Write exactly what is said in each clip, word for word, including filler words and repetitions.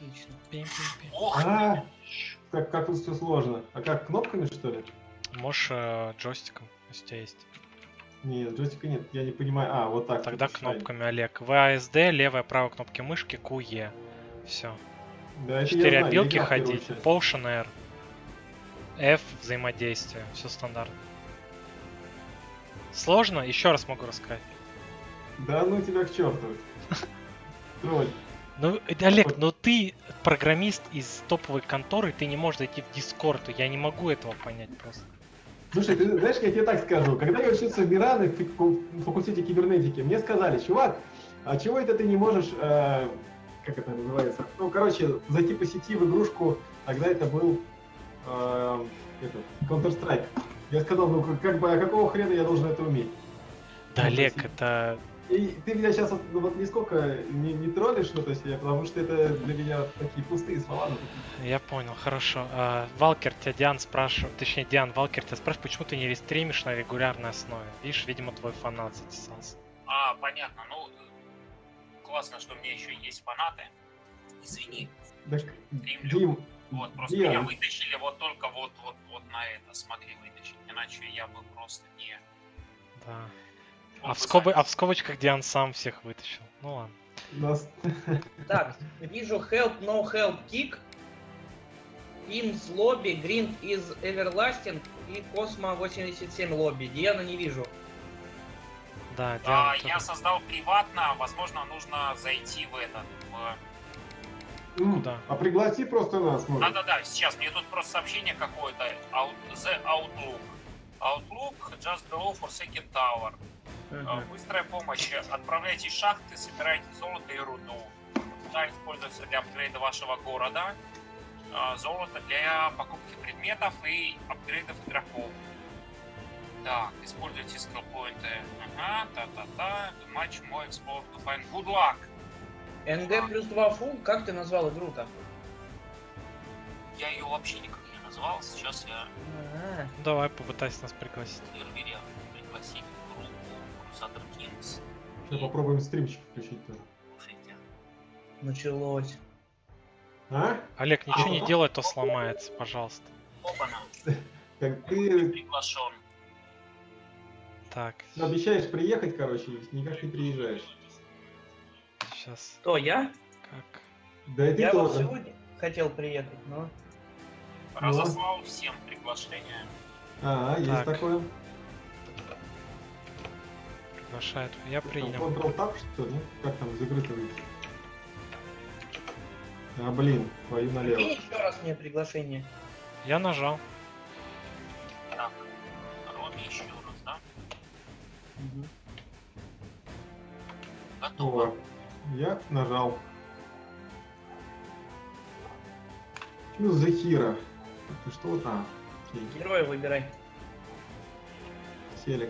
Отлично. Пим, пим, пим. Ох А, ты! как, как тут все сложно. А как, кнопками, что ли? Можешь э, джойстиком, если у тебя есть. Нет, джойстика нет, я не понимаю. А, вот так. Тогда типа, шарик. кнопками, Олег. ви эй эс ди, левая, правая кнопки мышки, кью и. Все. Да, это Четыре я знаю, обилки я играл в первую ходить. часть. Potion R. F взаимодействие. Все стандартно. Сложно? Еще раз могу рассказать. Да ну тебя к черту. Тролль. Ну, э, Олег, ну ты программист из топовой конторы, ты не можешь зайти в Discord, я не могу этого понять просто. Слушай, ты знаешь, я тебе так скажу, когда я учился в Мираны, в фи- в факультете кибернетики, мне сказали, чувак, а чего это ты не можешь, э, как это называется, ну, короче, зайти по сети в игрушку, тогда это был э, этот, Counter-Strike. Я сказал, ну, как, как бы, а какого хрена я должен это уметь? Да, Ну, Олег, спасибо. это... И ты меня сейчас вот, ну, вот нисколько не, не троллишь, ну, то есть, я, потому что это для меня такие пустые слова. Ну, такие. Я понял, хорошо. А, Валкер, тебя Диан спрашивает, точнее, Диан, Валкер тебя спрашивает, почему ты не рестримишь на регулярной основе? Видишь, видимо, твой фанат затесался. А, понятно. Ну, классно, что у меня еще есть фанаты. Извини. Так, Стримлю. Дим, Вот, просто Диан. меня вытащили вот только вот, вот, вот на это. Смотри, вытащили. Иначе я бы просто не... Да. Вот А в, вы скобы, сами. а в скобочках Диан сам всех вытащил. Ну ладно. нас... Так, вижу help, no help, kick. Teams лобби, Grind из Everlasting и Cosmo восемьдесят семь лобби. Диана не вижу. Да, Диан. А, я создал приватно. Возможно, нужно зайти в этот... В... М, Куда? А пригласи просто нас, может. Да-да-да, сейчас. Мне тут просто сообщение какое-то. Out... The Outlook. Outlook just below for second tower. Ага. Быстрая помощь. Отправляйте шахты, собирайте золото и руду. Да, используется для апгрейда вашего города. А, Золото для покупки предметов и апгрейдов игроков. Так, используйте скиллпоинты. Ага, та-та-та. Матч мой explore to find good luck. эн джи плюс два фул, как ты назвал игру-то? Я ее вообще никак не назвал. Сейчас я А, Давай, попытайся нас пригласить. в сервере пригласить группу Crusader Kings. Сейчас попробуем стримчик включить тоже. Слушайте. началось. А? Олег, ничего А, не ну. делай, то сломается, пожалуйста. Опа-на. Как Ты ты приглашен. Так, обещаешь приехать, короче, и никак не приезжаешь. сейчас Кто, я? как? Да и ты Я вот тоже. сегодня хотел приехать, но... Разослал всем приглашение. А, есть Так. такое. Приглашает. Я принял. Control-Tab, что ли? Как там из игры-то выйти? А, блин, твою налево. Кинь еще раз мне приглашение. Я нажал. Так, Роме еще раз, да? Мгм. Готово. О, я нажал. Что за хира? Ты что вот там? Окей, Героя выбирай. селек.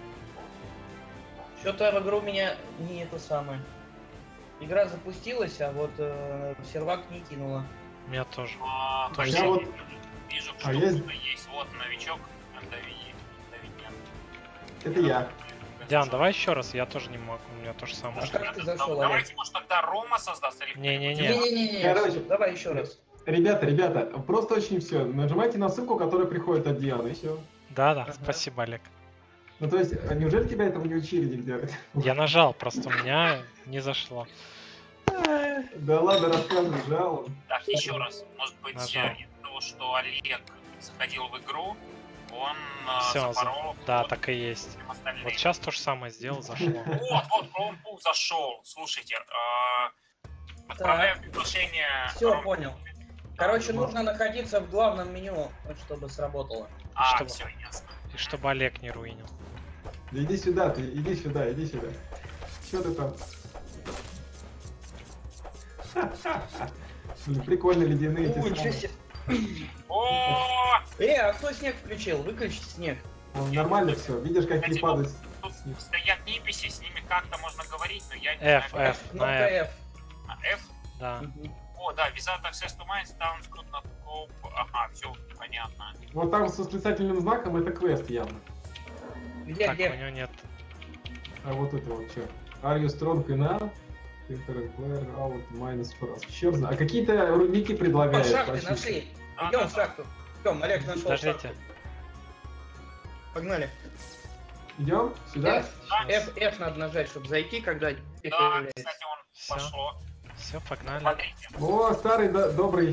Что-то в игру меня не это самое. Игра запустилась, а вот э, сервак не кинула. Меня тоже. А, То есть хотя я вот вот- вижу, а что я- кто-то есть. Вот новичок. Дави- Давидян. Это я. Диан, давай еще раз, я тоже не могу, у меня то же самое. А как ты зашел, Олег? Давайте, может, тогда Рома создаст или Не-не-не. кто-нибудь? Не-не-не, Короче. давай еще раз. Ребята, ребята, просто очень все. Нажимайте на ссылку, которая приходит от Дианы, и все. Да-да, Ага. спасибо, Олег. Ну то есть, а неужели тебя этого не учили нигде? Я нажал, просто у меня не зашло. Да ладно, рассказывай, жалоб. Так, еще раз. Может быть, Нажал. э, из-за того, что Олег заходил в игру, он э, Все, запорол да, вход так и есть. всем остальным. Вот сейчас то же самое сделал, зашло. Вот, вот, Chromebook зашел. Слушайте, э, отправляю приглашение. Все, Chrome- понял. Короче, нужно находиться в главном меню, вот, чтобы сработало. А, Чтобы- все, ясно. И чтобы Олег не руинил. Да иди сюда, ты, иди сюда, иди сюда. Что ты там? Блин, прикольно ледяные эти Ой, самые. ничего себе. О, Э, а кто снег включил? Выключи снег. Ну, нормально все, видишь, как не Кстати, падают. тут стоят неписи, с ними как-то можно говорить, но я не F, знаю. F, Кнопка на F. F. А, F? Да. Мгм. О, да, without access to mines, down scoop not scope. Ага, все, понятно. Вот там с восклицательным знаком это квест явно. Где, Так, у где? него нет. А вот это вот что? Are you strong enough? Enter player out minus four. Черт знает. А какие-то рудники предлагают? Вот шахты вообще. нашли. А, Идем да, в шахту. Идем, Олег нашел Подождите. шахту. Погнали. Идем? Сюда? F, F надо нажать, чтобы зайти, когда их Да, появляется. кстати, он Всё. пошло. Все, погнали. Смотрите. О, старый до- добрый.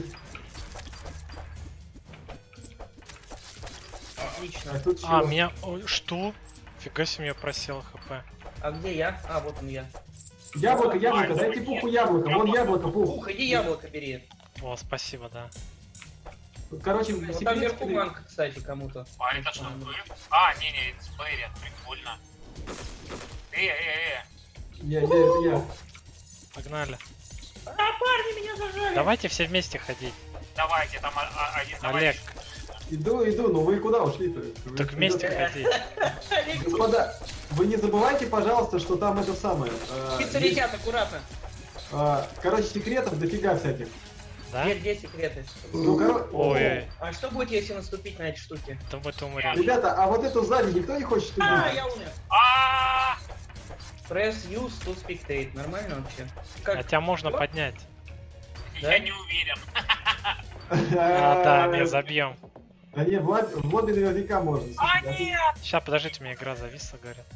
Отлично. А тут А, чё? меня... Ой, что? Фига себе, я просел хп. А где я? А, вот он я. Яблоко, яблоко, Ой, дайте нет. пуху яблоко. Вон яблоко, пух. Ух, иди яблоко бери. О, спасибо, да. Тут, короче, Вот там секретики- вверху манка, кстати, кому-то. А это что, вы? А, не-не, это Берри, прикольно. Э, э, э. Я, я, это я. Погнали. А, парни, меня зажали! Давайте все вместе ходить. Давайте, там а- а- один Олег, товарищ. Иду, иду, но вы куда ушли-то? Вы- так вместе Э, ходить. Господа, вы не забывайте, пожалуйста, что там это самое. э, Птицы есть, летят, аккуратно. э, короче, секретов дофига всяких. Да? Где, где секреты? Ну, коро- Ой, А что будет, если наступить на эти штуки? думаю, ты умрешь. Ребята, а вот эту сзади никто не хочет А, убить? я умер. А, Press use to spectate. Нормально вообще? Как? А тебя можно Что? поднять. Да? я не уверен. А, да, не забьем. А не, в лоб- в лобби наверняка можно. А, слушайте, нет! Сейчас, подождите, у меня игра зависла, говорят.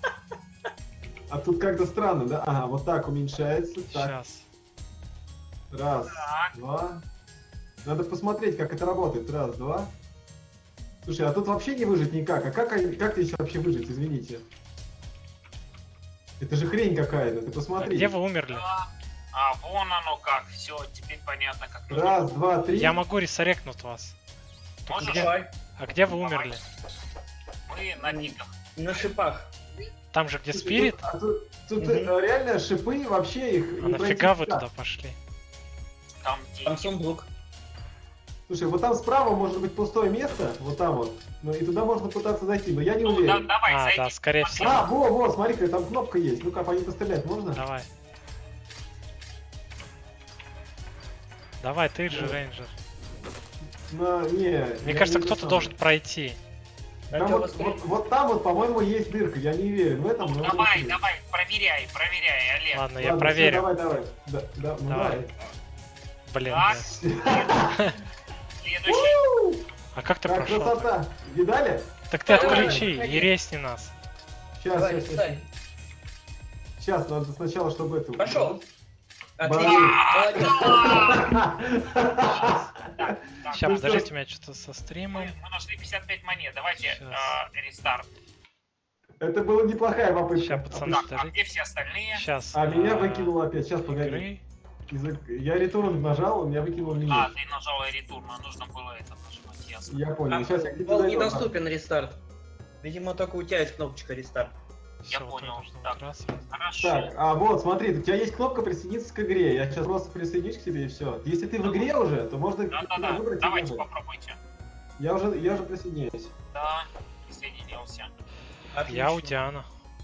А тут как-то странно, да? Ага, вот так уменьшается. Так, Сейчас. раз, Так. два. Надо посмотреть, как это работает. Раз, два. Слушай, а тут вообще не выжить никак. А как, они- как здесь вообще выжить, извините? Это же хрень какая-то, ты А посмотри. где вы умерли? А, а, вон оно как. Все, теперь понятно, как нужно. Раз, два, три. Я могу ресорекнуть вас. Можешь? где? Давай. А где вы умерли? Мы на пиках. На шипах. Там же, где Слушай, спирит? Тут, а тут, тут, Мгм. э, реально шипы, вообще их А не нафига пройти вы никак. туда пошли? Там Там деньги. сундук. Слушай, вот там справа может быть пустое место, вот там вот. Ну и туда можно пытаться зайти, но я не Ну, да, уверен. давай, А, зайди. да, скорее всего. А, во, во, смотри-ка, там кнопка есть. Ну-ка, по ней пострелять можно? Давай. Давай, ты же рейнджер. Но, не, Мне я кажется, не кто-то знаю. должен пройти. А Там чё, вот, быстрее? вот- вот там вот, по-моему, есть дырка, я не уверен в этом. Ну, но давай, это- давай, проверяй, проверяй, Олег. Ладно, я Ладно, проверю. всё, давай, давай. Да, да, ну Давай. давай. Блин, Так. нет. Следующий. А как ты Так, прошел? красота. Видали? Так ты Давай, отключи, заходи. не резни нас. Сейчас, Давай, сейчас, встань. сейчас. Надо сначала, чтобы это... Пошел. Борис. Отлично. Молодец. Так, Сейчас, ну подождите, что? у меня что-то со мы, стримом. мы нашли пятьдесят пять монет. Давайте Щас. э, рестарт. Это была неплохая попытка. Сейчас, пацаны, Так, а подождите. где все остальные? Сейчас. А меня выкинуло опять. Сейчас, погоди. Игры. Из- Я ретурн нажал, он меня выкинул в меню. А, ты нажал ретурн, а нужно было это нажимать, ясно. Я понял. Сейчас я где-то Был дойду. недоступен рестарт. Видимо, только у тебя есть кнопочка рестарт. Я Всё, вот понял. это должно Так. быть раз. Хорошо. Так, а вот, смотри, у тебя есть кнопка присоединиться к игре. Я сейчас просто присоединюсь к тебе и все. Если ты в игре уже, то можно тебя Да-да-да, выбрать и давайте нажать. попробуйте. Я уже, я уже присоединяюсь. Да, присоединился. Я у Отлично. Диана.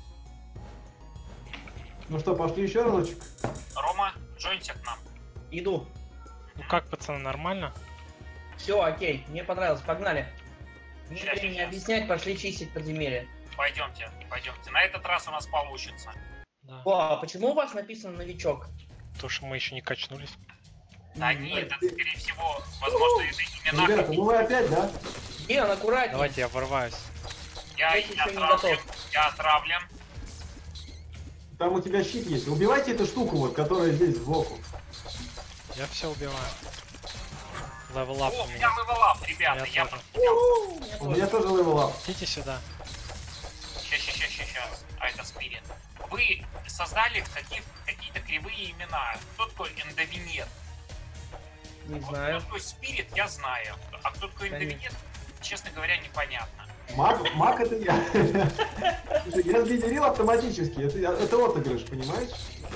Ну что, пошли еще разочек? Рома, джойнься к нам. Иду. Ну как, пацаны, нормально? Все, окей, мне понравилось, погнали. Нет Щас, времени щас. объяснять, пошли чистить подземелье. Пойдемте, пойдемте. На этот раз у нас получится. Да. О, а почему у вас написано новичок? То, что мы еще не качнулись. Да М, нет, это, скорее всего, возможно, это имена... Ребята, ну вы опять, да? Ген, аккуратнее. Давайте я ворваюсь. Я, я я, еще не отравлен, готов. я отравлен. Там у тебя щит есть. Убивайте эту штуку, вот, которая здесь сбоку. Я все убиваю. Левел ап О, у у меня меня. левелап, ребята. Я Я тоже. У-у-у, меня У тоже. меня тоже левел ап. Идите сюда. Сейчас, сейчас, сейчас, сейчас. А это спирит. Вы создали какие- какие-то кривые имена. Кто такой эндовинет? Не Вот знаю. кто такой спирит, я знаю. А кто такой Конечно. эндовинет, честно говоря, непонятно. Маг, маг это я. Слушай, я сгенерил автоматически. Это, это отыгрыш, понимаешь?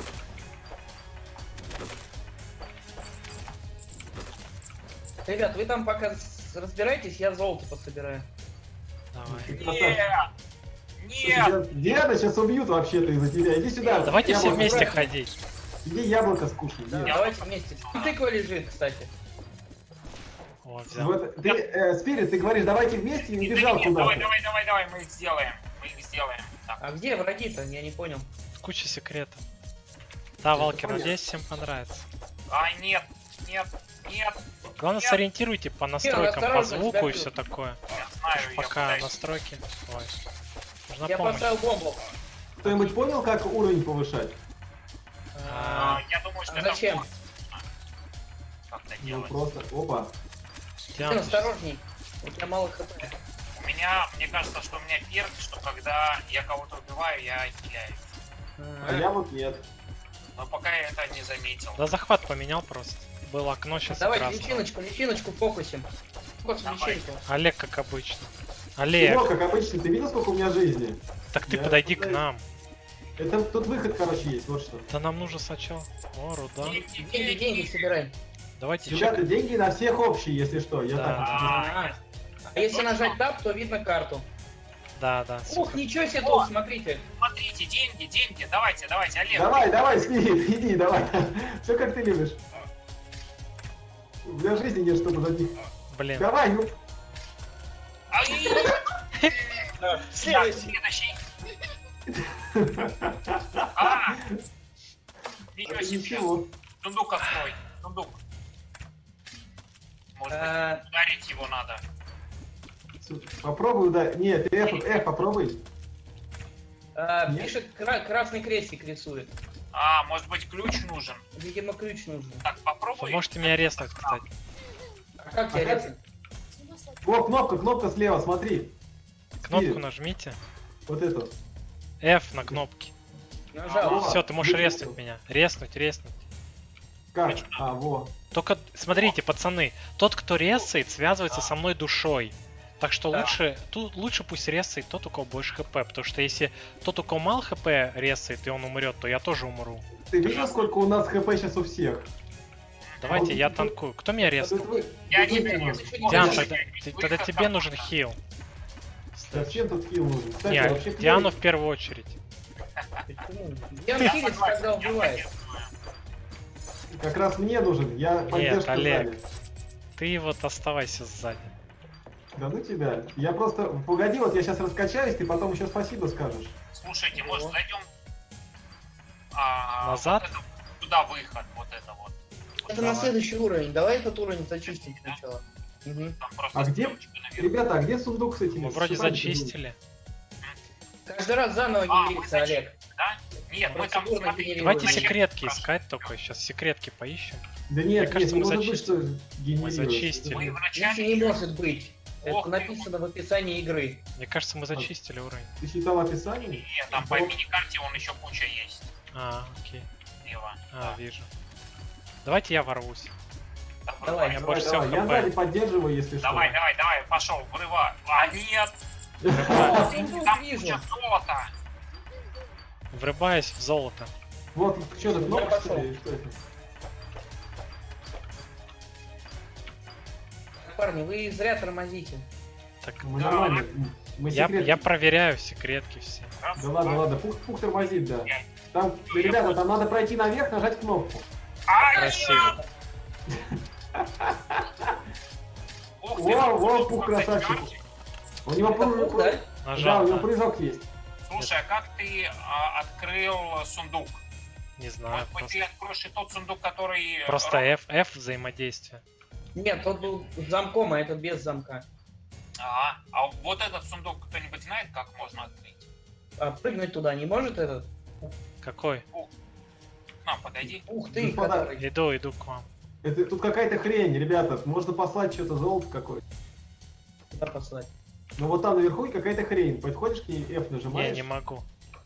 Ребят, вы там пока с- разбирайтесь, я золото пособираю. Давай. Ты Нет! красавчик. Нет! Слушай, Диана сейчас убьют вообще-то из-за тебя. Иди сюда. Давайте все Яблоко вместе брать. ходить. Иди яблоко скушай. иди. Да, давайте вместе. Тут тыква лежит, кстати. О, взял. Вот, ты, э, Спирит, ты говоришь, давайте вместе и не бежал Эндовинет, давай, куда-то. давай, давай, давай, мы их сделаем. Мы их сделаем. Так. А где враги-то? Я не понял. Куча секретов. Да, Это Валкер, понятно. надеюсь, всем понравится. Ай, нет, нет, нет. Главное, Нет. сориентируйте по настройкам, по осторожно, звуку тебя и бьют. все такое. Я знаю, я Пока пытаюсь. настройки. Ой. Нужна Я помощь. поставил бомбу. Кто-нибудь понял, как уровень повышать? А, А, Я думаю, что А это зачем? просто. Как это Ну делать? просто, опа. Диан, Блин, осторожней. У тебя мало хп. У меня, мне кажется, что у меня перк, что когда я кого-то убиваю, я хиляю. А я вот нет. Но пока я это не заметил. Да захват поменял просто. Было окно, сейчас Давай красное. личиночку, личиночку фокусим. Фокус Давай. личинку. Олег, как обычно. Олег, Тимур, как обычно, ты видел, сколько у меня жизни? так ты я подойди к пытаюсь- нам. Это тут выход, короче, есть, вот что. Да нам нужно сначала. О, руда. Деньги, Деньги, деньги собирай. Давайте Ребята, чекать. деньги на всех общие, если что. Я Да. так. А, А если нажать тап, то видно карту. Да, да. Ух, супер. ничего себе тут, смотрите. Смотрите, деньги, деньги, давайте, давайте, Олег. Давай, давай, Смит, иди, давай. Все как ты любишь. У меня в жизни нет, чтобы за них. Блин. Давай, ну. Ай, так, Следующий. следующий. А! Ничего себе. Ничего. Сундук открой. Сундук. Может быть, А, ударить его надо. Попробуй ударить. Нет, F, F попробуй. а, Нет? Пишет, кра- красный крестик рисует. А, может быть, ключ нужен. Видимо, ключ нужен. Так, Вы попробуй. можете меня резнуть, кстати. А как тебя А как- резать? О, кнопка, кнопка слева, смотри. Кнопку Спирит. нажмите. Вот эту. F на кнопке. Нажал. А, Все, ты можешь выключил. резнуть меня. Резнуть, резнуть. Как? А, во. Только смотрите, пацаны, тот, кто резает, связывается со мной душой. Так что Да. лучше, тут лучше пусть резает тот, у кого больше хп. Потому что если тот, у кого мало хп резает, и он умрет, то я тоже умру. Ты видел, сколько у нас хп сейчас у всех? Давайте, Вот я это- танкую. Кто меня Это резнул? вы- Я вы- тебе вы- не Диан, Диан, Ой, тогда, выход ты- тогда тебе какой-то. нужен хил. Совсем тут хил нужен. Кстати, Не, вообще Диану в первую очередь. Почему? Я Я хилится, согласен, когда я убивает. поддерживаю. как раз мне нужен. Я поддержку Олег. сзади. Ты вот оставайся сзади. Да ну тебя. Я просто... Погоди, вот я сейчас раскачаюсь, ты потом еще спасибо скажешь. Слушайте, может Вот. зайдем а, Назад? вот это- туда выход, вот это вот. Это на следующий уровень. Давай этот уровень зачистим сначала. Мгм. Там просто А где- стрелочка наверх. Ребята, а где сундук с этими? Мы вроде шипами? зачистили. Каждый раз заново А, мы генерится, зачистили, Олег. Да? Нет, мы там Процедурно смотри, генерируем. Давайте Зачем? секретки Хорошо. искать только. Сейчас секретки поищем. Да нет, Мне нет, кажется, не мы может быть, что Мы генерирует. зачистили. Мы Если вначале... не может быть. Ох, Это ты. написано в описании игры. Мне кажется, мы зачистили уровень. Ты читал описание? Нет, там по миникарте он еще куча есть. А, окей. Слева. А, вижу. Давайте я ворвусь. Да, Давай, У меня врывай. больше Давай, всего давай. Я сзади хп. поддерживаю, если Давай, что. давай, давай, пошел, врывай. А, нет, Сундук там вижу. куча золота. Врыбаюсь в золото. Вот, что это, кнопка, Я что пошел. ли, или что это? Парни, вы зря тормозите. Так, Мы Да. нормально. Мы я, секрет. я проверяю секретки все. Раз, Да ладно, два. ладно, пух, пух тормозит, да. Пять. Там, Ну, я ребята, понял. там надо пройти наверх, нажать кнопку. А, Красиво. Ух Во, во, вот пух как красавчик. зачёмчик. У него Это прыг- пух, да? Да, Нажал, у него да. прыжок есть. Слушай, а как ты а, открыл сундук? Не знаю, Может быть, просто, ты откроешь и тот сундук, который... просто F, F взаимодействие. Нет, тот был с замком, а этот без замка. А, а вот этот сундук кто-нибудь знает, как можно открыть? А прыгнуть туда не может этот? Какой? К нам подойди. Ух ты, Господа, который. Иду, иду к вам. Это, тут какая-то хрень, ребята. Можно послать что-то золото какое-то. Куда послать? Но вот там наверху какая-то хрень. Подходишь к ней, F Не, нажимаешь. не могу.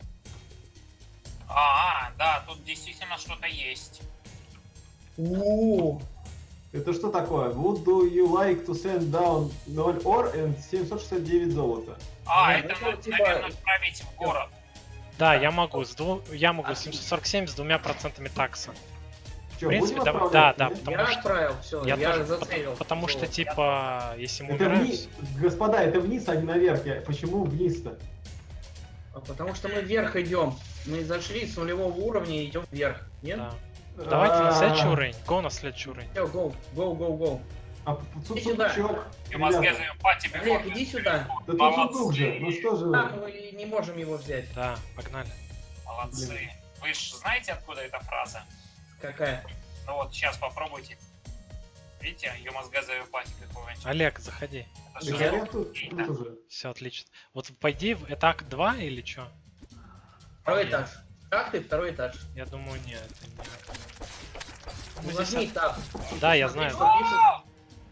А, да, тут действительно что-то есть. У, Это что такое? Would do you like to send down ноль ор and семьсот шестьдесят девять золота? А, Ну, это, это надо, типа- наверное, отправить в город. Да, я могу. С дву... Я могу семьсот сорок семь с двумя процентами такса. Что, В принципе, будем да- отправлять, да, нет? Потому я что- отправил, все, Я, я, тоже, зацелил. пот- потому что, Золото. типа, если мы Это умираем... вниз, господа, это вниз, а не наверх. Я- Почему вниз-то? А потому что мы вверх идем. Мы зашли с нулевого уровня и идем вверх. Нет? Да. Давайте на А, следующий уровень. Го на следующий уровень. Все, go, go, go, go. А тут Иди сюда. сундучок. И мозги Ребята, по тебе. Олег, иди сюда. да тут Молодцы. сундук же. Ну что же вы? А, мы не можем его взять. Да, погнали. Молодцы. Вы же знаете, откуда эта фраза? Какая? Ну вот, сейчас попробуйте. Видите, ее мозгазовый пасть какой-нибудь. Олег, заходи. Это Да, же я Шерлок тут, Кейта. тут уже. Все отлично. Вот по идее, это акт два или что? Второй этаж. Как ты? Второй этаж. Я думаю, нет. Это не... Ну, Ну, нажми здесь... так. Да, я Смотри, знаю. что пишет.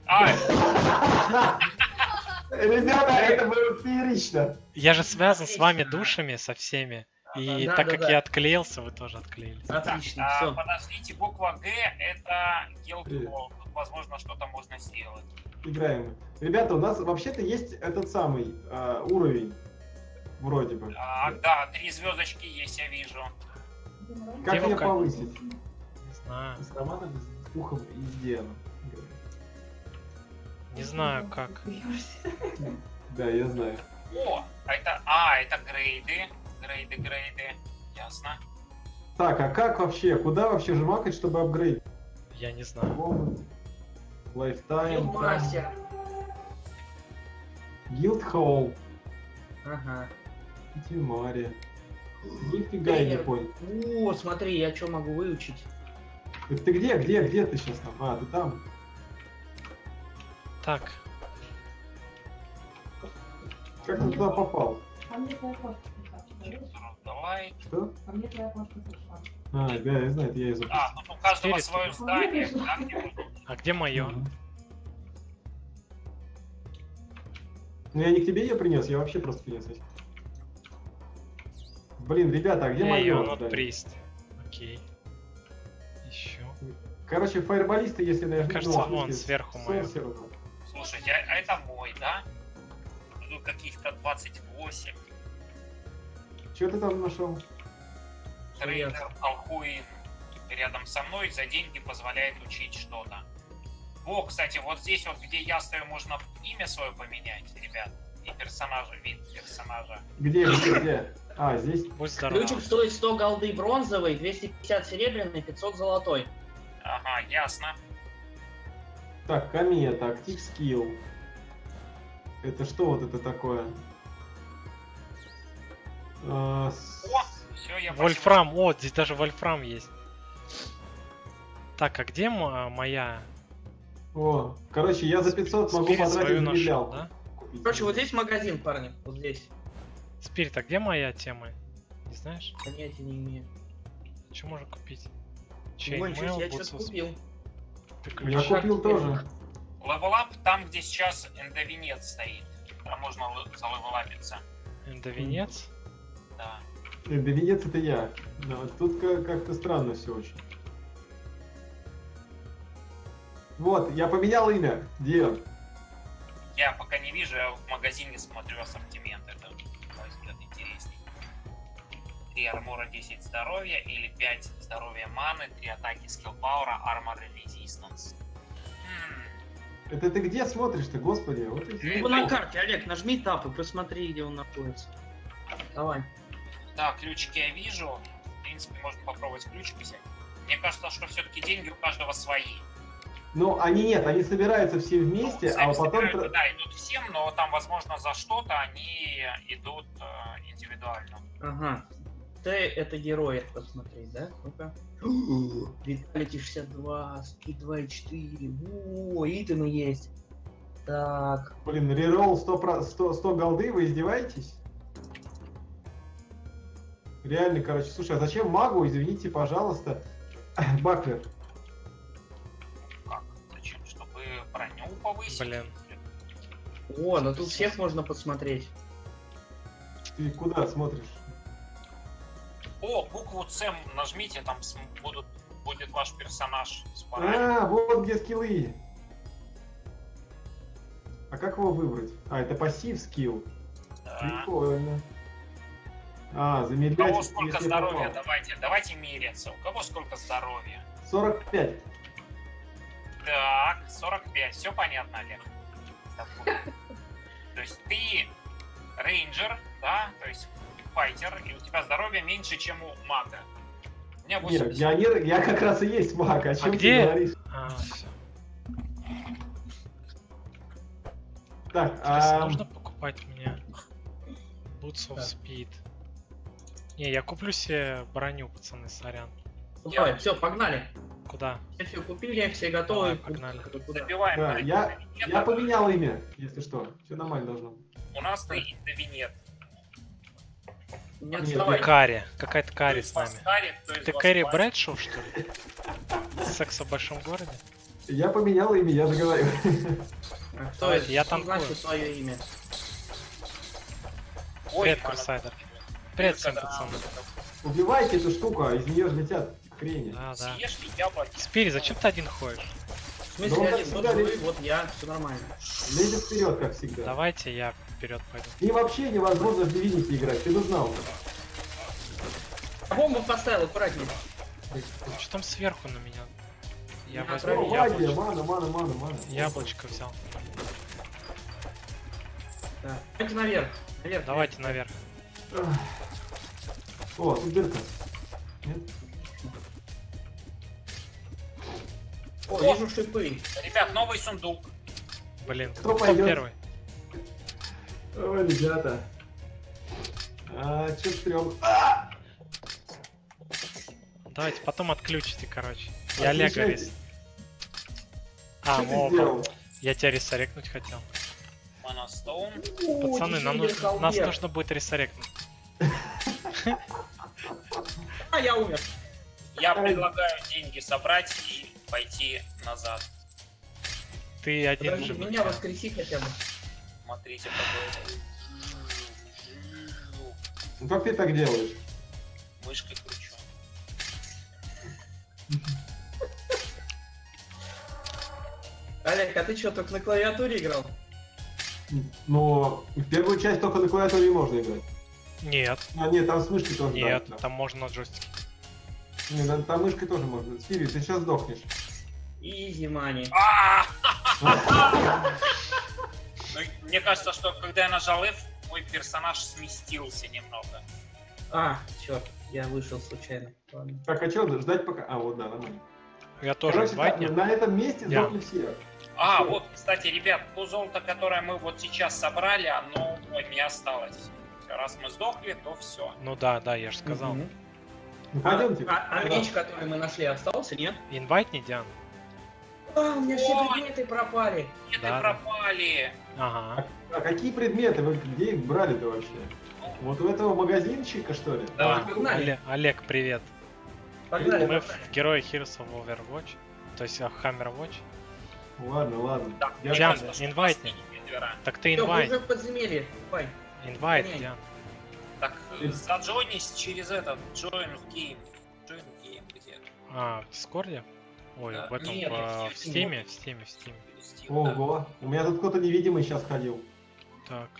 А, Ребята, это было феерично. Я же связан с вами Отлично. душами, со всеми. И Да, так да, как да. я отклеился, вы тоже отклеились. так, Отлично, а, все. подождите, буква Г это Привет. Guild. Тут, возможно, что-то можно сделать. Играем. Ребята, у нас вообще-то есть этот самый а, уровень. Вроде бы. А, да, три звездочки есть, я вижу. Как ее Девушка. повысить? Не знаю. С романом, с пухом и с Дианом. Не знаю как. Да, я знаю. О, а это, а, это грейды. Грейды, грейды. Ясно. Так, а как вообще? Куда вообще жмакать, чтобы апгрейд? Я не знаю. Moment, Lifetime, Мастер. Guild Hall, Ага. Тимари. Нифига я не Тренер. понял. О, смотри, я что могу выучить? Это ты где, где, где ты сейчас там? А, ты там. Так, Как ты туда попал? А мне твоя кошка пришла. Давай. Что? А мне твоя кошка пришла. А, да, я знаю, это я из А, тут у каждого Четыре свое штуки. здание. Да, где можно? а где мое? Ну я не к тебе ее принес, я вообще просто принес. Блин, ребята, а где Я мое? ее not здание? прист. Окей. Еще. Короче, фаерболисты, если нажмут... Кажется, ну, вон если сверху моё. сорсеры, Слушайте, а, а это мой, да? Ну, каких-то двадцать восемь. Что ты там нашел? Трейдер Алхуин рядом со мной за деньги позволяет учить что-то. О, кстати, вот здесь вот, где я стою, можно имя свое поменять, ребят. И персонажа, вид персонажа. Где, где, где? А, здесь? Будь здоров. Ключик стоит сто голды бронзовый, двести пятьдесят серебряный, пятьсот золотой. Ага, ясно. Так, комета, актив скилл. Это что вот это такое? А, с- О, все, я Вольфрам, о, здесь даже Вольфрам есть. Так, а где мо- моя? О, короче, я за пятьсот могу Спирит потратить свою на нашел, медалку. да? Купить. Короче, вот здесь магазин, парни, вот здесь. Спирит, а где моя тема? Не знаешь? Понятия не имею. Что можно купить? Ой, ничего себе, я Chainmail, что-то Boots of купил. Speed. Я Ключи. купил тоже. Левелап там, где сейчас эндовинец стоит. Там можно л- залевелапиться. Эндовенец. Да. Э, Да венец это я. Да, вот тут ка- как-то странно все очень. Вот, я поменял имя. Диан. Я пока не вижу, я в магазине смотрю ассортимент. Это, на мой взгляд, интересней. три армора, десять здоровья или пять здоровья маны, три атаки скилл пауэра, армор и резистанс. М, Это ты где смотришь-то, господи? Вот и Ну, на карте, Олег, нажми тап и посмотри, где он находится. Давай. Да, ключики я вижу. В принципе, можно попробовать ключики взять. Мне кажется, что все-таки деньги у каждого свои. Ну, они нет, они собираются все Ну, вместе, сами а потом... собираются, тра- да, идут всем, но там, возможно, за что-то они идут э, индивидуально. Ага. Т это герой, посмотреть, да? Ну-ка. Виталити шестьдесят два, Скид два и четыре. О, итемы есть. Так. Блин, реролл сто, про- сто, сто голды, вы издеваетесь? Реально, короче, слушай, а зачем магу, извините, пожалуйста, Баклер? Как? Зачем? Чтобы броню повысить? Блин. О, ну тут всех можно посмотреть. Ты куда смотришь? О, букву С нажмите, там с- будут, будет ваш персонаж с парами. А, вот где скиллы. А как его выбрать? А, это пассив скилл. Да. Прикольно. А, У замедлять. кого сколько если здоровья? попал. Давайте, давайте мериться. У кого сколько здоровья? сорок пять. Так, сорок пять. Все понятно, Олег. То есть ты рейнджер, да, то есть файтер, и у тебя здоровье меньше, чем у мага. У меня Нет, восемьдесят. я, не, я как раз и есть маг, о чем где? ты говоришь? А, всё. Так, Интересно, а, нужно покупать мне Boots of Так. Speed. Не, я куплю себе броню, пацаны, сорян. Давай, все, погнали. Куда? Все, все купили, все готовы. Давай, погнали. Куда- куда? Забиваем. Да, на я, Винет, я а поменял имя, если что. Все нормально должно быть. У нас ты Винет. Нет, Нет, давай. Карри. Какая-то То Карри есть с вас нами. Карри, то есть Ты вас Кэрри Вася. Брэдшоу, что ли? Секс в большом городе? Я поменял имя, я же говорю. А кто Давайте, это? я Что танкую. значит свое имя? Ой, Привет, она- Крусайдер. Привет всем, Когда- пацаны. Убивайте эту штуку, а из нее же летят хрени. Да, да. Съешь ли яблоки? Спири, зачем ты один ходишь? В Да он смысле, так один, вот всегда вы, лезет. вот я, все нормально. Лезет вперед, как всегда. Давайте я вперед пойду. И вообще невозможно в Divinity играть, ты бы знал. А бомбу поставил, аккуратнее. Что там сверху на меня? Я Я возьму отравил. О, магия, яблочко. мана, мана, мана, мана. Яблочко взял. Да. Давайте наверх. Наверх. Давайте наверх. Ах. О, тут дырка. Нет? О, вижу шипы. Ребят, новый сундук. Блин, Кто кто пойдет? первый? Ой, ребята. А, чё стрём? Давайте потом отключите, короче. Я Отключайте. Олега рис. А, Что ты оба. сделал? Я тебя ресорекнуть хотел. Моностоун. О, Пацаны, нам Чичилдер нужно, нас Халбер. нужно будет ресорекнуть. А, я умер. Я Ай. предлагаю деньги собрать и пойти назад. Ты один Подожди, же. меня воскреси хотя бы. Смотрите, какой Ну как ты так делаешь? мышкой кручу. Олег, а ты что, только на клавиатуре играл? Но в первую часть только на клавиатуре можно играть. Нет, А нет, там с мышкой тоже. нет, да, да. там можно на джойстике. Не, там, там мышкой тоже можно. Спири, ты сейчас сдохнешь. Изи мани. А! Ну, мне кажется, что когда я нажал F, мой персонаж сместился немного. А, черт, я вышел случайно. Ладно. Так, а что, ждать пока... А, вот, да, нормально. Я тоже Короче, инвайтни. так, на этом месте Я. сдохли все. А, Всё. вот, кстати, ребят, то золото, которое мы вот сейчас собрали, оно ой, не осталось. Раз мы сдохли, то все. Ну да, да, я же сказал. Мгм. Ну, А, пойдемте. а- а меч, который мы нашли, остался, нет? Инвайтни, Диан? А, у меня все Ой. предметы пропали. Где Да, да. пропали? Ага. А какие предметы? Вы где их брали-то вообще? Вот у этого магазинчика, что ли? Да. Погнали. Олег, Олег, привет. Погнали. Мы погнали. в Герои Heroes of Overwatch. То есть а, Hammer Watch. Ладно, ладно. Да, Я мне Диан, кажется, что инвайт нас не четверо. Так ты Всё, мы инвайт. уже в подземелье. Давай. Инвайт, Гоняй. Диан. Так, э, заджойнись через этот, join в game. Join в game, где? А, в Дискорде? Ой, Да. в этом, Нет, в, в в Steam. Стиме, в Стиме, в Стиме. Steam, да. Ого. У меня тут кто-то невидимый сейчас ходил. Так.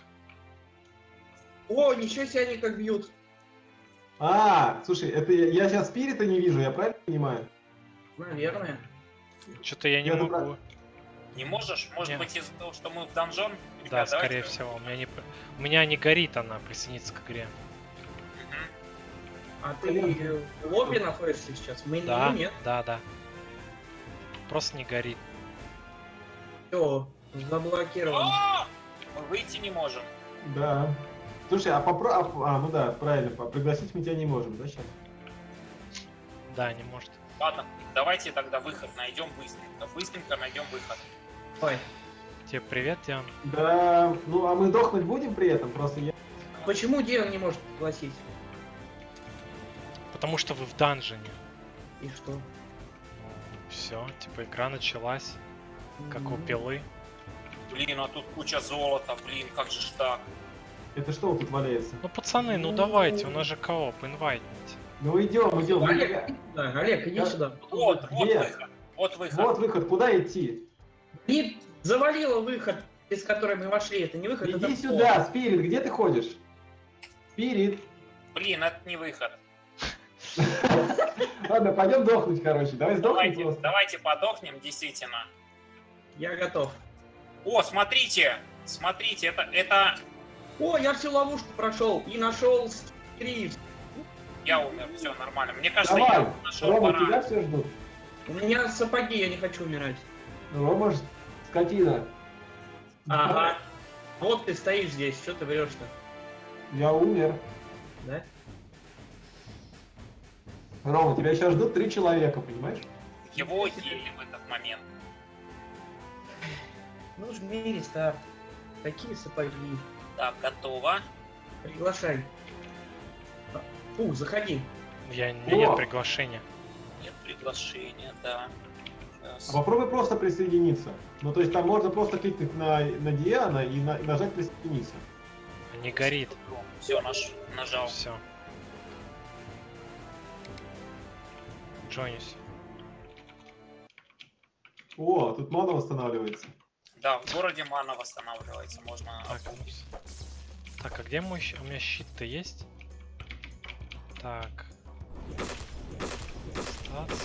О, ничего себе они как бьют. А, слушай, это я, я сейчас спирита не вижу, я правильно понимаю? Наверное. Что-то я не Я могу. забрал. Не можешь? Может Нет. быть из-за того, что мы в донжон? Да, Ребят, скорее давайте- всего. У меня не, п- у меня не горит она присоединиться к игре. Мгм. А ты э, в лобби находишься сейчас? Мы Да, не, нет. да, да. Просто не горит. Все, заблокирован. А! Мы выйти не можем. Да. Слушай, а попро... А, ну да, правильно, по- пригласить мы тебя не можем, да, сейчас? Да, не может. Ладно, давайте тогда выход найдем быстренько. Быстренько найдем выход. Ой, Тебе привет, Диан. Да, ну а мы дохнуть будем при этом, просто я... почему Диан не может пригласить? Потому что вы в данжене. И что? Все, типа игра началась, как у М. пилы. Блин, а тут куча золота, блин, как же ж так? Это что тут валяется? Ну, пацаны, ну давайте, у нас же кооп, инвайтните. Ну идем, идем. Олег, иди сюда, Олег, иди Да. сюда. Вот, вот Где? выход. Вот выход. Вот выход, куда идти? И завалило выход, из которого мы вошли. Это не выход, это Иди вход. сюда, Спирит, где ты ходишь? Спирит. Блин, это не выход. Ладно, пойдем дохнуть, короче. Давай сдохнем Давайте, просто. давайте подохнем, действительно. Я готов. О, смотрите! Смотрите, это, это... О, я всю ловушку прошел и нашел скрипт. Я умер, все нормально. Мне кажется, Давай, я нашел Рома, пора. тебя все ждут. У меня сапоги, я не хочу умирать. Рома ж скотина. Ага. Вот ты стоишь здесь, что ты врешь-то? Я умер. Да? Рома, тебя сейчас ждут три человека, понимаешь? Его ели в этот момент. Ну, жми рестарт. Такие сапоги. Так, готово. Приглашай. Фу, заходи. Я, у меня нет О! приглашения. Нет приглашения, да. Сейчас. А попробуй просто присоединиться. Ну, то есть там можно просто кликнуть на, на Диана и, на- и нажать присоединиться. Не горит. Все, наш, нажал. Все. Джонюсь. О, тут мана восстанавливается. Да, в городе мана восстанавливается, можно... Так, ну всё. Так, а где мой щ- у меня щит-то есть? Так. Статс.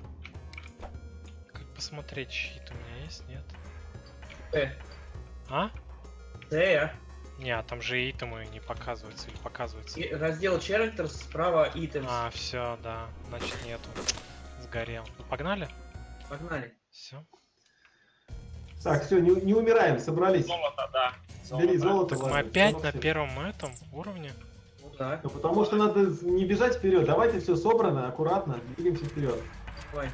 Как посмотреть, щит у меня есть, нет? Э, А? э. Не, а там же итемы не показываются или показываются. И раздел Characters, справа Items. А, все, да, значит нету. Сгорел. Ну, погнали? Погнали. Все. Так, все, не, не умираем, собрались. Золото, да. Бери золото. Так мы ладно, опять всё, на всё. первом этом уровне? Ну да, Ну, потому что надо не бежать вперед. Давайте все собрано, аккуратно, двигаемся вперед. давай.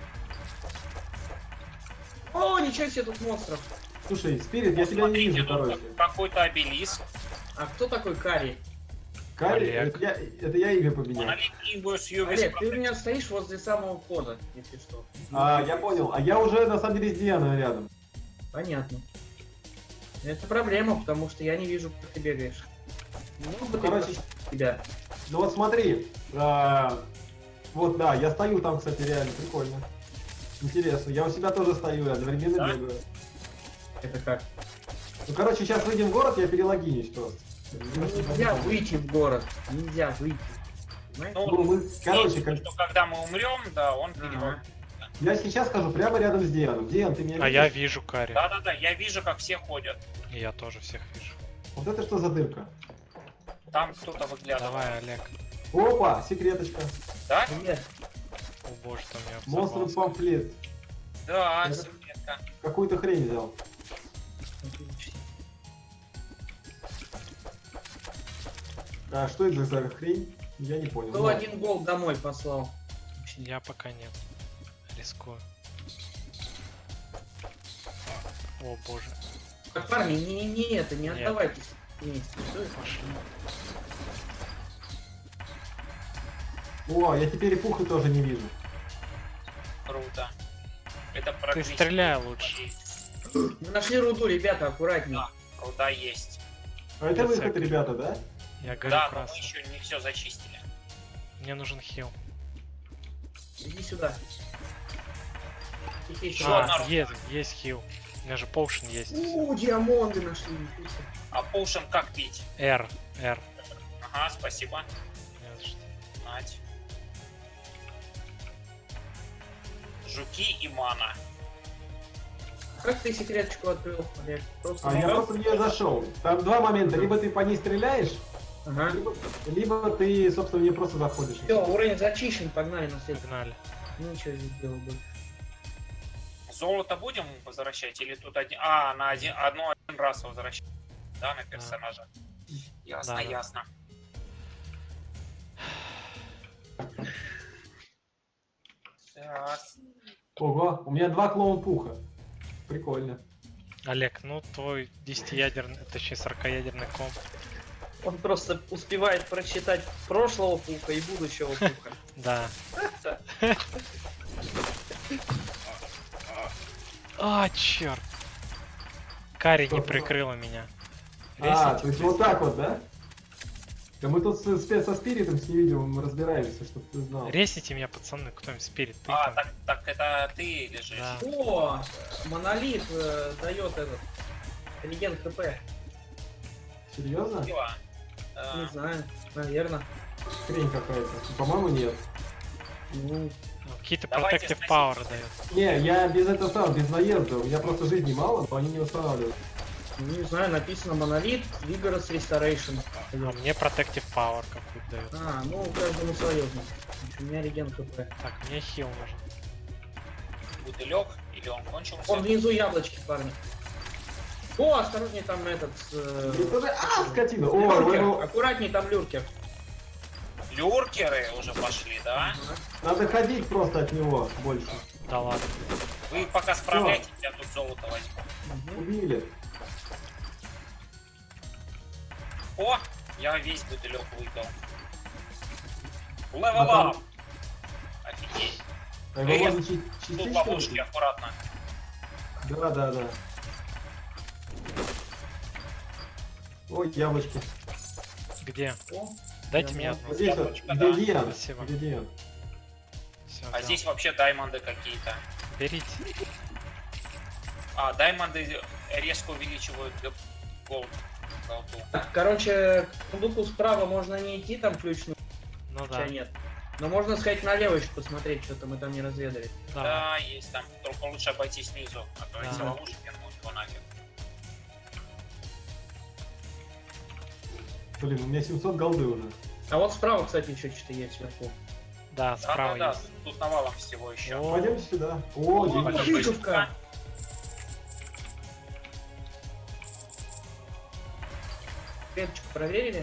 О, ничего себе, тут монстров. Слушай, Спирит, я тебя не Смотрите, вижу, тут короче. какой-то обелиск. А кто такой Кари? Карри, Олег. это я, это я имя поменял. Монолит Инвойс Ювис. Олег, ты у меня стоишь возле самого входа, если что. А, я понял. А я уже на самом деле с Дианой рядом. Понятно. Это проблема, потому что я не вижу, как ты бегаешь. Ну, бы ты Короче, просто тебя. ну вот смотри. а, вот да, я стою там, кстати, реально прикольно. Интересно, я у себя тоже стою, я одновременно Да? бегаю. Это как? Ну, короче, сейчас выйдем в город, я перелогинюсь просто. Нельзя выйти в город. Нельзя выйти. Понимаешь? Ну, Ну, мы, короче, как, что когда мы умрем, да, он Ага. переводит. я сейчас скажу прямо рядом с Дианом. Диан, ты меня А видишь? я вижу Кари. Да-да-да, я вижу, как все ходят. И я тоже всех вижу. Вот это что за дырка? Там кто-то выглядывает. Давай, Олег. Опа, секреточка. Да? Нет. О боже, там я Монстр взорвался. памфлет. Да, Это- секретка. Какую-то хрень взял. А что это за хрень? Я не понял. Кто Ну, один гол домой послал? Я пока нет. Рискую. О боже. Так, парни, не, не, не это, не Нет. отдавайтесь вместе. Что это? Пошли. О, я теперь и пуха тоже не вижу. Круто. Это Ты прогресс. стреляй лучше. Мы нашли руду, ребята, аккуратней. Да. Руда есть. А это Я выход, всякий. ребята, да? Я горю Да, но мы красным. еще не все зачистили. Мне нужен хил. Иди сюда. Их еще Что А, одна рука? есть, есть хил. У меня же поушен есть. У, диамонды нашли. ничего себе. А поушен как пить? R, R. Ага, спасибо. Не за что. Нать. Жуки и мана. Как ты секреточку открыл, Олег? Просто А я нажал? просто в нее зашел. Там два момента. Либо ты по ней стреляешь, Ага. либо, либо ты, собственно, в нее просто заходишь. Все, уровень зачищен, погнали на следующий. Погнали. Ну ничего здесь делал бы. Золото будем возвращать или тут один... А, на один, одно один раз возвращать. Да, на персонажа. Ясно, Да, да. ясно. Так. Ого, у меня два клоун пуха. Прикольно. Олег, ну твой десятиядерный, точнее сорокаядерный комп. Он просто успевает прочитать прошлого пуха и будущего пуха. Да. А, черт. Кари не прикрыла меня. А, Ресните, то есть вот так вот, да? Да мы тут с- с- со спиритом с невидимым разбираемся, чтобы ты знал. Ресните меня, пацаны, кто-нибудь спирит. Ты А, там. так, так это ты лежишь. Да. О, монолит э, дает этот легенд ХП. Серьезно? Пиво. Э, Не знаю, наверное. Хрень какая-то. По-моему, нет. Ну, Ну, Какие-то Давайте Protective сносить. Power дает. Не, я без этого сам, без наезда. У меня просто жизни мало, но они не устанавливают. ну, не знаю, написано монолит, Vigorous Restoration. А мне Protective Power какую-то дает. А, ну каждому свое. У меня легенд ХП. Так, мне хил нужен. бутылек или он кончился? Он внизу яблочки, парни. О, осторожней, там этот... э, И тоже- А, скотина! О, люркер. его- Аккуратней, там люркер. Люркеры уже пошли, да? Надо ходить просто от него больше. Да ладно. Вы пока справляетесь, я тут золото возьму. Убили. О, я весь бутылек выпил. Левел А там- ап! Офигеть. А его Эх, можно чи- Тут частично ловушки, убить? аккуратно. Да, да, да. Ой, яблочки. Где? О, Дайте Я мне вот одну. Вот здесь вот, Яблочко, где да. Диан. Спасибо. Где Диан. Всё, А взял. здесь вообще даймонды какие-то. Берите. А, даймонды резко увеличивают г- голд. голду. Так, короче, к сундуку справа можно не идти, там ключ, ну, Ну да. хотя нет. Но можно сходить налево еще посмотреть, что-то мы там не разведали. Да. Да, есть там. Только лучше обойти снизу, а то эти Да. ловушки, ну его нафиг. Блин, у меня семьсот голды уже. А вот справа, кстати, еще что-то есть сверху. Да, Да, справа да, да, есть. тут навалом всего еще. О, Пойдемте сюда. О, О, деньги. Чиковка! Клеточку проверили?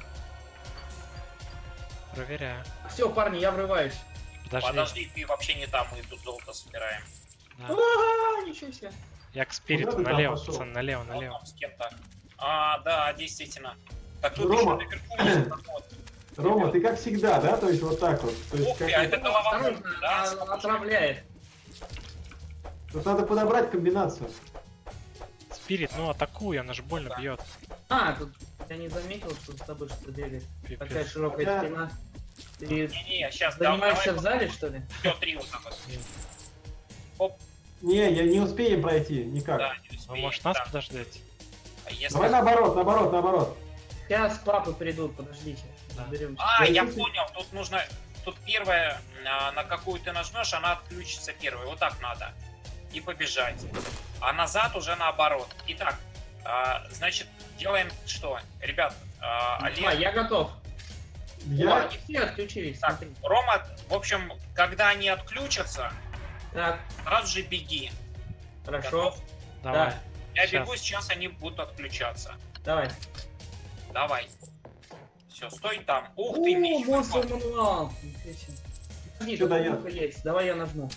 проверяю. Все, парни, я врываюсь. Подожди. Подожди, ты вообще не там, мы тут золото собираем. Да. А, ничего себе. Я к спириту. Куда ты там Налево, пошел? пацан, налево, Вот налево. там с кем-то. А, да, действительно. Так тут Рома. еще наверху есть проход. Рома, ты как всегда, да? То есть вот так вот. То есть Ух ты, как- а это голова, Осторожно, да? а, отравляет. Тут надо подобрать комбинацию. Спирит, ну атакуй, она же больно Да. бьет. А, тут я не заметил, что с тобой что-то бегает. Такая Пипец. широкая Да. спина. Ты Не-не, сейчас занимаешься в зале, что ли? все три вот так вот. Не, я не успеем пройти никак. Да, не Ну, успеем. может нас Так, подождать? а если- Давай наоборот, наоборот, наоборот. Сейчас папы придут, подождите. Да. Разберемся. А, Я я чувствую- понял, тут нужно... Тут первая, а, на какую ты нажмешь, она отключится первой. Вот так надо. И побежать. А назад уже наоборот. Итак, а, значит, делаем что? Ребят, а, Олег... А, я готов. О, Я... они все отключились, Так, смотри. Рома, в общем, когда они отключатся, Так, сразу же беги. хорошо. Готов? Давай. Да, Я Щас. бегу, сейчас они будут отключаться. давай. Давай. Все, стой там. Ух О, ты, меч монстр выпал. мануал. Ничего себе. Подожди, Что тут дает? кнопка есть. Давай я нажму.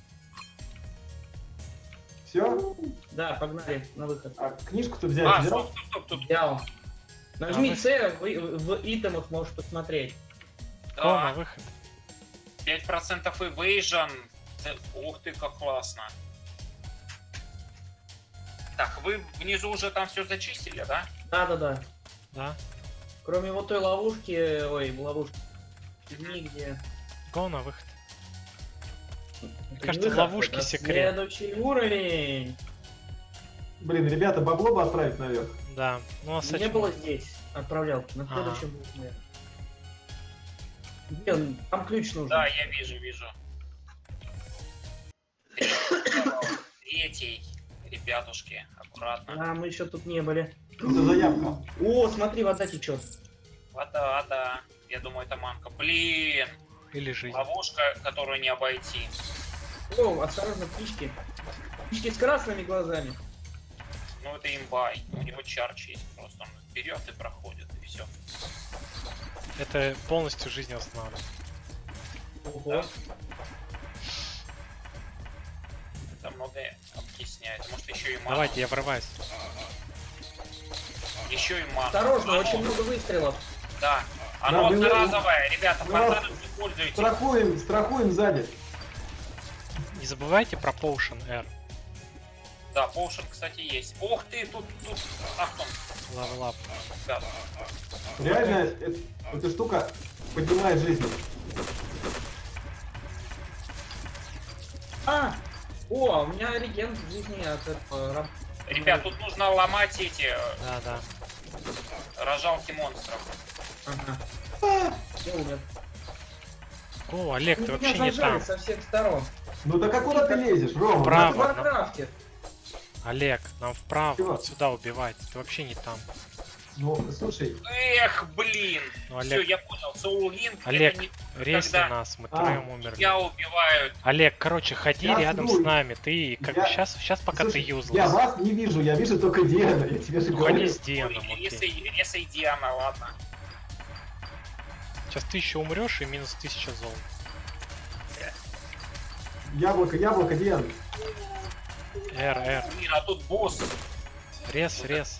Все? Да, погнали на выход. А книжку-то взять А, взял? стоп, стоп, стоп, тут. Взял. Нажми вы- С, в, в итемах можешь посмотреть. О, на Да, выход. пять процентов evasion. Ты- Ух ты, как классно. Так, вы внизу уже там все зачистили, да? Да, да, да. Да. Кроме вот той ловушки, ой, ловушки, нигде. Го на выход. Это кажется, не в ловушке это секрет. Следующий уровень. Блин, ребята, бабло бы отправить наверх. Да. Ну, а с Не этим- было здесь. Отправлял. На Ага. следующем будет, наверное. Где он? Там ключ нужен. Да, я вижу, вижу. Третий. Ребятушки, аккуратно. А, мы еще тут не были. Это заявка. О, смотри, вода течет. Вода, да. Я думаю, это манка. Блин, Или жизнь. ловушка, которую не обойти. О, осторожно, птички. Птички с красными глазами. Ну, это имбай. У него чарч есть просто. Он берет и проходит, и все. Это полностью жизнь восстанавливает. Ого. Это многое объясняет. Может, еще и мана. Давайте, я врываюсь. Еще и мана. Осторожно, Оно- очень много выстрелов. Да. Оно Да, вы- одноразовое. Ребята, вы- фонтаны используйте. Страхуем, страхуем сзади. Не забывайте про Potion R. Да, поушен, кстати, есть. Ух ты, тут, тут, ах, там, Level up. да. Реально, э- эта штука поднимает жизнь. А! О, у меня реген в жизни от этого раб- Ребят, тут нужно ломать эти э, Да, да. рожалки монстров. Ага. А, я умер. О, Олег, ты Они вообще меня не зажали там. со всех сторон. Ну так а куда ты лезешь, Рома? Право. В Вот, Варкрафте. Олег, нам вправо, Чего? вот сюда убивать. Ты вообще не там. Ну, слушай, Эх, блин. Ну, Все, Олег, я понял. Soul Link Олег, это не резни когда- нас, мы А, втроем умерли. тебя убивают. Олег, короче, ходи Я рядом жду. с нами. Ты как Я- сейчас, сейчас пока слушай, ты я юзлess. вас не вижу, я вижу только Диана, я тебе же Уходи говорю. с Дианом, Ой, окей. Ресай, Ресай Диана, ладно. Сейчас ты еще умрешь и минус тысяча золота. Яблоко, яблоко, Диан. Р, Р. Блин, а тут босс. Рез, рез.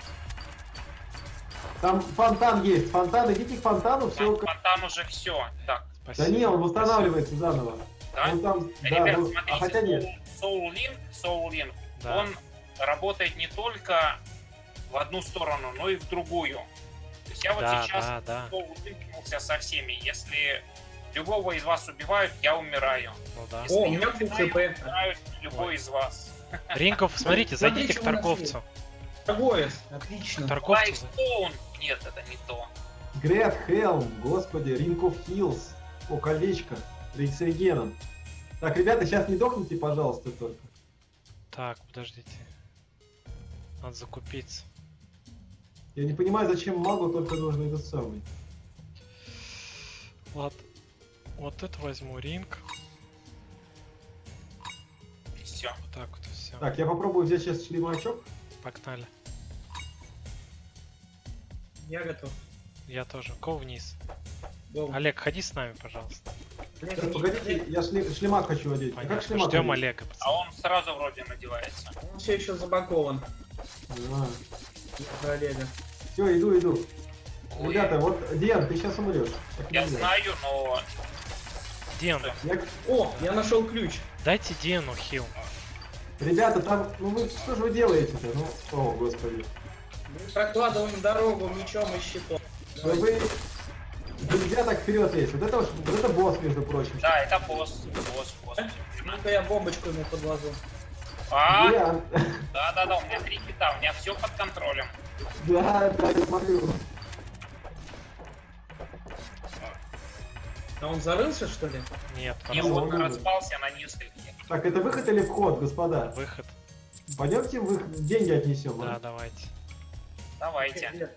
Там фонтан есть. Фонтан, идите к фонтану, все. Фон- Фонтан уже все. Так, Спасибо. Да не, он восстанавливается заново. да? Он там, да, Ребят, ну, а хотя нет. смотрите, Soul Link, Soul Link, Да. он работает не только в одну сторону, но и в другую. То есть я вот Да, сейчас да, да. Soul Linkнулся со всеми. Если любого из вас убивают, я умираю. Ну да. Если О, у я меня умираю, пол хп. умирает любой Ой. из вас. Ринков, смотрите, Смотри, зайдите к чего у нас торговцу. Торговец. Отлично. Торговцу. за- Lifestone. Нет, это не то. Грет Хелм, господи, Ring of Hills. О, колечко. С регеном. Так, ребята, сейчас не дохните, пожалуйста, только. Так, подождите. Надо закупиться. Я не понимаю, зачем магу только нужно этот самый. Ладно. Вот это возьму ринг. И все. Вот так вот все. Так, я попробую взять сейчас шлемачок. Погнали. Я готов. Я тоже. Го вниз. Go. Олег, ходи с нами, пожалуйста. Олег, Сейчас, погодите, я шле- шлемак хочу одеть. А как Понятно. шлемак Ждем одеть? Олега, А пацаны. он сразу вроде надевается. Он все еще забакован. А, За Олега. все, иду, иду. Ой, Ребята, вот, Диан, ты сейчас умрешь. Так я нельзя. знаю, но Ден, Я- О, я нашел ключ. дайте Дену хил. Ребята, там, ну вы что же вы делаете-то? Ну, о, господи. Мы прокладываем дорогу мечом и щитом. Да вы нельзя так вперед лезть. Вот это, вот, вот это босс, между прочим. да, это босс. Босс, босс. Ну-ка я бомбочку ему подложу. А, Диан. да, да, да, у меня три кита, у меня все под контролем. Да, да, я смотрю. А он зарылся, что ли? Нет, И хорошо. он он- распался на нескольких. Так, это выход или вход, господа? Выход. Пойдемте вы деньги отнесем. Да, а? давайте. Давайте. Где?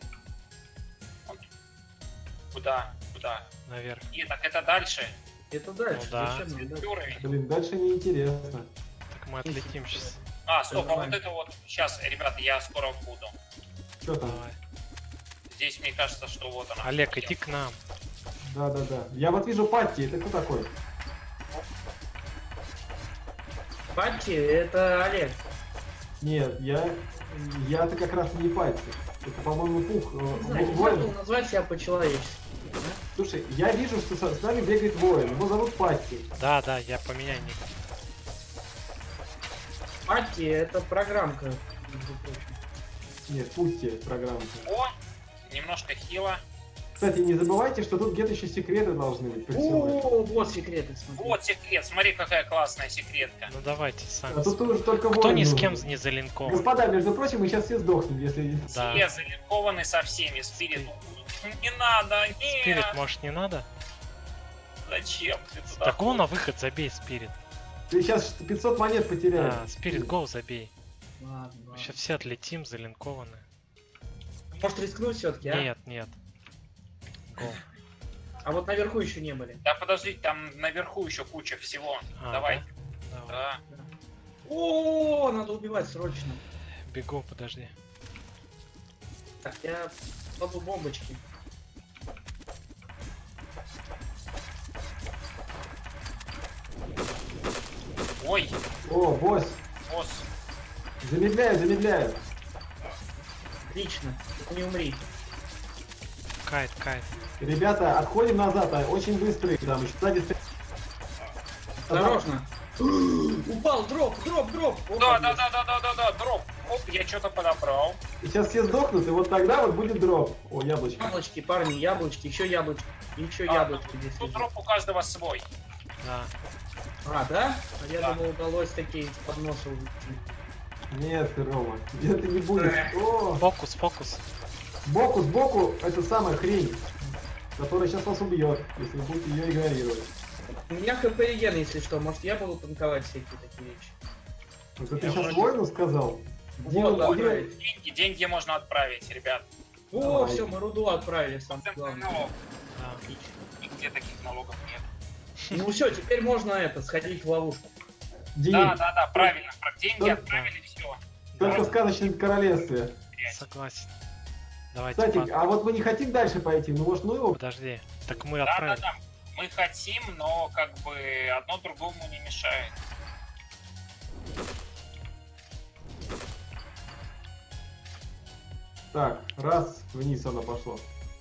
Куда? Куда? Наверх. И так это дальше. Это дальше. Ну да. Зачем нам Следующий дальше? уровень. Блин, дальше неинтересно. Так мы отлетим сейчас. А, стоп, а вот Нормально. это вот. Сейчас, ребята, я скоро буду. Что там? Давай. Здесь мне кажется, что вот она. Олег, иди к нам. Да, да, да. Я вот вижу Патти, это кто такой? Патти, это Олег. Нет, я... Я-то как раз не Патти. Это, по-моему, Пух. э, Не знаю, во- не воин. хотел назвать себя по-человечески. Слушай, я вижу, что со- с нами бегает воин. Его зовут Патти. Да, да, я поменяю ник. Патти это программка. между прочим. Нет, Путти программа. О, немножко хила. Кстати, не забывайте, что тут где-то еще секреты должны быть. присылать. О, вот секреты, смотри. Вот секрет, смотри, какая классная секретка. Ну давайте сами. А тут уже только Кто воин ни с нужен. кем не залинкован? Господа, между прочим, мы сейчас все сдохнем, если... Да. Все залинкованы со всеми. Спирит. Не надо, нет. Спирит, может, не надо? Зачем ты туда? Так вон на выход забей, Спирит. Ты сейчас пятьсот монет потеряешь. Да, Спирит, гоу забей. Ладно, Мы ладно. сейчас все отлетим, залинкованы. Может рискнуть все-таки, а? Нет, нет. Гоу. А вот наверху еще не были. Да подожди, там наверху еще куча всего. А, Давай. Давай. Да. О, надо убивать срочно. Бегу, подожди. Так, я кладу бомбочки. Ой, О, босс. босс. Замедляю, замедляю. Отлично. Не умри. Кайт, кайт. Ребята, отходим назад, а очень быстрые там еще сзади. стоят. Осторожно. Упал, дроп, дроп, дроп. Да, да, да, да, да, да, да, дроп. Оп, я что-то подобрал. И сейчас все сдохнут, и вот тогда вот будет дроп. О, яблочко. Яблочки, парни, яблочки, еще яблочки. Еще А, яблочки здесь. Тут лежат. дроп у каждого свой. Да. А, да? А я Да. думал, удалось такие из подноса увести. Нет, ты, Рома, нет, ты не будешь. О, Фокус, фокус. сбоку, сбоку, это самая хрень, которая сейчас вас убьет, если вы будете ее игнорировать. У меня хп реген, если что. Может, я буду танковать всякие такие вещи. Это ты Я сейчас вроде- воину сказал? Где Вот, он- где- отправить. Деньги, деньги можно отправить, ребят. О, Давай. все, мы руду отправили, самое Процентный главное. налог. Да. Нигде таких налогов нет. Ну все, теперь можно это, сходить в ловушку. Дим, Да, да, да, правильно. Про деньги Только- отправили все. только в сказочном королевстве. Согласен. Давайте, Кстати, па- а вот вы не хотите дальше пойти? Ну, может, ну его? подожди. Так мы Да, да, отправим. да. Мы хотим, но как бы одно другому не мешает. Так, раз, вниз оно пошло.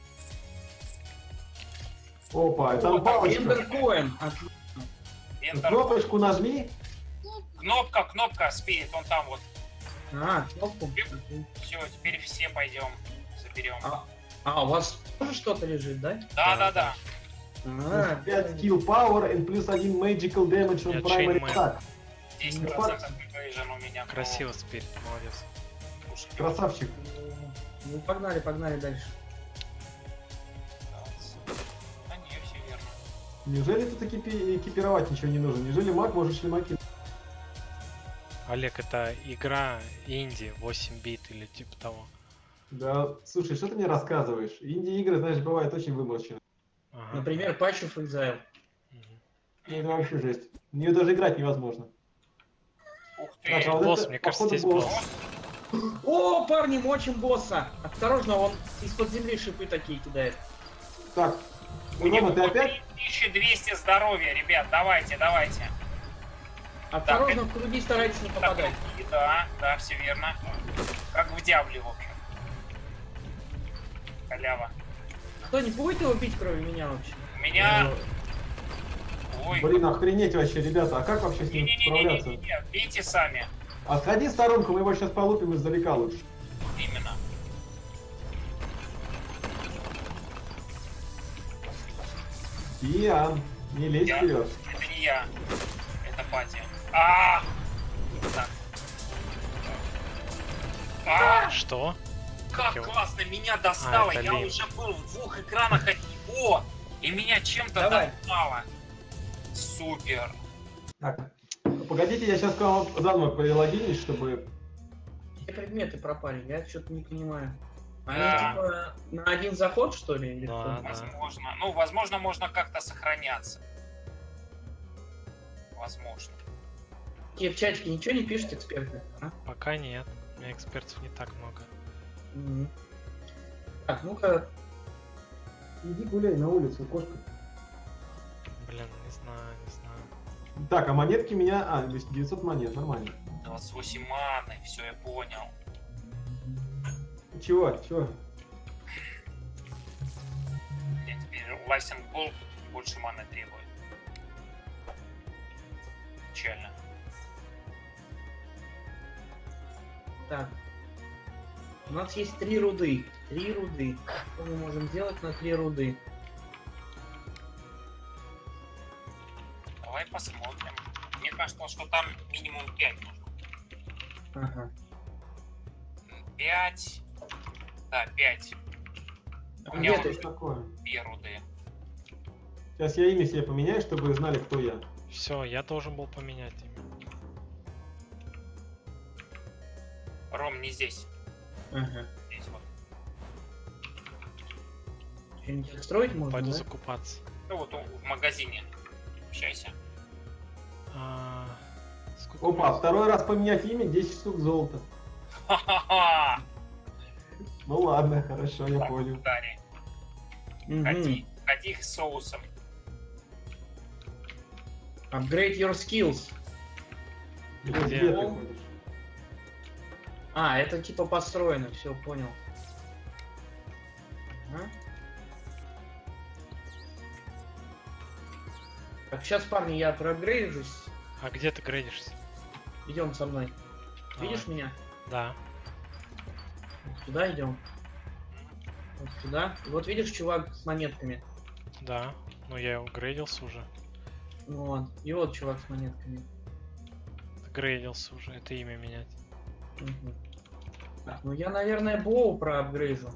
Опа, и там Вот, палочка. Эндеркоин. Enter. Кнопочку нажми. Кнопка, кнопка, спирит, он там вот. А, кнопку. Все, теперь все пойдем, заберем. А, а, у вас тоже что-то лежит, да? Да, Да, да, да. А, пять skill power and плюс один magical damage on Я primary chainmail. attack. десять процентов conversion у меня. Красиво, Спирит, молодец. Слушай, Красавчик. Ну, погнали, погнали дальше. Да не, все верно. Неужели тут экипи- экипировать ничего не нужно? Неужели маг может шлемаки? Олег, это игра инди, восемь бит или типа того. Да, слушай, что ты мне рассказываешь? Инди-игры, знаешь, бывают очень выморочены. Ага. Например, Patch of Exile. Мгм. Ну, это вообще жесть. В нее даже играть невозможно. Ух ты. Так, а вот Босс, это, мне кажется, походу, здесь босс. О, парни, мочим босса. Осторожно, он из-под земли шипы такие кидает. Так, У него Рома, ты опять? три тысячи двести здоровья, ребят, давайте, давайте. Осторожно, в круги старайтесь не Так, попадать. и да, да, все верно. Как в Диабле, в общем. Халява. Кто не будет его бить, кроме меня вообще? У меня... Ой, Блин, охренеть вообще, ребята, а как вообще с ним справляться? не-не-не-не-не, бейте сами. Отходи в сторонку, мы его сейчас полупим издалека лучше. Именно. Иоанн, не лезь Я? вперед. Это не я. Это Пати. А! Так. А! Что? Как его? классно меня достало! А, это Я Лим. уже был в двух экранах от него! И меня чем-то Давай. достало! Супер! Так, погодите, я сейчас к вам заново перелогинюсь, чтобы... Где предметы пропали? Я что-то не понимаю. Они Да. типа на один заход, что ли? Или Да. что? Возможно. Ну, возможно, можно как-то сохраняться. Возможно. Какие в чатике ничего не пишут эксперты? А? Пока нет. У меня экспертов не так много. Мгм. Так, ну-ка. Иди гуляй на улицу, кошка. Блин, не знаю, не знаю. Так, а монетки у меня... А, девятьсот монет, нормально. двадцать восемь маны, все, я понял. Чего, чего? Я теперь Лайсинг Болт больше маны требует. Печально. Так. У нас есть три руды. Три руды. Что мы можем сделать на три руды? Давай посмотрим. Мне кажется, что там минимум пять нужно. Ага. пять. Да, пять. А У меня где вот ты? Что такое? две руды. Сейчас я имя себе поменяю, чтобы вы знали, кто я. Все, я должен был поменять имя. Ром, не здесь. Ага. Здесь вот. Что-нибудь отстроить можно, Пойду да? закупаться. Ну вот у- в магазине. Общайся. А, сколько у Опа, меня- второй раз поменять имя, десять штук золота. Ха-ха-ха! Ну ладно, хорошо, я Так, понял. Дарья, Мгм. ходи, ходи с соусом. Upgrade your skills. Где, Где? где ты ходишь? А, это типа построено, все, понял. Ага. Так, сейчас, парни, я проапгрейжусь. А где ты грейдишься? Идем со мной. Давай. Видишь меня? Да. Вот сюда идем. Вот сюда. И вот видишь, чувак с монетками. Да. Ну я грейдился уже. Вот. И вот чувак с монетками. Грейдился уже. Это имя менять. Мгм. Так, ну я, наверное, Боу проапгрейжу.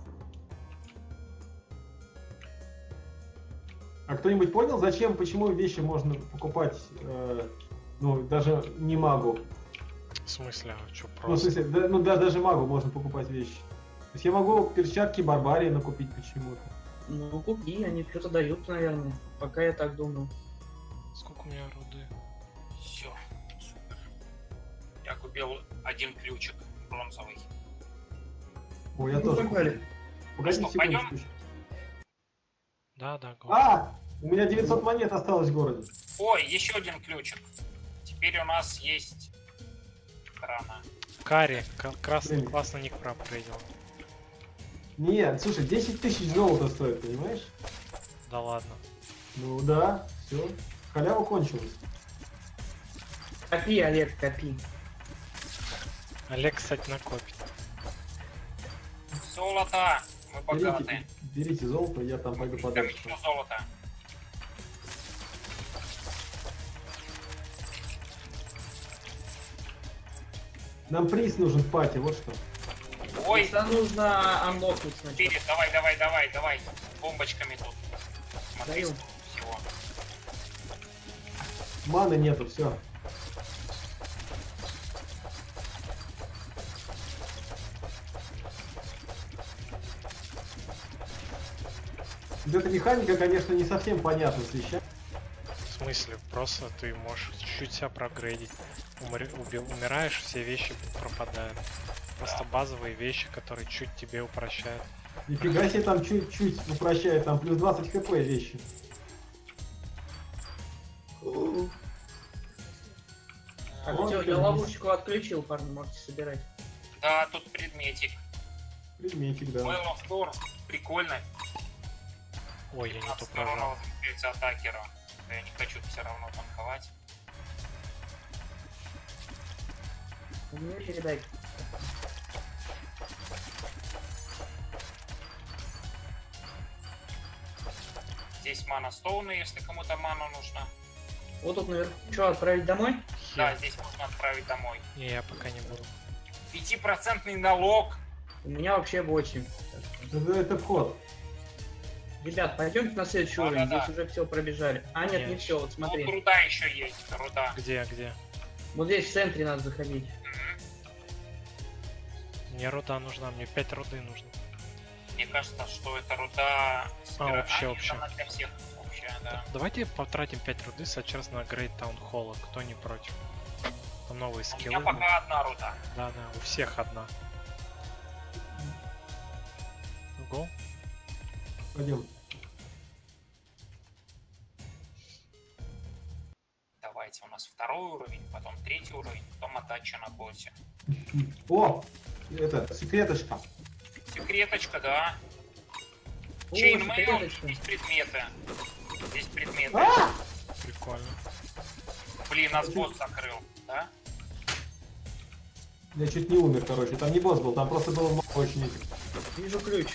А кто-нибудь понял, зачем, почему вещи можно покупать, э, ну, даже не магу? В смысле, а что Ну, в просто? смысле, да- ну, да, даже магу можно покупать вещи. То есть я могу перчатки Барбарии накупить почему-то. Ну, купи, они что-то дают, наверное. Пока я так думаю. Сколько у меня руды? Все, супер. Я купил один ключик бронзовый. Ой, я Ну, тоже погнали. купил. Погоди что, секундочку. пойдем? Да, да, го. А, у меня девятьсот монет осталось в городе. Ой, еще один ключик. Теперь у нас есть крана. Карри, к- красный, Блин. классно ник проапгрейдил. Нет, слушай, десять тысяч золота стоит, понимаешь? Да ладно. Ну да, все. Халява кончилась. Копи, Олег, копи. Олег, кстати, накопит. Золото! Мы богаты. Берите, берите золото, я там пойду Там подальше. еще золото. Нам приз нужен в пати, вот что. Ой, Это нужно анлокнуть сначала. Пирит, давай, давай, давай, давай. Бомбочками тут. Смотри, Даю. сколько всего. Маны нету, все. Эта механика, конечно, не совсем понятна с вещами. В смысле, просто ты можешь чуть-чуть себя проапгрейдить. Умри- уби- умираешь, все вещи пропадают. Просто базовые вещи, которые чуть тебе упрощают. Нифига себе там чуть-чуть упрощает, там плюс двадцать хп вещи. Так, Вот всё, я ты ловушечку отключил, парни, можете собирать. Да, тут предметик. Предметик, да. Well of Thor. Прикольно. Ой, я не то пятнадцать урона прожал. возмещается атакеру. Я не хочу все равно танковать. Мне передай. Здесь мана стоуны, если кому-то мана нужна. Вот тут наверху. Что, отправить домой? Да, Хер. здесь можно отправить домой. Не, я пока не буду. Пятипроцентный налог. У меня вообще восемь. Это, это вход. Ребят, пойдемте на следующий Да, уровень, да, да. здесь уже все пробежали. А, нет, Нет. не все, вот Ну, смотри. руда еще есть, руда. Где, где? Вот здесь в центре надо заходить. Мгм. Мне руда нужна, мне пять руды нужно. Мне кажется, что это руда... спира- вообще, нет, вообще. она для всех общая, да. Давайте потратим пять руды сейчас на грейд таунхолла, кто не против. Там новые У меня скиллы. пока одна руда. Да, да, у всех одна. Го? Пойдем. Давайте, у нас второй уровень, потом третий уровень, потом отдача на боссе. О! Это, секреточка. Секреточка, да. О, Чейнмейл, секреточка. здесь предметы. Здесь предметы. А! Прикольно. Блин, нас босс закрыл, да? Я чуть не умер, короче. Там не босс был, там просто было много очень этих. Вижу ключ.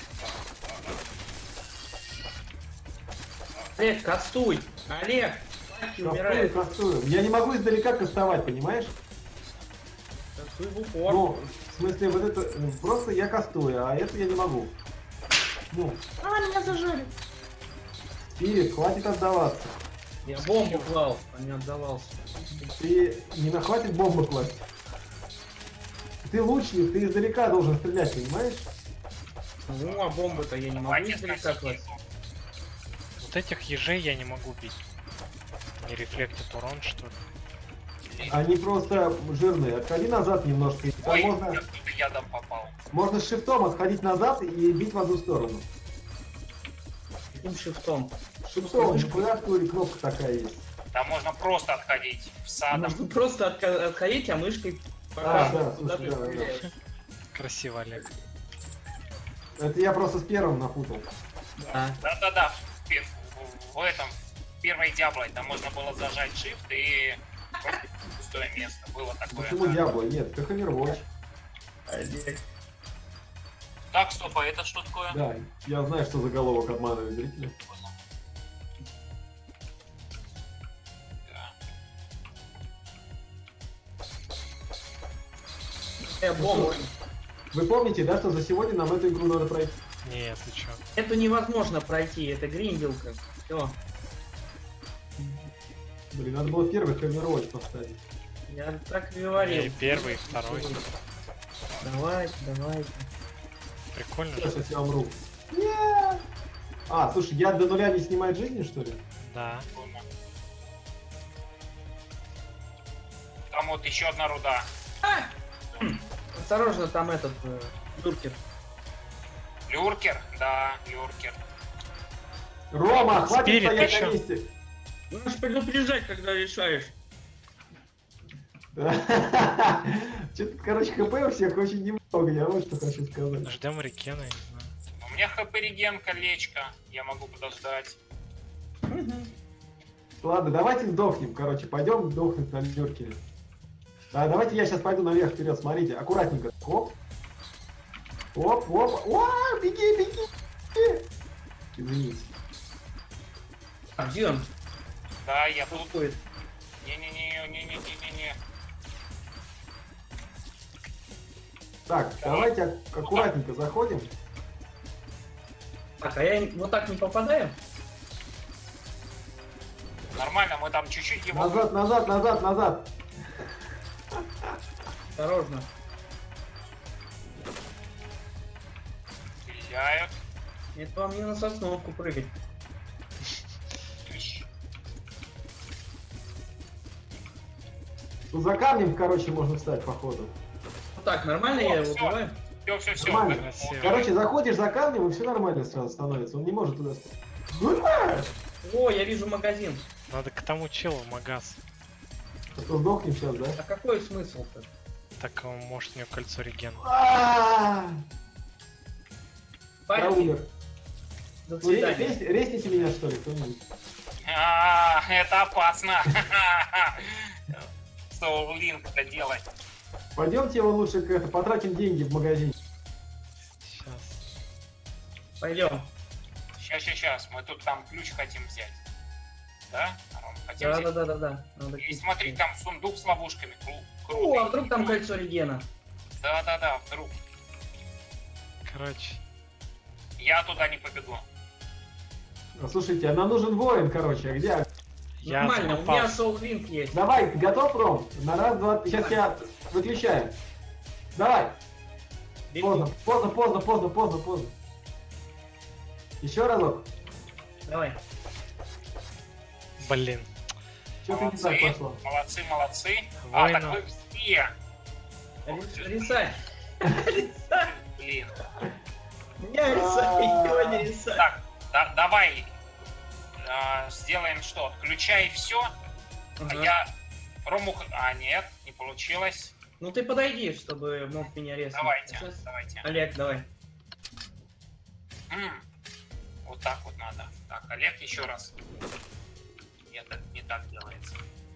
Олег, кастуй! Олег! Лаки Кастую, умирает. кастую. Я не могу издалека кастовать, понимаешь? Кастуй в упор. Ну, в смысле, вот это... ну, просто я кастую, а это я не могу. Ну, А, меня зажали. Спирит, хватит отдаваться. Я бомбу клал, а не отдавался. Ты не нахватит бомбу класть. Ты лучник, ты издалека должен стрелять, понимаешь? Ну, а бомбы-то я не могу Давайте издалека сносить класть. его. Вот этих ежей я не могу бить. Не рефлектит урон, что ли? Они просто жирные. Отходи назад немножко. и Там Ой, можно, я кто-то ядом попал. можно с шифтом отходить назад и бить в одну сторону. Каким шифтом? Шифтом, Мышкой? в клавиатуре кнопка такая есть. Там можно просто отходить в садом. Нужно просто отка- отходить, а мышкой А, показывать, да, куда слушай, ты да, да. стреляешь. Красиво, Олег. Это я просто с первым напутал. Да. Да-да-да, в, пе- в- в этом, в первой Диаблой, там можно было зажать shift и просто пустое место. Было такое. Почему да. Диабло? Нет, как Overwatch. Олег. Так, стоп, а это что такое? Да, я знаю, что заголовок обманывает зрителей. Да. Э, бомбу. Вы помните, да, что за сегодня нам эту игру надо пройти? Нет, ты чё? Это невозможно пройти, это гринделка. Все, Блин, надо было первый Overwatch поставить. я так и говорил. И первый, и второй. Давайте, давайте. Прикольно же. Сейчас я умру. Нет! А, слушай, я до нуля не снимает жизни, что ли? Да. Прикольно. Там вот еще одна руда. Осторожно, там этот э, дуркер. Люркер, да, люркер. Рома, хватит Спирит стоять еще. на месте. Можешь предупреждать, когда решаешь. Что-то, короче, хп у всех очень немного, я вот что хочу сказать. Ждем рекена, я не знаю. У меня хп реген, колечко. Я могу подождать. Ладно, давайте сдохнем, короче, пойдем сдохнуть на люркере. Да, давайте я сейчас пойду наверх вперед, смотрите, аккуратненько. Оп. Оп, оп. О, беги, беги. Извините. А где он? Да, я тут. Подходит. Не-не-не-не-не-не-не-не. Так, давайте ак- аккуратненько заходим. Так, а я не- вот так не попадаю? Нормально, мы там чуть-чуть его... Назад, назад, назад, назад. Осторожно. Стреляют. Это вам не на сосновку прыгать. Ищ. Тут за камнем, короче, можно встать, походу. Вот так, нормально О, я его всё. убиваю? Все, все, все. Нормально. Красиво. Короче, заходишь за камнем, и все нормально сразу становится. Он не может туда встать. О, я вижу магазин. Надо к тому челу магаз. А то сдохнем сейчас, да? А какой смысл-то? Так он может у него кольцо реген. А-а-а! Я Парень, умер. до Вы ре- свидания. рез- Резните меня, что ли, кто-нибудь? А, это опасно. Soul Link это делать. Пойдемте его лучше к это, потратим деньги в магазине. Сейчас. Пойдем. Сейчас, сейчас, сейчас. Мы тут там ключ хотим взять. Да? Ром, хотим Да, взять? да, да, да, да. Надо И купить. смотри, там сундук с ловушками. Кру- О, крутый. а вдруг там кольцо регена? Да, да, да, вдруг. Короче. Я туда не побегу. А, слушайте, а нам нужен воин, короче, а где? Я Нормально, у запал. меня Soul Link есть. Давай, ты готов, Ром? На раз, два, сейчас я выключаю. Давай. Поздно, Бегу. поздно, поздно, поздно, поздно, поздно. Еще разок. Давай. Блин. Что-то не так Молодцы, пошло. молодцы, молодцы. А, так Воина. вы все. Рис- Рисай. Рисай. Блин. Я рисай, его не рисай. Так, да- давай а, сделаем что? Отключай все. А Ага. я Рому... х- А, нет, не получилось. Ну ты подойди, чтобы мог меня резать. Давайте, Сейчас. давайте. Олег, давай. М, Вот так вот надо. Так, Олег, еще раз. Нет, это не так делается.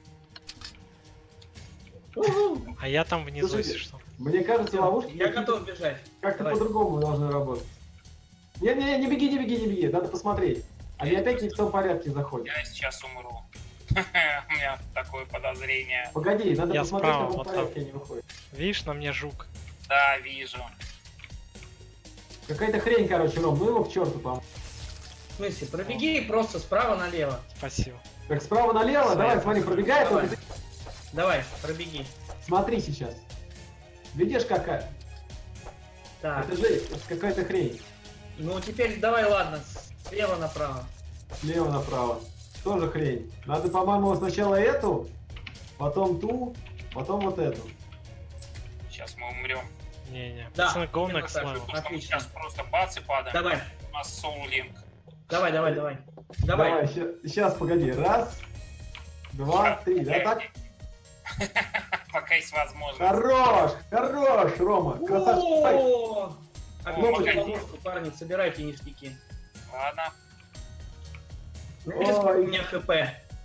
У-ху. А я там внизу, Слушайте, если что. Мне кажется, ловушки Я готов бежать. как-то Давай. по-другому должны работать. Не-не, не беги, не беги, не беги, надо посмотреть. Они опять не в том порядке заходят. Я сейчас умру. У меня такое подозрение. Погоди, надо Я посмотреть, справа, в каком вот порядке там. они выходят. Видишь, на мне жук. Да, вижу. Какая-то хрень, короче, Ром, ну его к черту, по-моему. В смысле, пробеги просто справа налево. Спасибо. Так, справа налево, давай, смотри, пробегай, Давай. только ты Давай, пробеги. смотри сейчас. Видишь, какая? Так, Это же какая-то хрень. ну теперь давай, ладно, слева направо. Слева направо. Тоже хрень. Надо, по-моему, сначала эту, потом ту, потом вот эту. Сейчас мы умрем. Не-не. Да, Пацаны, go именно next так. level. Потому что мы Отлично. сейчас просто бац и падаем. Давай, У нас Soul Link. давай, давай, давай. Давай. сейчас, погоди. Раз, два, три. Да, так? Пока есть возможность. Хорош, хорош, Рома. Красавчик. Ай, О! Отличную погоди. ловушку, парни, собирайте ништяки. Ладно. Знаете, сколько Ой. у меня хп?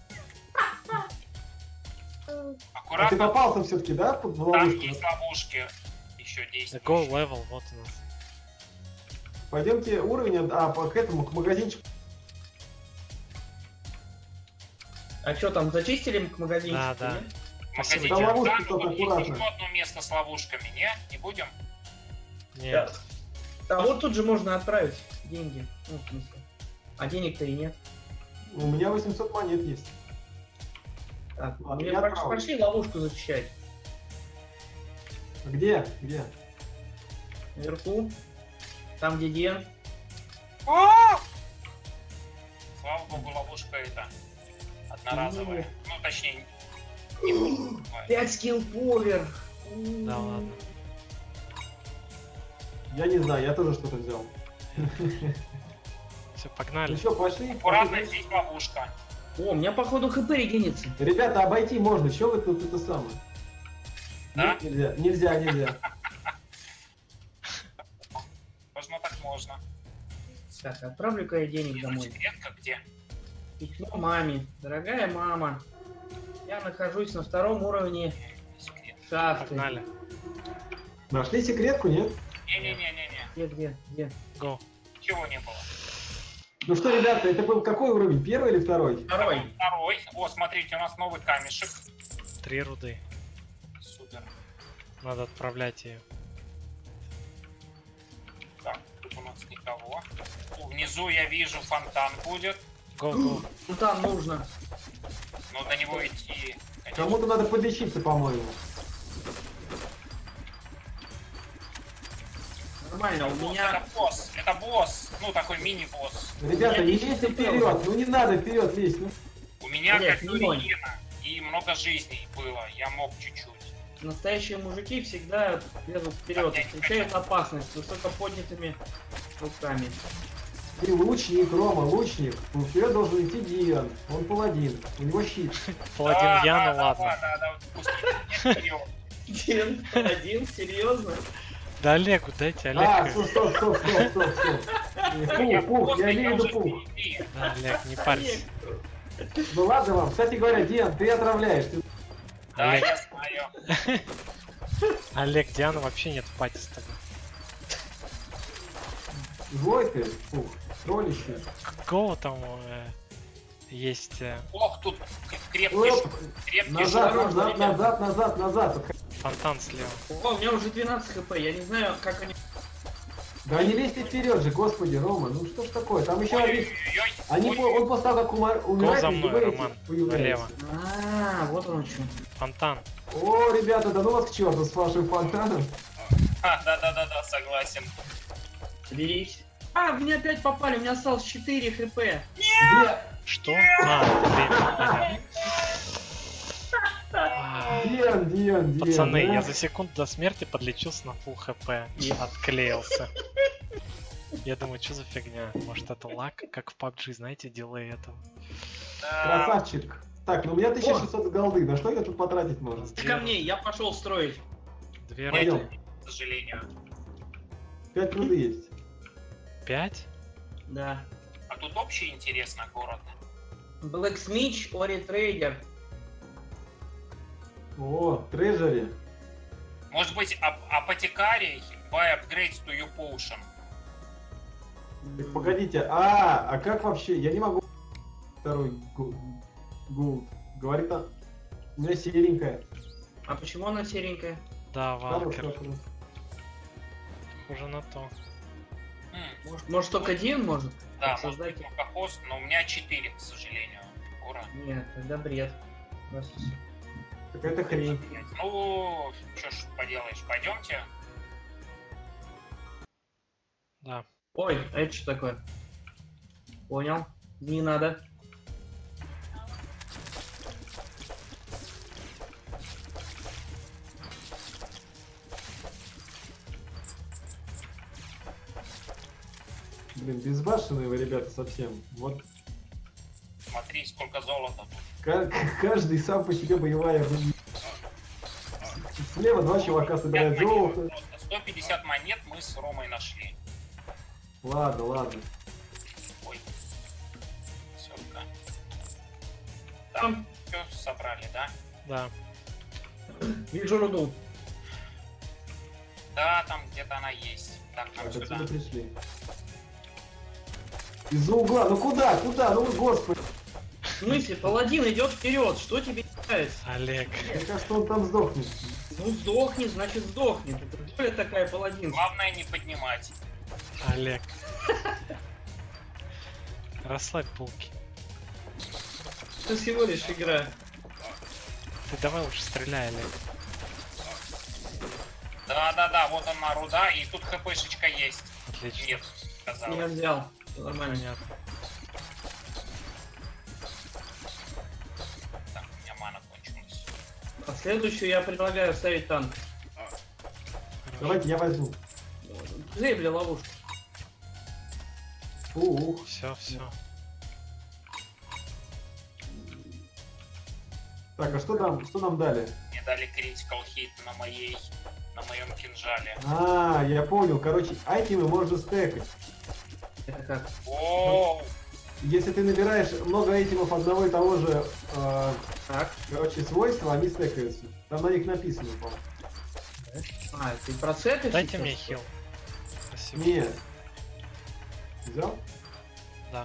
А ты Аккуратно. попался все-таки, да, под Там ловушку? есть ловушки. Еще The действующие. go level, вот у нас. Пойдемте уровень, от- а, по к этому, к магазинчику. А что там, зачистили к магазинчику? Да, да. нет? Магазин. Спасибо. Там ловушки Да, только тут есть аккуратно. еще одно место с ловушками. Не? Не будем? Нет. А вот тут же можно отправить деньги. Ну, в смысле. А денег-то и нет. У меня восемьсот монет есть. Так, Ладно, мне я пош- отправлю. пошли ловушку зачищать. Где? Где? Наверху. Там, где Ден. Слава богу, ловушка эта одноразовая. Ну, точнее, не буду. пять скилл повер. Да ладно. Я не знаю, я тоже что-то взял. Все, погнали. Ну что, пошли? Аккуратно, пошли. здесь ловушка. О, у меня походу хп регенится. Ребята, обойти можно. Что вы тут это самое? Да? Нет, нельзя, нельзя, нельзя. Можно так можно. Так, отправлю-ка я денег домой. Секретка где? Письмо маме. Дорогая мама, я нахожусь на втором уровне Секрет. шахты. Погнали. Нашли секретку, нет? Не-не-не-не-не. Где, где, где? Go. Ничего не было. Ну что, ребята, это был какой уровень? Первый или второй? Второй. Второй. О, смотрите, у нас новый камешек. Три руды. Супер. Надо отправлять ее. Так, тут у нас никого. О, внизу я вижу фонтан будет. Go, go. Ну там нужно. Но до него идти, конечно. Кому-то надо подлечиться, по-моему. Нормально, у меня... Это босс, это босс. Ну, такой мини-босс. Ребята, Я не вижу, лезьте что вперед. делать. Ну не надо вперед лезть. Ну, У меня Олег, как не гена и много жизней было. Я мог чуть-чуть. Настоящие мужики всегда лезут вперед, Так, я не встречают опасность высоко поднятыми руками. ты лучник, Рома, лучник. Вперед должен идти Диан. Он паладин. У него щит. Паладин Да, я, да, ну да, ладно. Да, да, да, пустите меня вперед. Один, один, серьезно? Да Олегу дайте, А, Олег. стоп, стоп, стоп, стоп, стоп, стоп. Я Пух, пух, просто, я я имею в виду уже пух. впереди. Да, Олег, не парься. Ну ладно вам. Кстати говоря, Диан, ты отравляешь. Ты... Да, Олег. я знаю. Олег, Диана вообще нет в пати с тобой. Злой ты, пух. Троллище. Какого там э, есть э, Ох, тут крепкий, Оп, ш- крепкий назад, шаг. осторожно, назад, ребята. назад, назад, назад. фонтан слева? О, у меня уже двенадцать хп, я не знаю, как они... Да не лезьте вперед же, господи, Рома, ну что ж такое? Там еще есть... Ой-ой-ой. Они, Ой, по- он после того, как умер, умирает, за и мной, вы эти Роман, появляетесь. налево. А, вот оно что. Фонтан. О, ребята, да ну вас к черту с вашим фонтаном. А, да-да-да-да, согласен. Берись. А, в меня опять попали, у меня осталось четыре хп. Где? Что? А, блин. Диан, Диан, Диан. Пацаны, да? я за секунду до смерти подлечился на фул хп и отклеился. Я думаю, что за фигня? Может это лак, как в пабг, знаете, дилей этого? Да. Красавчик. Так, ну у меня тысяча шестьсот голды, на что я тут потратить можно? Ты ко мне, я пошел строить. Две Пойдем. руды. К сожалению. Пять руды есть. Пять? Да. А тут общий интересно город. Blacksmith, Ори Трейдер. О, трежери. Может быть, ап- апотекарий by upgrades to your potion. Так, погодите, а, а как вообще? Я не могу второй гу- гулд. Говорит, а, у меня серенькая. А почему она серенькая? Да, Хорош, Валкер. хорош, хорош. Похоже на то. М, Может, может только один может? да, Так, может быть, создатель. только хост, но у меня четыре, к сожалению. Ура. Нет, тогда бред. Раз- Какая-то хрень. Ну, что ж поделаешь, пойдемте. Да. Ой, а это что такое? Понял. Не надо. Блин, безбашенные вы, ребята, совсем. Вот Смотри, сколько золота тут. ка- каждый сам по себе боевая вы- Слева два чувака собирают пятьдесят монет, золото. просто сто пятьдесят монет мы с Ромой нашли. Ладно, ладно. Ой. Всё-ка. Там все собрали, да? Да. Вижу руду. Да, там где-то она есть. Так, нам Так, сюда. отсюда пришли. Из-за угла. Ну куда? Куда? Ну господи. В смысле, паладин идет вперед, что тебе не нравится? Олег. Мне кажется, он там сдохнет. Ну сдохни, значит сдохнет. Это более такая паладин. Главное не поднимать. Олег. Расслабь булки. Это всего лишь игра. Ты давай лучше стреляй, Олег. Да-да-да, вот она руда, и тут хпшечка есть. Отлично. Нет, Я казалось. взял. Всё нормально. Понятно. Так, у меня мана кончилась. А следующую я предлагаю ставить танк. Давайте я возьму. Зебля ловушку. Ух. Все, все. Так, а что нам, что нам дали? Мне дали critical hit на моей, на моем кинжале. А, я понял. Короче, айтемы можно стекать. Это как? О, Если ты набираешь много айтемов одного и того же, э, Так. короче, свойства, они стекаются. Там на них написано, по-моему. А, ты про сеты Дайте сейчас? мне хил. Спасибо. Нет. Взял? Да.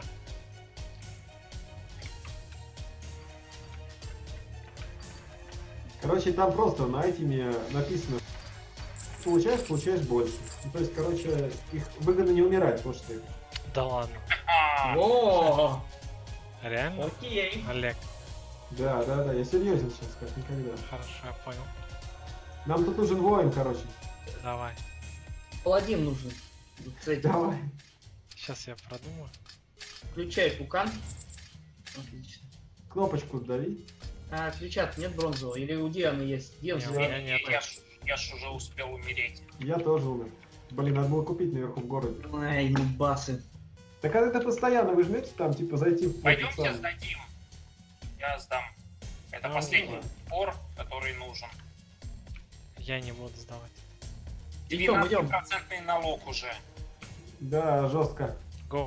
Короче, там просто на айтеме написано, получаешь, получаешь больше. Ну, то есть, короче, их выгодно не умирать, вот что. Да ладно. а, О, Реально? окей. Олег, Да, да, да, я серьезен сейчас, как никогда. хорошо, я понял. Нам тут нужен воин, короче. Давай. Паладин нужен. С этим. Давай. Сейчас я продумаю. Включай пукан. Отлично. Кнопочку дави. А, ключа нет бронзового? Или у Дианы есть? Диан Не, у зеленый. меня нет. я, ж, я ж уже успел умереть. Я тоже умер. Блин, надо было купить наверху в городе. Ай, ну басы. Так а это постоянно вы жмете там, типа, зайти в... Пойдемте этот самый- сдадим. Я сдам. Это Ну, последний ладно. пор, который нужен. Я не буду сдавать. Идем, идем. двенадцать процентов налог уже. Да, жестко. Go.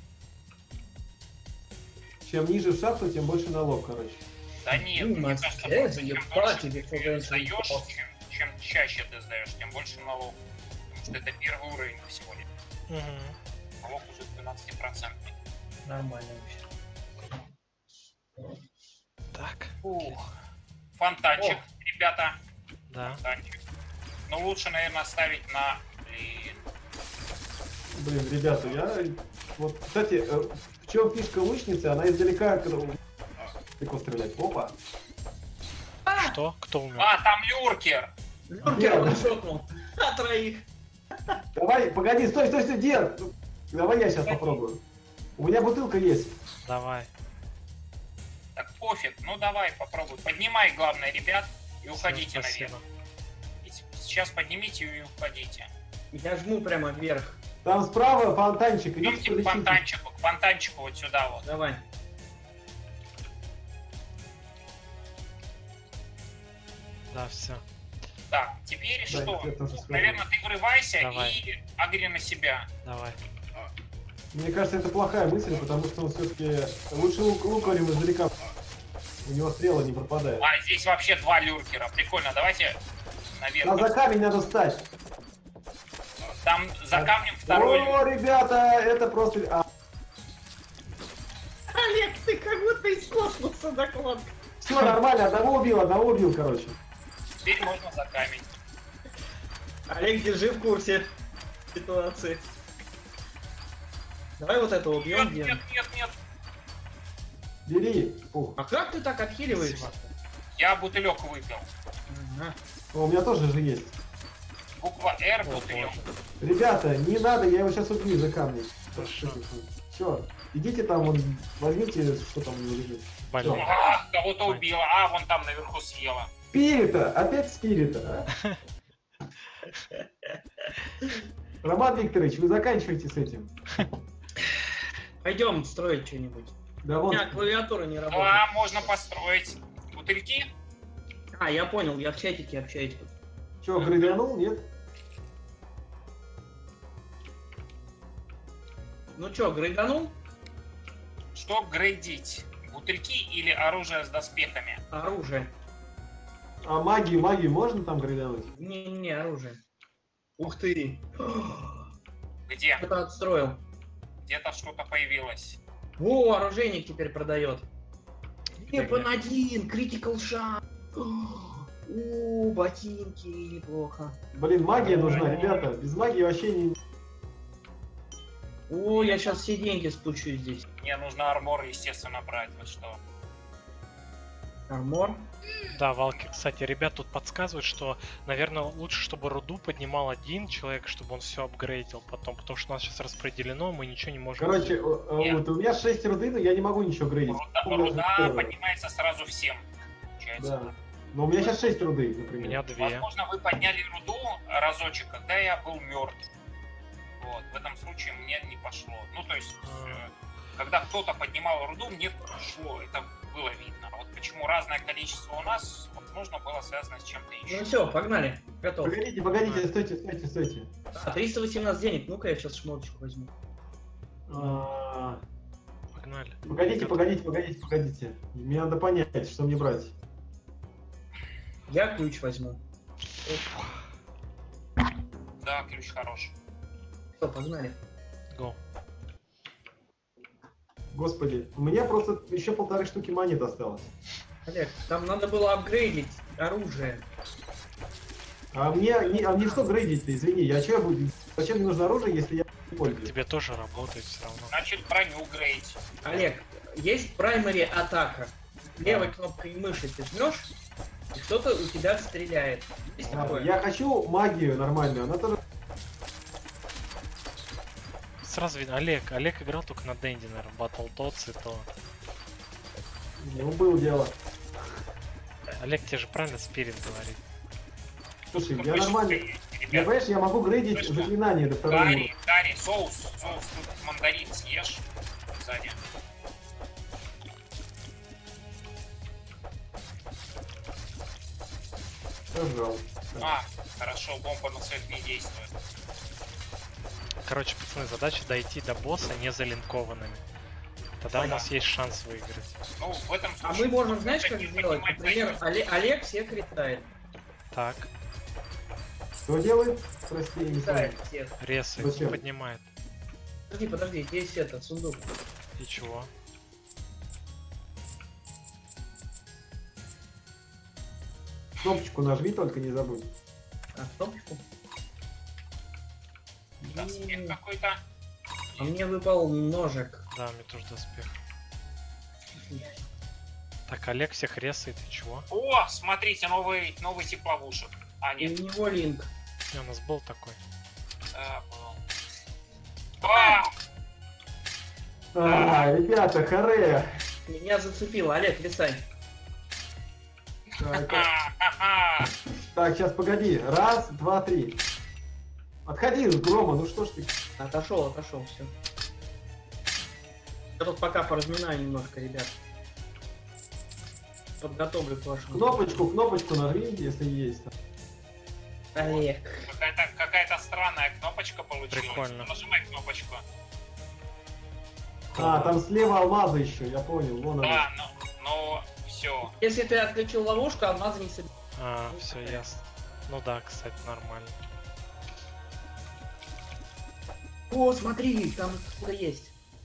Чем ниже в шахту, тем больше налог, короче. Да нет, Ну, мне кажется, э, просто чем ебать больше тебе, ты Фогенс, сдаешь, ебать. чем, чем чаще ты сдаешь, тем больше налог. Потому что это первый уровень всего лишь. Угу. Налог уже двенадцать процентов. Нормально вообще. Так. Ух. Фонтанчик, ребята. Да. Фонтанчик. Но лучше, наверное, ставить на... Блин. Блин, ребята, я... Вот, кстати, э, в чем фишка лучницы? Она издалека, когда... Легко стрелять. Опа. Что? Кто умер? А, там люркер! Люркер он шотнул. А, троих. Давай, погоди, стой, стой, стой, дед! Давай я сейчас попробую. У меня бутылка есть. Давай. Так пофиг, ну давай попробуй. Поднимай, главное, ребят, и Всё, уходите спасибо. наверх. И с- Сейчас поднимите и уходите. Я жму прямо вверх. Там справа фонтанчик, идите Идемте к полечите. фонтанчику, к фонтанчику вот сюда вот. Давай. Да, все. Так, теперь Да, что? я тоже Ну, схожу. наверное, ты врывайся Давай. и агри на себя. Давай. Мне кажется, это плохая мысль, потому что он все-таки лучше лук, лукарем издалека. У него стрела не пропадает. А здесь вообще два люркера. Прикольно, давайте наверх. А за камень надо встать. Там за камнем второй О, ребята, это просто... А, Олег, ты как будто из космоса доклад. все нормально, одного убил, одного убил, короче. Теперь можно за камень. Олег, держи в курсе ситуации. Давай вот этого убьем, Нет, Диан. нет, нет, нет. Бери. Ух. А как ты так отхиливаешься? Я бутылек выпил. Ага. О, у меня тоже же есть. Буква Р, О, бутылек. боже. Ребята, не надо, я его сейчас убью за камнем. Хорошо. Все, идите там, вон, возьмите, что там у него лежит. Блин. А, кого-то убила. А, вон там наверху съела. Спирита! Опять спирита, а? Роман Викторович, вы заканчиваете с этим. Пойдем строить что-нибудь. Да У вот, меня клавиатура не работает. Да, можно построить бутыльки. А, я понял, я в чатике общаюсь. что, грейданул, нет? Ну чё, грейданул? Что грейдить? Бутыльки или оружие с доспехами? Оружие. А магию, магию можно там грейдануть? Не-не, оружие. Ух ты. Где? Кто-то отстроил. Где-то что-то появилось. О, оружейник теперь продает. Привет. Вепон один, критикал шаг. О, ботинки, неплохо. Блин, магия нужна, ребята. Без магии вообще не... О, я сейчас все деньги спущу здесь. Мне нужно армор, естественно, брать. Вот что. Армор. Да, Валки, кстати, ребят тут подсказывают, что, наверное, лучше, чтобы руду поднимал один человек, чтобы он все апгрейдил потом, потому что у нас сейчас распределено, мы ничего не можем... Короче, о- о, Нет. вот у меня шесть руды, но я не могу ничего грейдить. Руда, У меня же руда первое. поднимается сразу всем. Получается. Да. Но у меня сейчас шесть руды, У например. меня две. Возможно, вы подняли руду разочек, когда я был мертв. Вот, в этом случае мне не пошло. Ну, то есть, э, когда кто-то поднимал руду, мне шло, это было видно. Вот почему разное количество у нас, возможно, было связано с чем-то еще. Ну все, погнали. Готов. Погодите, погодите, стойте, стойте, стойте. А, триста восемнадцать денег. Ну-ка я сейчас шмоточку возьму. А, Погнали. Погодите, погодите, погодите, погодите. Мне надо понять, что мне брать. Я ключ возьму. Да, ключ хороший. Все, погнали. Го. Господи, у меня просто еще полторы штуки монет осталось. Олег, там надо было апгрейдить оружие. А мне, не, а мне что грейдить-то, извини, я что я буду? Зачем мне нужно оружие, если я не пользуюсь? Тебе тоже работает все равно. Значит, броню грейдить. Олег, есть праймари атака. Левой кнопкой мыши ты жмешь, и кто-то у тебя стреляет. Есть А, такое? я хочу магию нормальную, она тоже... Сразу видно, Олег, Олег играл только на Дэнди, наверное, Battletoads и то. Ну, было дело. Олег тебе же правильно спирит говорит. Слушай, Ну, я вы же, нормально... Я, ребят, понимаешь, я могу грейдить Слышно? заклинания до второго уровня. Гарри, Гарри, соус, соус, тут мандарин съешь сзади. Пожалуйста. А, хорошо, бомба на своих не действует. Короче, пацаны, задача дойти до босса не залинкованными. Тогда у нас есть шанс выиграть. Ну, в этом А случае... мы можем, знаешь, как такие сделать? поднимать Например, пойдёт. Оле- Олег всех ритает. Так, Что делает? Прости, я не понял. Ритает всех. ресай, Зачем? поднимает. Подожди, подожди, здесь это, сундук. И чего? Кнопочку нажми, только не забудь. А, кнопочку. Доспех М, какой-то. А мне выпал ножик. Да, мне тоже доспех. Так, Олег всех ресает, и чего? О, смотрите, новый, новый тип ловушек. А, И нет, у него линк. Не, у нас был такой. да, был. А, А, ребята, харе! Меня зацепило. Олег, лисай. Так, ха, ха-ха. так, сейчас погоди. Раз, два, три. Отходи, Грома, ну что ж ты. Отошел, отошел, все. Я тут пока поразминаю немножко, ребят. Подготовлю к вашему. Кнопочку, кнопочку нажми, если есть. Олег. Какая-то какая-то странная кнопочка получилась. Прикольно. Нажимай кнопочку. А, там слева алмазы еще, я понял. Вон Да, она. ну, ну, все. Если ты отключил ловушку, алмазы не соберешь. А, все ясно. Ну да, кстати, нормально. О, смотри, там что-то есть.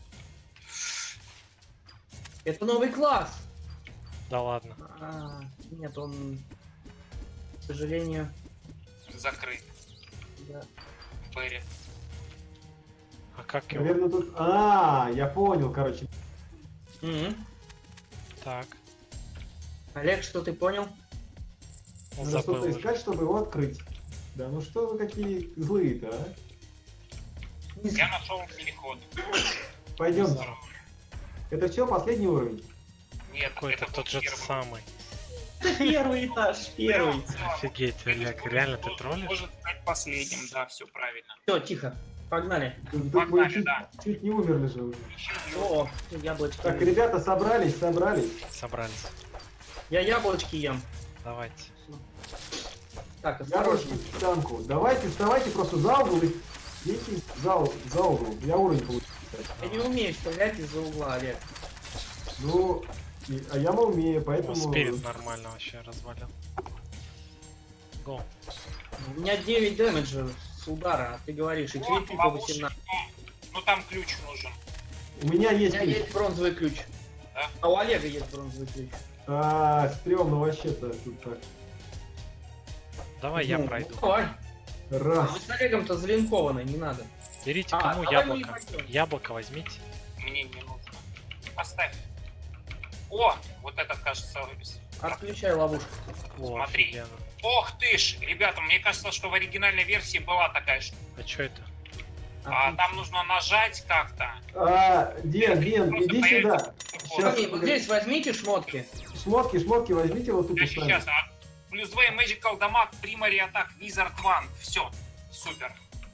Это новый класс. Да ладно. А, нет, он, к сожалению, Закрыт. да. Берет. А как его? Наверное, тут... А, я понял, короче. Мгм. Так, Олег, что ты понял? он Надо забыл что-то уже. искать, чтобы его открыть. Да, ну что вы какие злые-то, а? Я нашел переход. Пойдем. Это все, последний уровень? Нет, Какой-то это тот же первый. самый. Первый этаж, первый. Офигеть, Олег, реально ты троллишь? Может стать последним, да, все правильно. Все, тихо. Погнали. Тут вы Погнали, чуть, да. чуть не умерли же уже. Ищи О, яблочки. Так, ребята, собрались, собрались. Собрались. Я яблочки ем. Давайте. Так, Я осторожно. рожу танку. Давайте, вставайте просто за угол и идите за, у- за угол. Я уровень получу. Я не умею стрелять из-за угла, Олег. Ну, и- а я умею, О, поэтому... спирит нормально вообще развалил. Го. У меня девять дэмэджа с удара, а ты говоришь, и Вот, крипи по ловушек. восемнадцать. Ну там ключ нужен. У меня У есть меня ключ. есть бронзовый ключ. Да? А у Олега есть бронзовый ключ. А, стрёмно вообще-то тут так. Давай я Ну, пройду. Давай. Раз. Мы с Олегом-то залинкованы, не надо. Берите А, кому давай мы не яблоко. пойдем. Яблоко возьмите. Мне не нужно. Поставь. О, вот этот, кажется, Отключай ловушку. О, Смотри. офигенно. ох ты ж, ребята, мне кажется, что в оригинальной версии была такая штука. А чё это? А, там нужно нажать как-то. А, Ден, Ден, Просто иди появится сюда. такой Сейчас. вот. Смотри, вот здесь возьмите шмотки. Шмотки, шмотки возьмите вот тут и Сейчас, ставим. сейчас. А, плюс два Magical Damage, Primary Attack, Wizard Wand. Все, супер.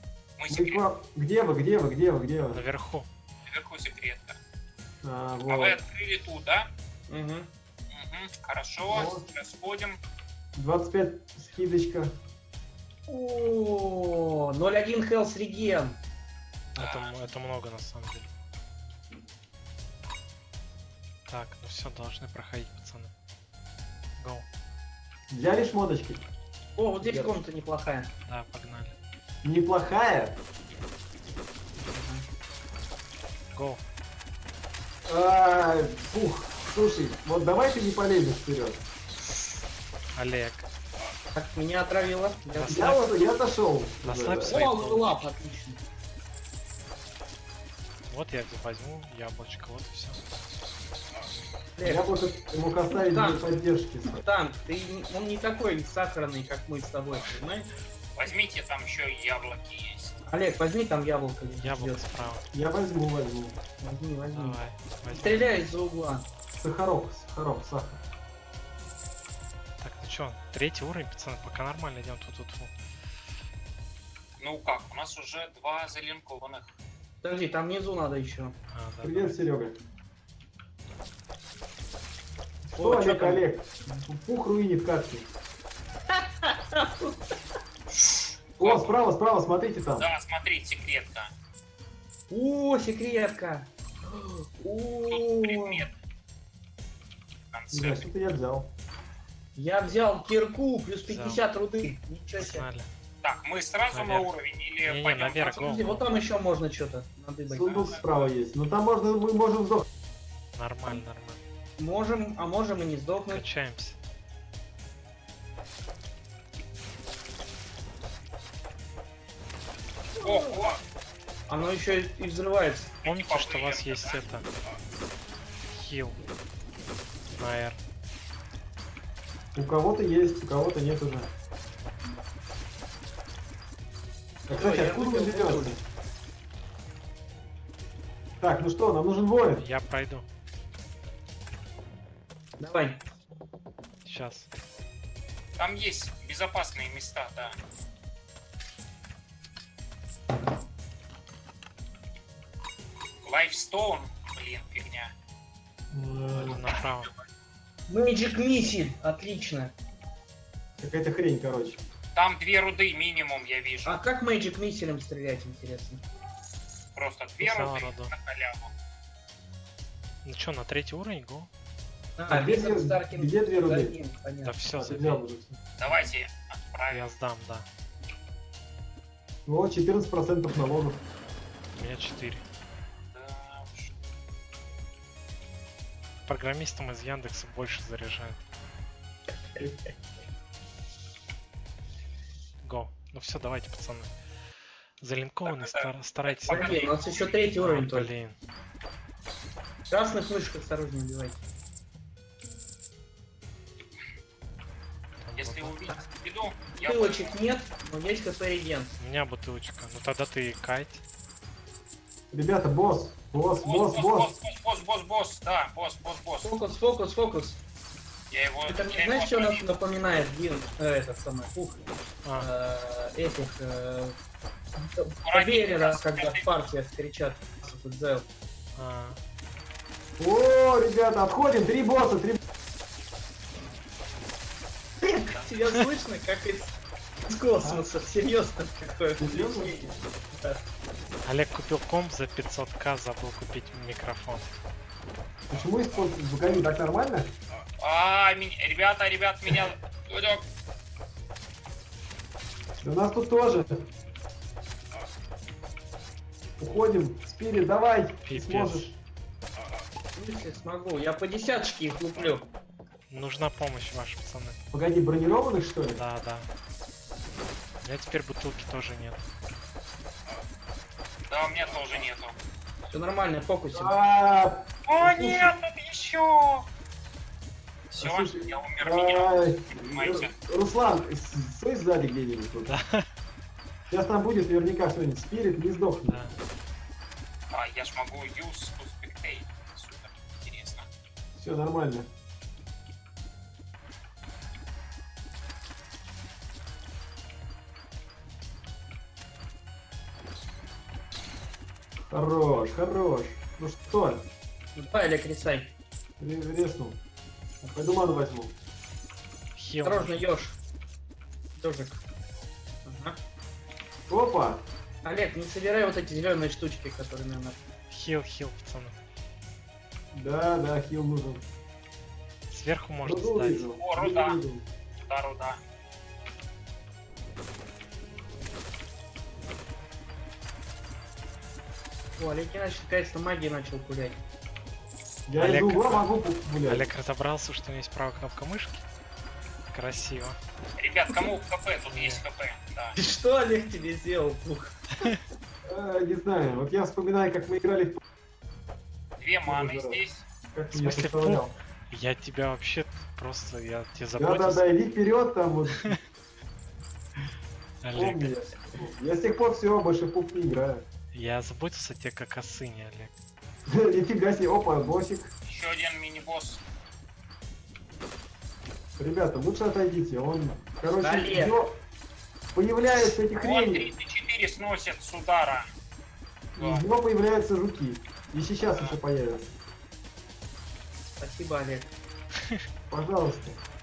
Мы Мы к секрет. вам- Где вы, где вы, где вы, где вы? Наверху. Наверху секретка. А, А вы вот. открыли тут, да? Угу. Угу, хорошо. Вот. Сейчас сходим. двадцать пять скидочка. О, ноль один health regen. Это, м- это много на самом деле. Так, ну все, должны проходить, пацаны. Go. Взяли шмоточки? О, вот здесь Нет. комната неплохая. Да, погнали. Неплохая. Go. А, фух, слушай, вот давай ты не полезешь вперед. Олег. Так, меня отравило. Я- Расслабься. Я вот, я отошел. Расслабься. Да, свои О, полки. лап, отлично. Вот я возьму яблочко, вот и все. да. Я просто мог оставить Да. для поддержки. Танк, ты, н- он не такой сахарный, как мы с тобой, понимаешь? Возьмите, там еще и яблоки есть. Олег, возьми там яблоко. здесь Яблоко ждёт. справа. Я возьму, возьму. Возьми, возьми. Давай. возьми. Стреляй из-за угла. Сахарок, сахарок, сахар. Так, ну чё, третий уровень, пацаны, пока нормально идем тут тут. Ну как, у нас уже два залинкованных. Подожди, там внизу надо еще. А, да, Привет, Серега. О, Что, чё Олег, там? Олег? Пух руинит катки. О, справа, справа, смотрите там. Да, смотри, секретка. О, секретка. Тут О, предмет. В Да, конце. что-то я взял. я взял кирку, плюс Взял. пятьдесят руды. Ничего себе. погнали. Так, мы сразу на Наверх. уровень или Не-не, пойдем наверх, по- го. Подожди, вот там еще можно что-то надыбать. Сундук справа есть. Но там можно, мы можем сдохнуть. Нормально, нормально. Можем, а можем и не сдохнуть. Качаемся. Ого! Оно еще и и взрывается. Помните, что у вас есть это... Хил. На R. У кого-то есть, у кого-то нет уже. А, кстати, я откуда вы выпил, выпил. берете? Так, ну что, нам нужен воин. Я пройду. Давай. Сейчас. Там есть безопасные места, да. Лайфстоун, блин, фигня. Пойду направо. Magic Missile. Отлично. Какая-то хрень, короче. Там две руды минимум, я вижу. А как Magic Missile стрелять, интересно? Просто две Сначала руды руду. на халяву. Ну чё, на третий уровень, го? А, где, Wizard две- Starking где две руды? один, Да понятно. все, А, ты забей. взял уже всё. Давайте отправим. Я сдам, да. Вот, четырнадцать процентов налогов. У меня четыре. Да уж. Программистам из Яндекса больше заряжают. Го. Ну все, давайте, пацаны. Залинкованный, Так, это- стар- старайтесь. это Погоди, у нас еще третий А, уровень только. блин. Красных мышек осторожно убивайте. Там Если вот- увидите беду, я Бутылочек нет, но есть хп реген. У меня бутылочка. Ну тогда ты кайт. Ребята, босс, босс, Босс, босс, босс, босс. босс, босс, босс, босс, да, босс, босс, босс. Фокус, фокус, фокус. Я его, Это я мне его знаешь, что отправил. нас напоминает Дин, э, этот самый, ух, А, э, этих, э, Уронили Вейлера, нас, когда это- в партиях кричат. тут Зел. а, О, ребята, отходим, три босса, три... Тебя слышно, как из, из космоса, серьезно какое Серьезно? включение. Да. Олег купил комп за пятьсот ка, забыл купить микрофон. Почему использовать звуками так нормально? А, меня- ребята, ребят, меня... Дудок. Да у нас тут тоже. Уходим, Спирит, давай, ты Пипец. сможешь. Если смогу, я по десяточке их луплю. Нужна помощь ваша, пацаны. Погоди, бронированных что ли? Да, да. У меня теперь бутылки тоже нет. Да, у меня тоже нету. Все нормально, фокусим. А, О, нет, тут еще! Все, слушай, я умер, меня. ай, Понимаете? Ру- Руслан, с- стой сзади где-нибудь. тут. Да. Сейчас там будет наверняка что-нибудь. Спирит, не сдохни. Да. А, я ж могу use to spectate. Супер, интересно. Все нормально. Хорош, хорош. Ну что, Давай, Олег, рисай. ре- резнул. Пойду ману возьму. Хил. Осторожно, ёж. Ёжик. Ага. Опа! Олег, не собирай вот эти зеленые штучки, которые мне надо. Хил, хил, пацаны. Да, да, хил нужен. Сверху можно Руду сдать. вижу, О, руду руда. вижу. Сюда руда. О, Олег Геннадьевич наконец-то магией начал гулять. Я Олег- из угла могу гулять. Олег разобрался, что у него есть правая кнопка мышки. Красиво. Ребят, кому ХП? Тут есть ХП. Да. Ты что, Олег, тебе сделал, пух? А, не знаю, вот я вспоминаю, как мы играли в... Две маны здорово. здесь. Как В ты меня смысле, представлял. Я тебя вообще просто, я тебе заботился. Да-да-да, иди вперед там вот. Олег, Помни. Я с тех пор все, больше в пуп не играю. я заботился о тебе как о сыне, Олег. Нифига себе, опа, боссик. Еще один мини-босс. Ребята, лучше отойдите, он, короче, Олег. всё появляются эти Он хрени, тридцать четыре сносит с удара. Да. из него появляются жуки. И сейчас еще появятся. Спасибо, Олег. Пожалуйста.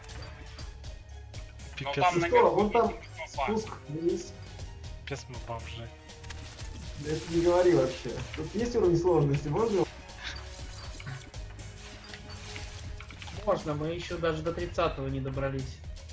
Но Пипец, там Что, наверху вон там есть толпа. спуск вниз. пипец мы бомжи. Я это не говори вообще. Тут есть уровень сложности, можно? Можно, мы еще даже до тридцатого не добрались.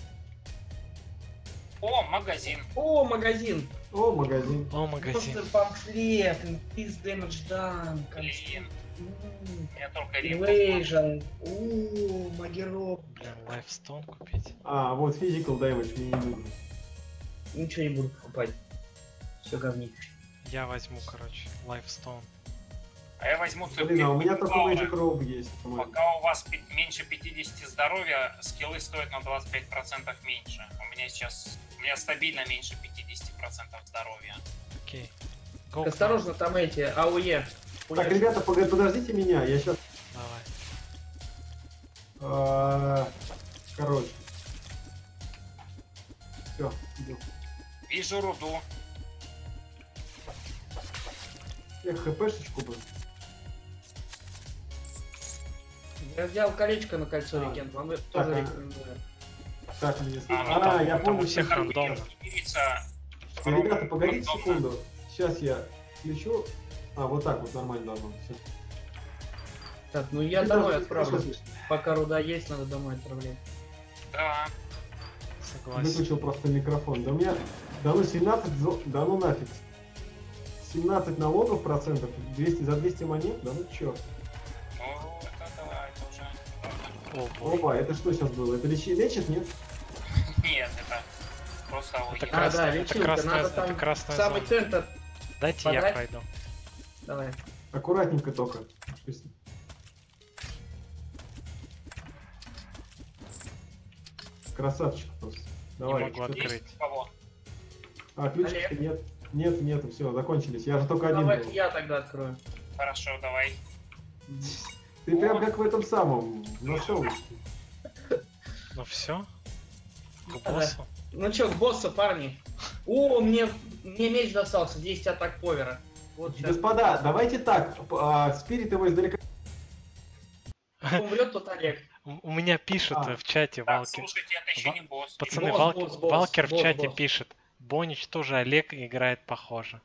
О, магазин. О, магазин! О, магазин. О, магазин. Просто памфлет, increase damage done. Блин, М, я только рим. Invasion. Ууу, магерок. Блин, лайфстон купить. А, вот physical damage мне не нужен. Ничего не буду покупать. Все говнище. Я возьму, короче, лайфстон. А я возьму Блин, а у меня только Power. Magic Robe есть. по-моему. Пока у вас пи- меньше пятидесяти здоровья, скиллы стоят на двадцать пять процентов меньше. У меня сейчас... У меня стабильно меньше пятидесяти процентов здоровья. Окей. Go, Осторожно, там эти, АОЕ. Так, ребята, пога- подождите меня, я сейчас... Давай. Короче. Все, иду. Вижу руду. Эх, хпшечку бы. Я взял колечко на кольцо А, легенд, вам тоже так, а- рекомендую. Так, мне... А, ну А, там- я там помню, у всех что- рандомно. Мириться. Ребята, погодите Рандомно. секунду. Сейчас я включу. А, вот так вот нормально должно. Всё. Так, ну я Ну, домой да, отправлю. хорошо слышно. Пока руда есть, надо домой отправлять. Да. Согласен. Выключил просто микрофон. Да у меня дано семнадцать, зо- да ну нафиг. семнадцать налогов процентов, двести за двести монет, да ну чё. Ну, это да, это уже... О, боже. Опа, это что сейчас было? Это лечи- лечит, нет? Нет, это просто АОЕ. Это А, красная, да, это лечилка, красная, надо это там красная самый зона. центр. Дайте я подать. пройду. Давай. Аккуратненько только. Что с- Красавчик просто. Давай. могу что- открыть. Есть у кого? А, ключика Олег. нет. Нет, нет, все, закончились. Я же только один Давай был. я тогда открою. Хорошо, давай. Ты прям как в этом самом, на совести. Ну все. К Да. боссу. Ну чё, к боссу, парни. О, мне, мне меч достался, десять атак повера. Вот сейчас. Господа, давайте так. а, Спирит его издалека. Умрет тот Олег. У у меня пишет А. э, в чате Так, Валки. слушайте, это еще Ва- не босс. Пацаны, Босс, Валки- босс, босс, Валкер в босс, чате босс. пишет. Бонич тоже Олег играет похоже.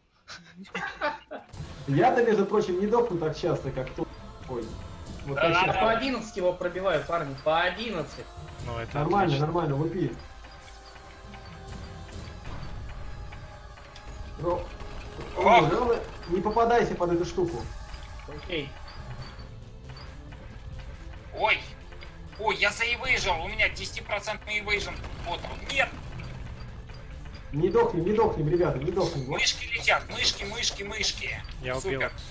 Я-то, между прочим, не дохну так часто, как тут. Ой. Вот Да так ладно. Я щас. по одиннадцать его пробиваю, парни, по одиннадцать. Ну это Нормально, отлично. нормально, лупи. Ро- О, Ох. главное, не попадайся под эту штуку. Окей. Ой! Ой, я заэвейжил, у меня десятипроцентный эвейжн. Вот он. Нет, Не дохнем, не дохнем, ребята, не дохнем. Вот. мышки летят, мышки, мышки, мышки. Я убил. Супер.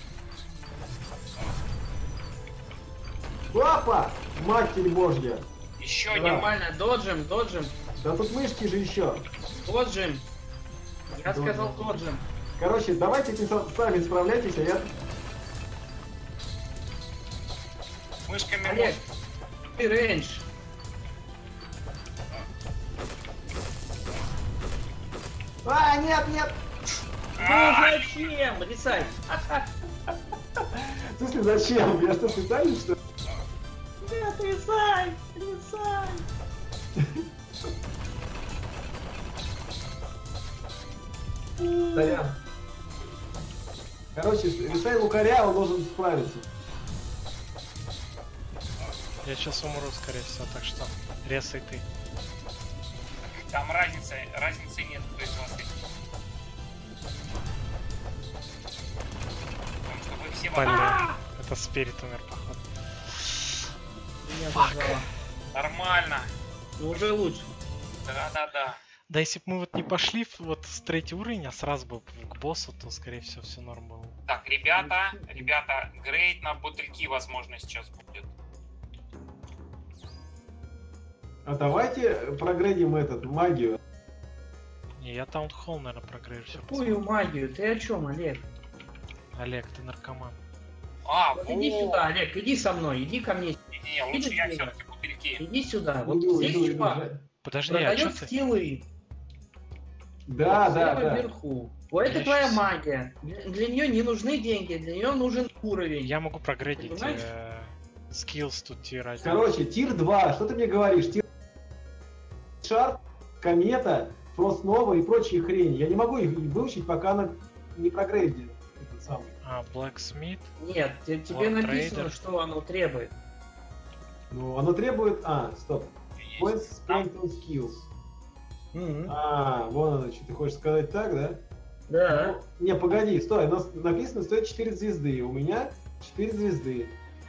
Папа! Матерь Божья! Еще Да. один. Нормально, доджим, доджим, Да тут мышки же еще. доджим. Я Доджим. сказал доджим. Короче, давайте ты са- сами справляйтесь, а я... Мышками. Олег, ты рейндж. А, нет, нет! А, Зачем? Рисай. В смысле, зачем? Я что, специально, что ли? Нет, рисай. Рисай. Сорян. Короче, решай лукаря, он должен справиться. Я сейчас умру, скорее всего, так что резай ты. Там разницы, разницы нет в производстве. Потому что вы все в Блин, одном. это спирит умер, походу. Меня зажало. Нормально. Ну, уже лучше. Да-да-да. Да, если бы мы вот не пошли в- вот с третий уровень, а сразу бы к боссу, то, скорее всего, все норм было. Так, ребята, ребята, грейд на бутыльки, возможно, сейчас будет. А давайте прогрейдим этот, магию. Не, я таунхолл, наверное, прогрейжу. всё Какую магию? Ты о чем, Олег? посмотрю. Олег, ты наркоман. А, Вот вот. иди сюда, Олег, иди со мной, иди ко мне. Не-не, лучше Видишь я меня? все-таки бутыльки. Иди сюда. Вот Иду, здесь иду, иду, чувак Жень. Подожди, а продает что ты? скиллы. Да, Вот да, слева да. вверху. Вот это Я твоя щас- магия. Для, для нее не нужны деньги, для нее нужен уровень. Я могу прогрейдить Понимаешь? э, skills тут тир один. Короче, тир два, что ты мне говоришь? Тир Шарп, Комета, Фрост Нова и прочие хрени. Я не могу их выучить, пока она не прогрейдит. Этот самый. А, Blacksmith. Нет, те- тебе Вот написано, трейдер. что оно требует. Ну, оно требует... А, стоп. Есть. Points spent on skills. Мгм. А, вон оно, что ты хочешь сказать так, да? Да. Ну, не, погоди, стой, у нас написано, стоит четыре звезды. У меня четыре звезды.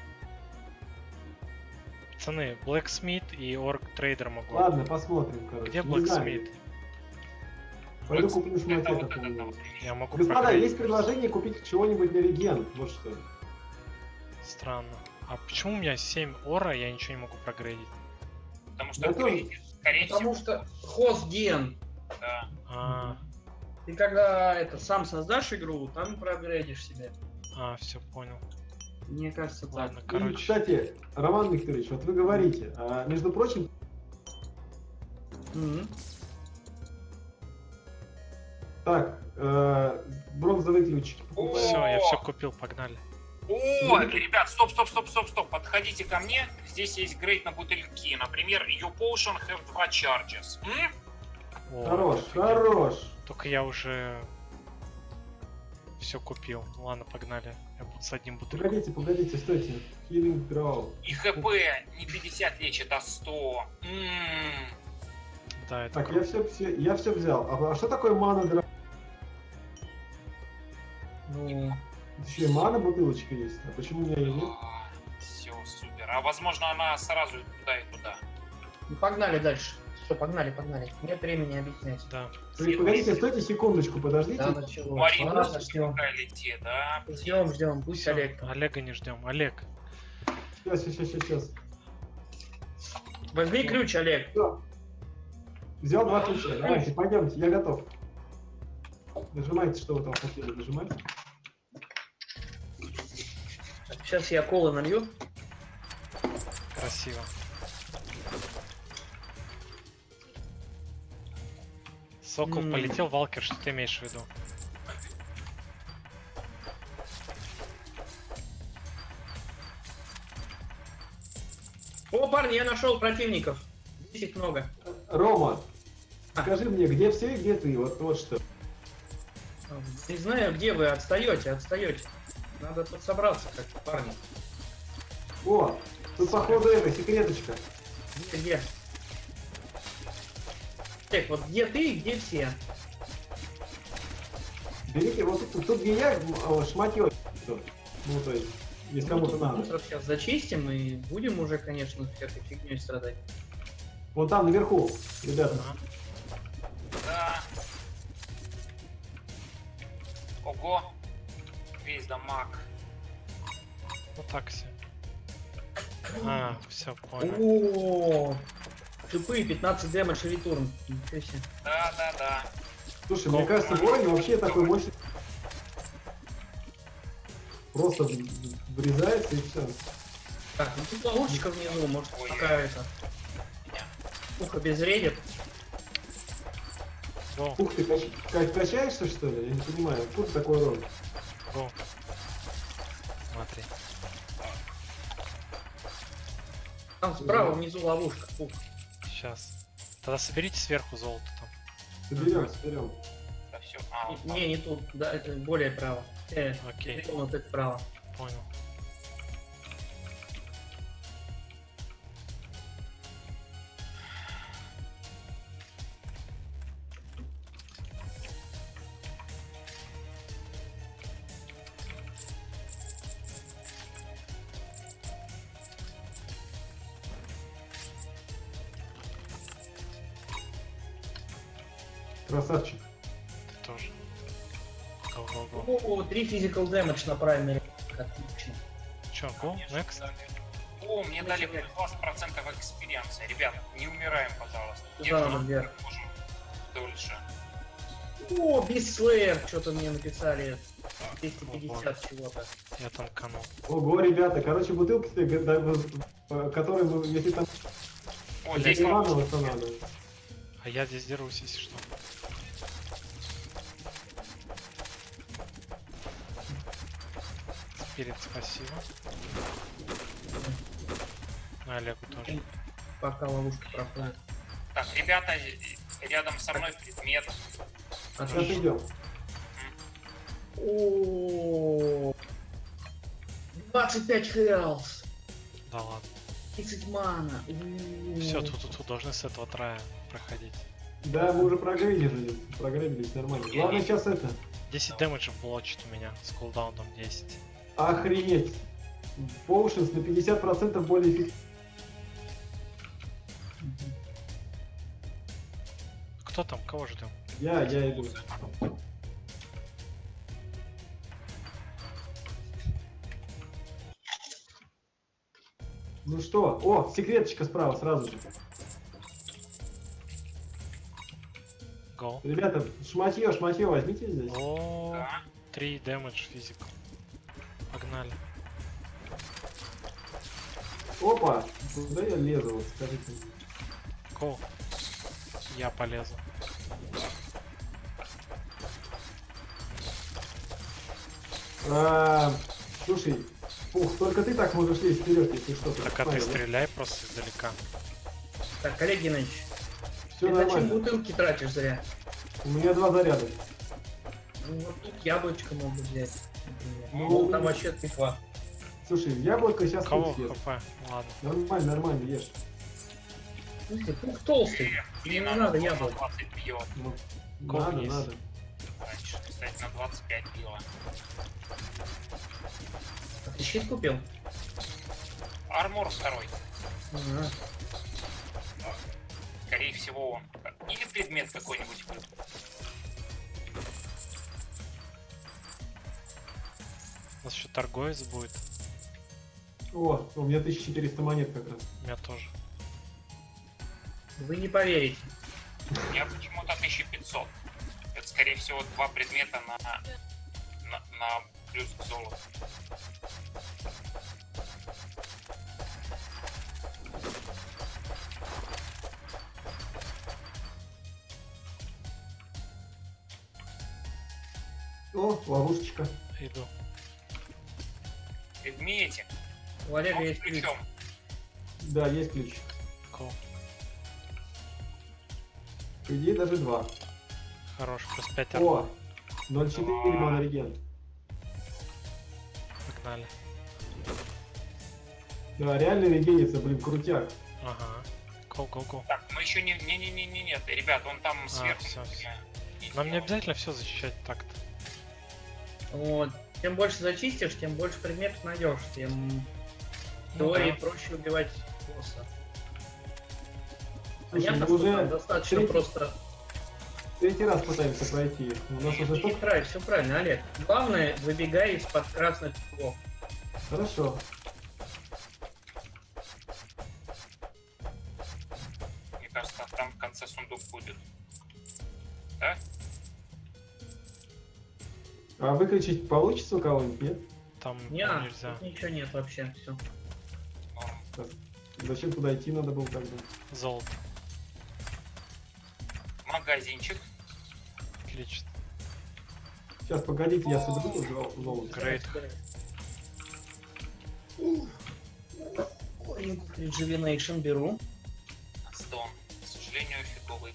Пацаны, Blacksmith и Orc Trader могу. Ладно, посмотрим, короче. Где Не знаю. Blacksmith? Пойду куплю Это шматье вот это какого-нибудь. Я могу Господа, прогрейдить. есть предложение купить чего-нибудь на реген. Вот что. Странно. А почему у меня семь ора, я ничего не могу прогрейдить? Потому что Я тоже. грейдишь, скорее Потому всего, что хостген. да. А, Ты когда это сам создашь игру, там прогрейдишь себя. а, все понял. Мне кажется, так. Ладно, И, короче. кстати, Роман Викторович, вот вы говорите, а, между прочим, Мгм. так, э, бронзовые ключики покупаем. Все, я все купил, погнали. О, ребят, стоп, стоп, стоп, стоп, стоп. Подходите ко мне. Здесь есть грейд на бутыльки. Например, your potion have два charges. М? О, Хорош, офигеть. хорош. Только я уже все купил. Ладно, погнали. Я буду с одним бутыльком. Погодите, погодите, стойте. Healing Draw. И хп не пятьдесят лечит, а сто. М. Да, это Так, я круто. все, все, я все взял. А, а что такое мана дра... Ну, Еще и мана бутылочка есть. А почему у меня ее нет? Все, супер. А возможно, она сразу и туда, и туда. ну, погнали дальше. Все, погнали, погнали. Нет времени объяснять. Да. Вы Погодите, стойте секундочку, подождите. Да, началось. Марина, Ладно, ждем. какая летит, да? Ждем, ждем. Пусть Всё, Олег. там. Олега не ждем. Олег. Сейчас, сейчас, сейчас, сейчас. Возьми ключ, Олег. Все. Взял два ключа. Давайте, пойдемте, я готов. Нажимайте, что вы там хотели, нажимайте. Сейчас я колы налью. Красиво. Сокол М. полетел, Валкер, что ты имеешь в виду? О, парни, я нашел противников. Здесь их много. Рома, А. скажи мне, где все и где ты? Вот, вот что. Не знаю, где вы отстаете, отстаете. Надо подсобраться, как парни. О, тут походу это, секреточка. Где, где? Так, вот где ты и где все? Берите, вот тут, тут где я, м, шматье. Ну, то есть, если кому-то надо. Мусор сейчас зачистим и будем уже, конечно, всякой фигней страдать. Вот там наверху, ребята. Ага. Да. Ого. Весь дамаг. Вот так все. А, все, понял. О, шипы, пятнадцать дэмэдж ретурн. Ничего себе. Да, да, да. Слушай, мне кажется, Вороне вообще такой мощный. Просто в- врезается и все. Так, ну тут ловушечка внизу, может пока это. Ухо безвредит. Го, Ух ты, кач- ка- качаешься что ли? Я не понимаю, откуда такой урон? го. Смотри. Там справа внизу ловушка. Фу. Сейчас. Тогда соберите сверху золото там. Соберем, соберем. Да все. А, вот Не, не тут, да, это более право. Э, Окей, вот это право. понял. Красавчик. Ты тоже. Го-го-го. О, три physical damage на праймере. Отлично. Чё, го? конечно, Next? дали. О, мне дали двадцать процентов экспириенса. Ребят, не умираем, пожалуйста. Куда Держим надо вверх? как можем дольше. О, Бисслеер, что-то мне написали. двести пятьдесят чего-то. Я танканул. Ого, ребята, короче, бутылки, да, э, которые, вы- если там О, здесь восстанавливаться надо. А я здесь дерусь, если что. Спирит, спасибо. А Олегу тоже. Пока ловушка проходит. Так, ребята, рядом со мной предмет. Сейчас Отлично. идем. О, двадцать пять хелс. Да ладно. тридцать мана. Все, тут, тут, тут должны с этого трая проходить. Да, мы уже прогрелились, прогрелились нормально. Главное сейчас это. десять дэмэджа блочит у меня с кулдауном десять. Охренеть. Поушенс на пятьдесят процентов более эффективный. Кто там? Кого ждем? Я, я иду. Ну что? О, секреточка справа сразу же. Гол. Ребята, шматье, шматье возьмите здесь. О, Да. три дэмэдж физикал. Погнали. Опа! Куда я лезу, вот скажите. Го. Я полезу. А, слушай, ух, только ты так можешь лезть вперед, если что-то. Так а ты стреляй просто издалека. Так, Олег Геннадьевич, Все ты зачем нормально. бутылки тратишь зря? У меня два заряда. Ну, вот тут яблочко могу взять. например. Ну, Ну, там вообще тыква. Слушай, яблоко сейчас Кого тут съест. хп? Ладно. Нормально, нормально, ешь. Слушай, пух толстый. Мне не надо яблоко. двадцать бьет. Ну, Го надо, вниз. надо. Раньше, кстати, на двадцать пять било. А ты щит купил? Армор второй. Ага. Скорее всего он. Или предмет какой-нибудь был. У нас еще торговец будет. О, у меня тысяча четыреста монет как раз. У меня тоже. Вы не поверите. У меня почему-то тысяча пятьсот. Это, скорее всего, два предмета на, на, на плюс к золоту. О, ловушечка. Иду. Предмете. У Олега Ну, есть ключ. ключом. Да, есть ключ. Го. По идее даже два. Хорош, плюс пять армор. О, ноль целых четыре монореген. Погнали. Да, реально регенится, блин, крутяк. Ага. Го, го, го. Так, мы еще не... Не-не-не, нет, ребят, он там сверху. всё, всё. не Нам не сделал. обязательно все защищать так-то. Вот. Чем больше зачистишь, тем больше предметов найдешь, тем в Ну теории да. проще убивать босса. Слушай, Понятно, мы что уже там достаточно третий- просто Третий раз пытаемся пройти. У нас уже не столько... правильно, все правильно, Олег. Главное, выбегай из-под красных кругов. Хорошо. Мне кажется, там в конце сундук будет. Да? А выключить получится у кого-нибудь, нет? Там Не, ну, нельзя. тут ничего нет вообще, все. Норм. Зачем туда идти надо было тогда? Золото. Магазинчик. Отлично. Сейчас, погодите, я соберу тут зол- золото. Грейд. Rejuvenation беру. Стон. К сожалению, фиговый.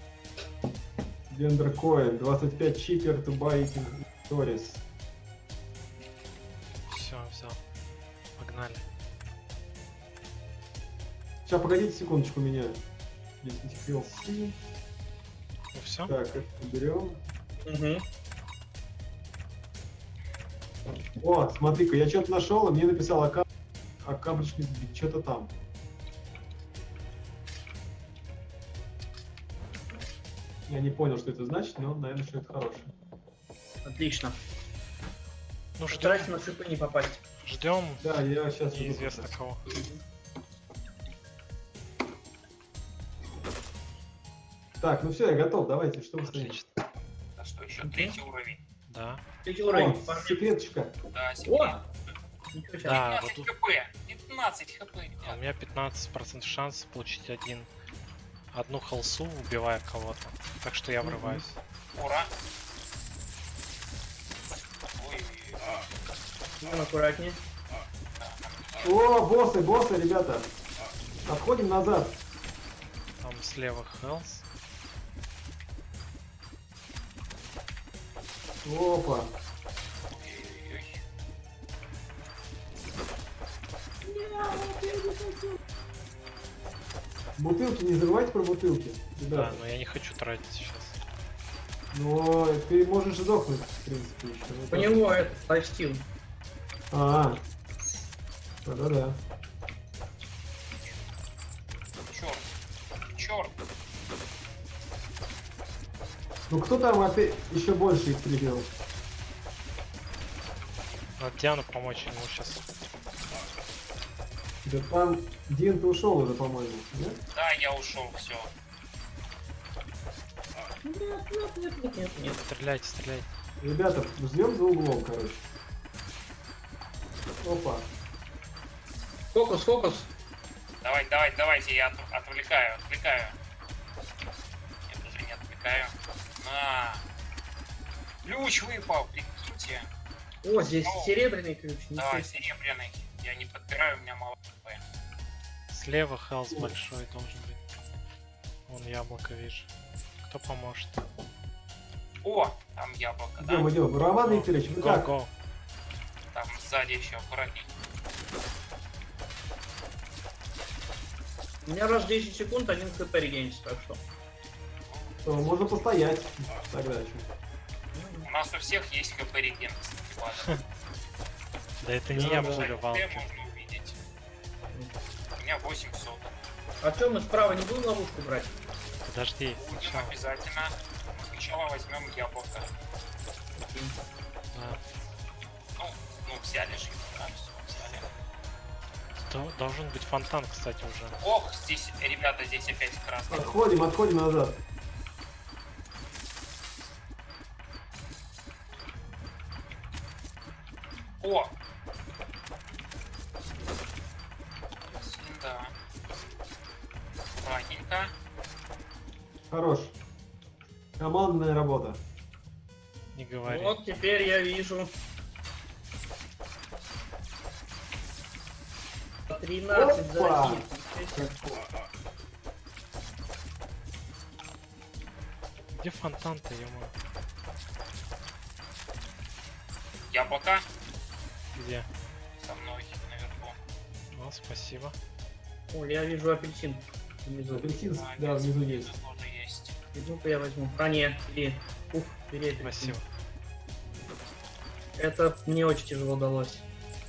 Дендеркоин, двадцать пять чипер, to buy eating stories. Все, все. Погнали. Сейчас, погодите секундочку, меня. десять хелси. Ну все. Так, это берем. Угу. О, смотри-ка, я что-то нашел, и мне написал Ака... Акабричный что-то там. Я не понял, что это значит, но, наверное, что это хорошее. Отлично. Ну ждем. Старайся на шипы не попасть. Ждем. Да, я сейчас... Неизвестно кого. Так, ну все, я готов, давайте, что вы стоите? Отлично. Да что еще? Окей. Третий уровень. Да. Третий О, уровень. Пошли. секреточка. Да, О! секрет. Ничего себе. Да, пятнадцать вот тут хп. пятнадцать хп, у ребят. меня пятнадцать процентов шанс получить один одну холсу, убивая кого-то. Так что я Мгм. врываюсь. Ура. Ой, Ну, аккуратнее. О, боссы, боссы, ребята. Отходим назад. Там слева Хелс. Опа. ой-ой-ой. Бутылки, не забывайте про бутылки. Да, Ребята. но я не хочу тратить сейчас. Но ты можешь сдохнуть, в принципе, еще. Вот У так. него это лайфстил. А, да-да-да. Черт. Черт. Ну кто там опять еще больше их привел? Надо Диану помочь ему сейчас. Да там Дин, ты ушел уже, по-моему, нет? Да, я ушел, все. Нет, нет, нет, нет, нет, нет. Стреляйте, стреляйте. Ребята, ждем за углом, короче. Опа. Фокус, фокус. Давай, давай, давайте, я от- отвлекаю, отвлекаю. Нет, уже не отвлекаю. На. Ключ выпал, прикиньте. О, здесь О. серебряный ключ. Давай, Ничего себе. серебряный. Я не подбираю, у меня мало хп. Слева Хелс большой должен быть. Вон яблоко вижу. Кто поможет? О, там яблоко, да? Идем, идем. Роман Викторович, вы Го, как? го. Там сзади еще аккуратней. У меня раз в десять секунд один хп регенится, так что. Что, можно постоять тогда еще. У нас у всех есть хп реген, кстати, ладно. Да это не Да, я да. пулю Т валки. можно увидеть. У меня восемь соток. А что, мы справа не будем ловушку брать? Подожди, Будем сначала. обязательно. Сначала возьмем яблоко. Да. Ну, ну взяли же его, да, все, взяли. До- Должен быть фонтан, кстати, уже. Ох, здесь, ребята, здесь опять красный. Отходим, отходим назад. О! Да. Аккуратненько. Хорош. Командная работа. Не говори. Вот теперь я вижу. тринадцать Опа! защит. Где фонтан-то, ё Яблоко Где? со мной наверху. Ну, спасибо. О, я вижу апельсин. Внизу. Апельсин, А, да, нет, внизу есть. тоже есть. Ну-ка я возьму. А, нет, бери. Ух, бери апельсин. Спасибо. Это мне очень тяжело далось.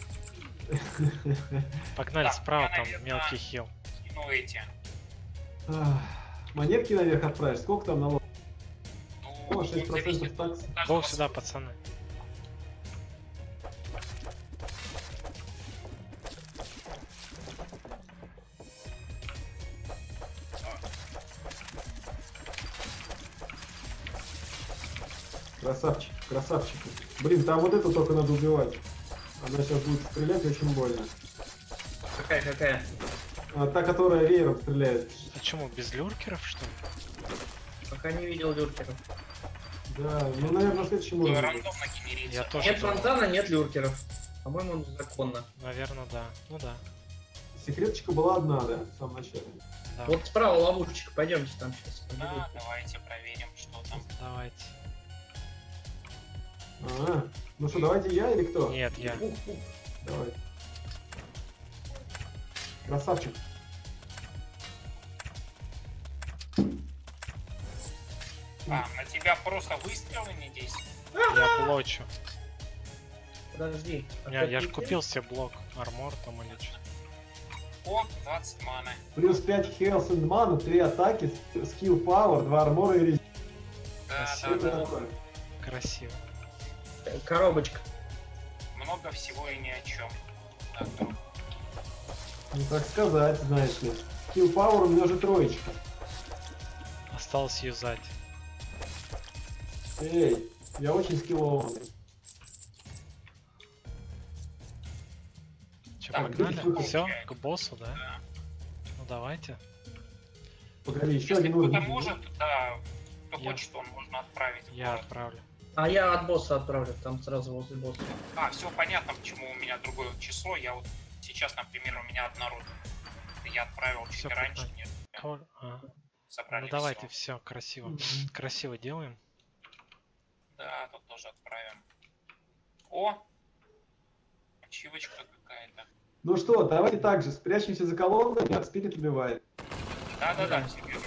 Погнали Так, справа, я, там наверное, мелкий хил. Ну эти. Ах, монетки наверх отправишь. Сколько там налог? Ну, О, шесть процентов зависит такс. от каждого Го сюда, пацаны. Красавчик, красавчик. Блин, там вот эту только надо убивать. Она сейчас будет стрелять очень больно. Какая, какая? А, та, которая веером стреляет. А чему, без люркеров, что ли? Пока не видел люркеров. Да, ну, наверное, в следующем Ну, уровне. рандомно генерится. Я тоже Нет думал. фонтана, нет люркеров. По-моему, законно. Наверное, да. Ну да. Секреточка была одна, да, в самом начале. Да. Вот справа ловушечка, пойдемте там сейчас. Да, давайте проверим, что там. Давайте. А, ну что, давайте я или кто? Нет, я. Ух, ух. Давай. Красавчик. А, на тебя просто выстрелы не действуют? Я блочу. Подожди. У меня, я же Опять купил себе блок армор там или что. О, двадцать маны. Плюс пять health and mana, три атаки, skill power, два армора и резист. Да, Спасибо. да, Это да. такое. Красиво. коробочка. Много всего и ни о чем. Так, друг. Ну так сказать, знаешь ли. Skill power у меня же троечка. Осталось юзать. Эй, я очень скиллованный. Че, Так, погнали? выход. Все, к боссу, да? Да. Ну давайте. Погоди, еще Если один кто-то уровень. может, да, кто Я- хочет, он можно отправить. в Я город. отправлю. А я от босса отправлю, там сразу возле босса. А, все понятно, почему у меня другое число. Я вот сейчас, например, у меня однородно. Я отправил чуть Всё, раньше, прикольно. нет. Кого- а, Собрали Ну давайте, всё. все, красиво. Мгм. Красиво делаем. Да, тут тоже отправим. О! Ачивочка какая-то. Ну что, давайте так же, спрячемся за колонной, а спирит убивает. Да-да-да, Да. все верно.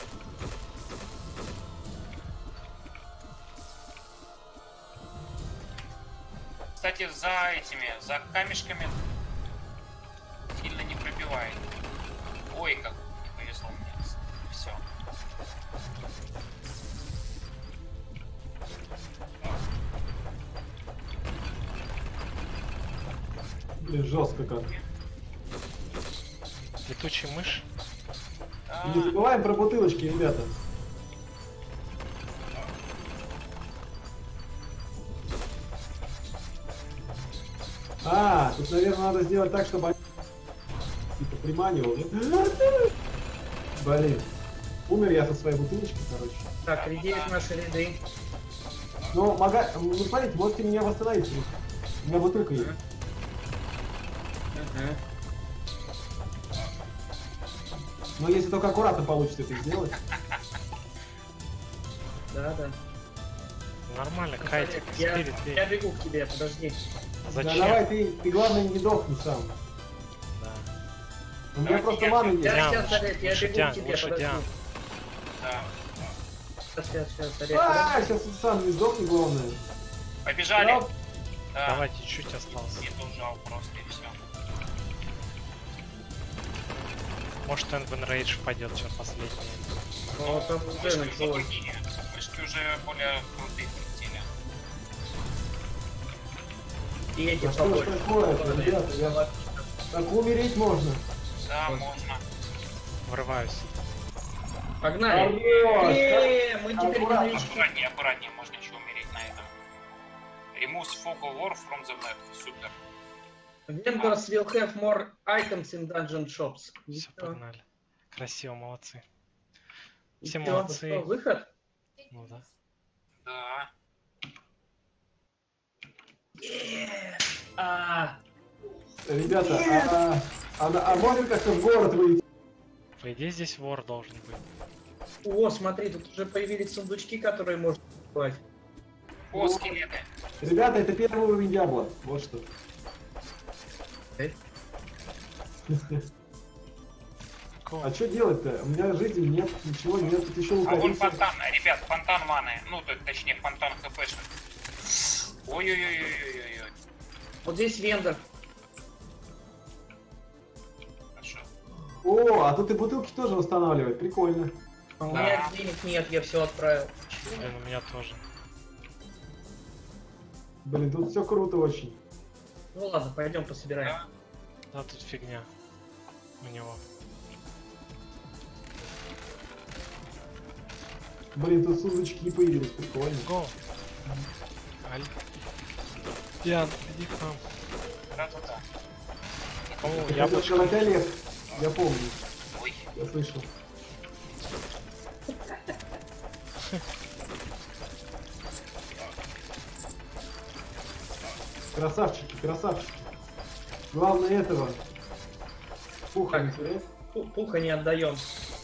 Кстати, за этими, за камешками сильно не пробивает. Ой, как не повезло мне. Все. Блин, жестко как. Летучая мышь. А, И не забываем про бутылочки, ребята. А, тут, наверное, надо сделать так, чтобы они типа приманивал, нет? Блин. Умер я со своей бутылочкой, короче. Так, редеют наши ряды. Ну, мага... ну, смотрите, можете меня восстановить. У меня бутылка есть. Ага. Но если только аккуратно получится это сделать. Да, да. Нормально, кайтик, Я, спирит, я бей. бегу к тебе, подожди. Да Зачем? давай, ты, ты главное не дохни сам. Да. У меня Давайте просто я- маны Я есть. Диан, сейчас, лучше- Олег, я лучше бегу Диан, к тебе, лучше подожди. Диан. да. Сейчас, сейчас, сейчас, Олег, А, подожди. сейчас сам не сдохни, главное. Побежали. Оп. Да. Давайте, чуть осталось. И ужал просто и все. Может, Энвен Рейдж пойдет, что последнее. Ну, там уже Мышки уже началось. другие. Мышки уже более крутые полетели. И эти Да что ж побольше. такое, ребята, я... Так умереть можно. Да, Вот. можно. Врываюсь. Погнали. Хорош! Э, мы теперь Аккуратно. не новички. Аккуратнее, аккуратнее, можно еще умереть на этом. Remove focal war from the map. Супер. Vendors will have more items in dungeon shops. Все, Всё. погнали. Красиво, молодцы. И Все всё, молодцы. что, выход? Ну да. Да. А, Ребята, а, а, а, а можно как-то в город выйти? По идее, здесь вор должен быть. о, смотри, тут уже появились сундучки, которые можно покупать. О, скелеты. Ребята, это первый уровень Диабло. Вот что. Э? А что делать-то? У меня жизни нет, ничего нет, тут еще А вон лукавица. фонтан, ребят, фонтан маны. Ну, т- точнее, фонтан хпшек. Ой-ой-ой-ой-ой-ой. Вот здесь вендор. Хорошо. О, а тут и бутылки тоже восстанавливать, прикольно. А у Да. меня денег нет, я все отправил. Блин, у меня тоже. Блин, тут все круто очень. Ну ладно, пойдем пособираем. Да. Да, тут фигня. У него. Блин, тут сундучки появились, прикольно. Го! Аль. Диан, иди к нам. Да-да-да. Кому Это яблочко? сказать Олег, я помню, Ой. я слышал. Красавчики, красавчики. Главное этого. Пуха не терять. Пу- Пуха не отдаем.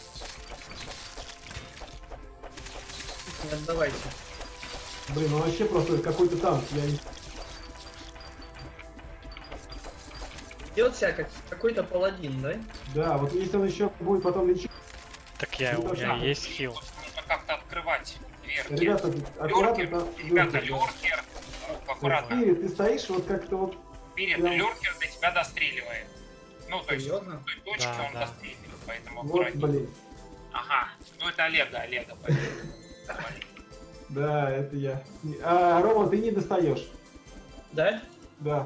Не отдавайте. Блин, он вообще просто какой-то танк. Я не... Делать себя как какой-то паладин, да? Да, вот если он еще будет потом лечить. Так я, Ну, у меня да. есть хил. Нужно как-то открывать дверки. Ребята, аккуратно Лёркер, там. ребята, Лёркер, да. лёркер. Ну, аккуратно. Спирит, ты стоишь вот как-то вот. Перед прям- лёркер для тебя достреливает. Ну, то есть, Серьезно? в той точке Да, он да. достреливает, поэтому Вот, аккуратнее. блин. Ага, ну это Олега, Олега, поэтому. Давай. Да, это я. А, Рома, ты не достаешь. Да? Да.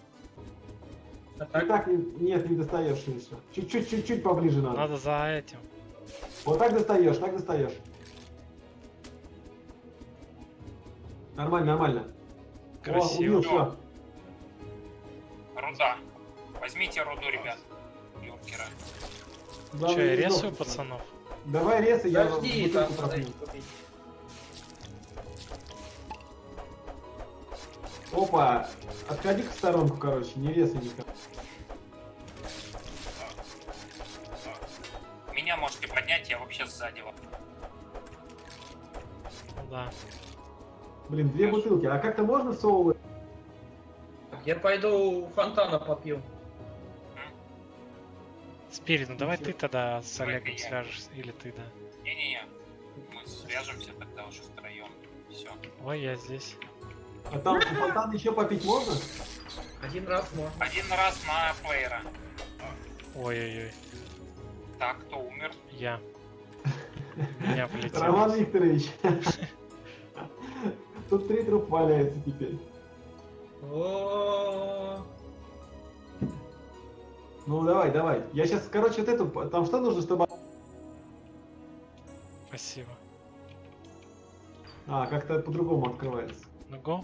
А Ты так? так не, нет, не достаешь еще. Чуть-чуть, чуть-чуть поближе надо. Надо за этим. Вот так достаешь, так достаешь. Нормально, нормально. Красиво. О, убил, все. Руда. Возьмите руду, ребят. Лёркера. Че, я резаю пацанов? Давай резы, я Подожди, бутылку там надо пропью. их купить. Опа, отходи в сторонку, короче, не резай никак. Меня можете поднять, я вообще сзади. вам. Ну да. Блин, две бутылки. А как-то можно всовывать? Я пойду у фонтана попью. Спирит, ну давай Всё. ты тогда с Давай Олегом ты, я. свяжешься, или ты, да. Не-не-не. Мы свяжемся тогда уже втроем. Все. Ой, я здесь. А там у фонтана еще попить можно? Один раз можно. Один раз на плеера. Ой-ой-ой. Так, кто умер? Я. Меня полетело. Роман Викторович. Тут три труп валяется теперь. О, Ну давай, давай. Я сейчас, короче, вот эту. Там что нужно, чтобы. Спасибо. А, как-то по-другому открывается. Ну го.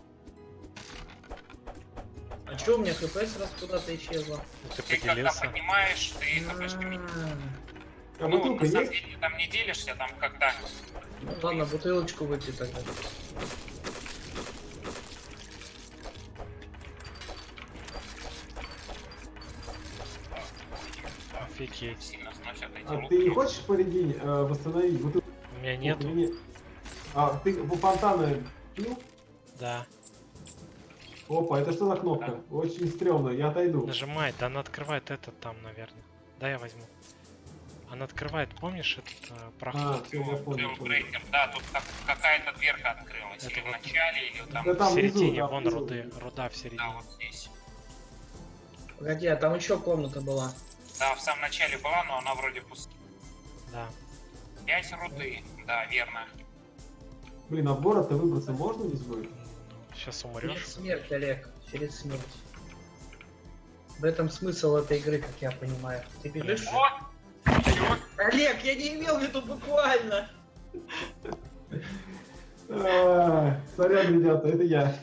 а чё у меня хп сразу куда-то исчезло? Ну, ты Ты когда поделился. поднимаешь, ты хпшками. А, А Ну, бутылка на самом есть? деле, там не делишься, там когда. ну ладно, бутылочку выпей тогда. Офигеть. Сильно сносят эти А луки. ты не хочешь порядить, э, восстановить бутылку? У меня нету. Или нет? А, ты у фонтана пил? Да. Опа, это что за кнопка? Очень стрёмно, я отойду. Нажимай, да она открывает этот там, наверное. Да, я возьму. Она открывает, помнишь, этот э, А, проход? все, я понял. понял. Дейлбрейкер, да, тут как- какая-то дверка открылась. Это Или в вот- начале, или там. Да в там внизу, середине, да, вон внизу. руды. Руда в середине. Да, вот здесь. Погоди, а там еще комната была. Да, в самом начале была, но она вроде пустая. Да. Пять руды, да, верно. Блин, а в город-то выбраться можно не будет? Сейчас Через умрешь. смерть, Олег, через смерть. В этом смысл этой игры, как я понимаю. Ты бежишь? О! Всё. Олег, я не имел в виду буквально. А, Сорян, ребята, это я.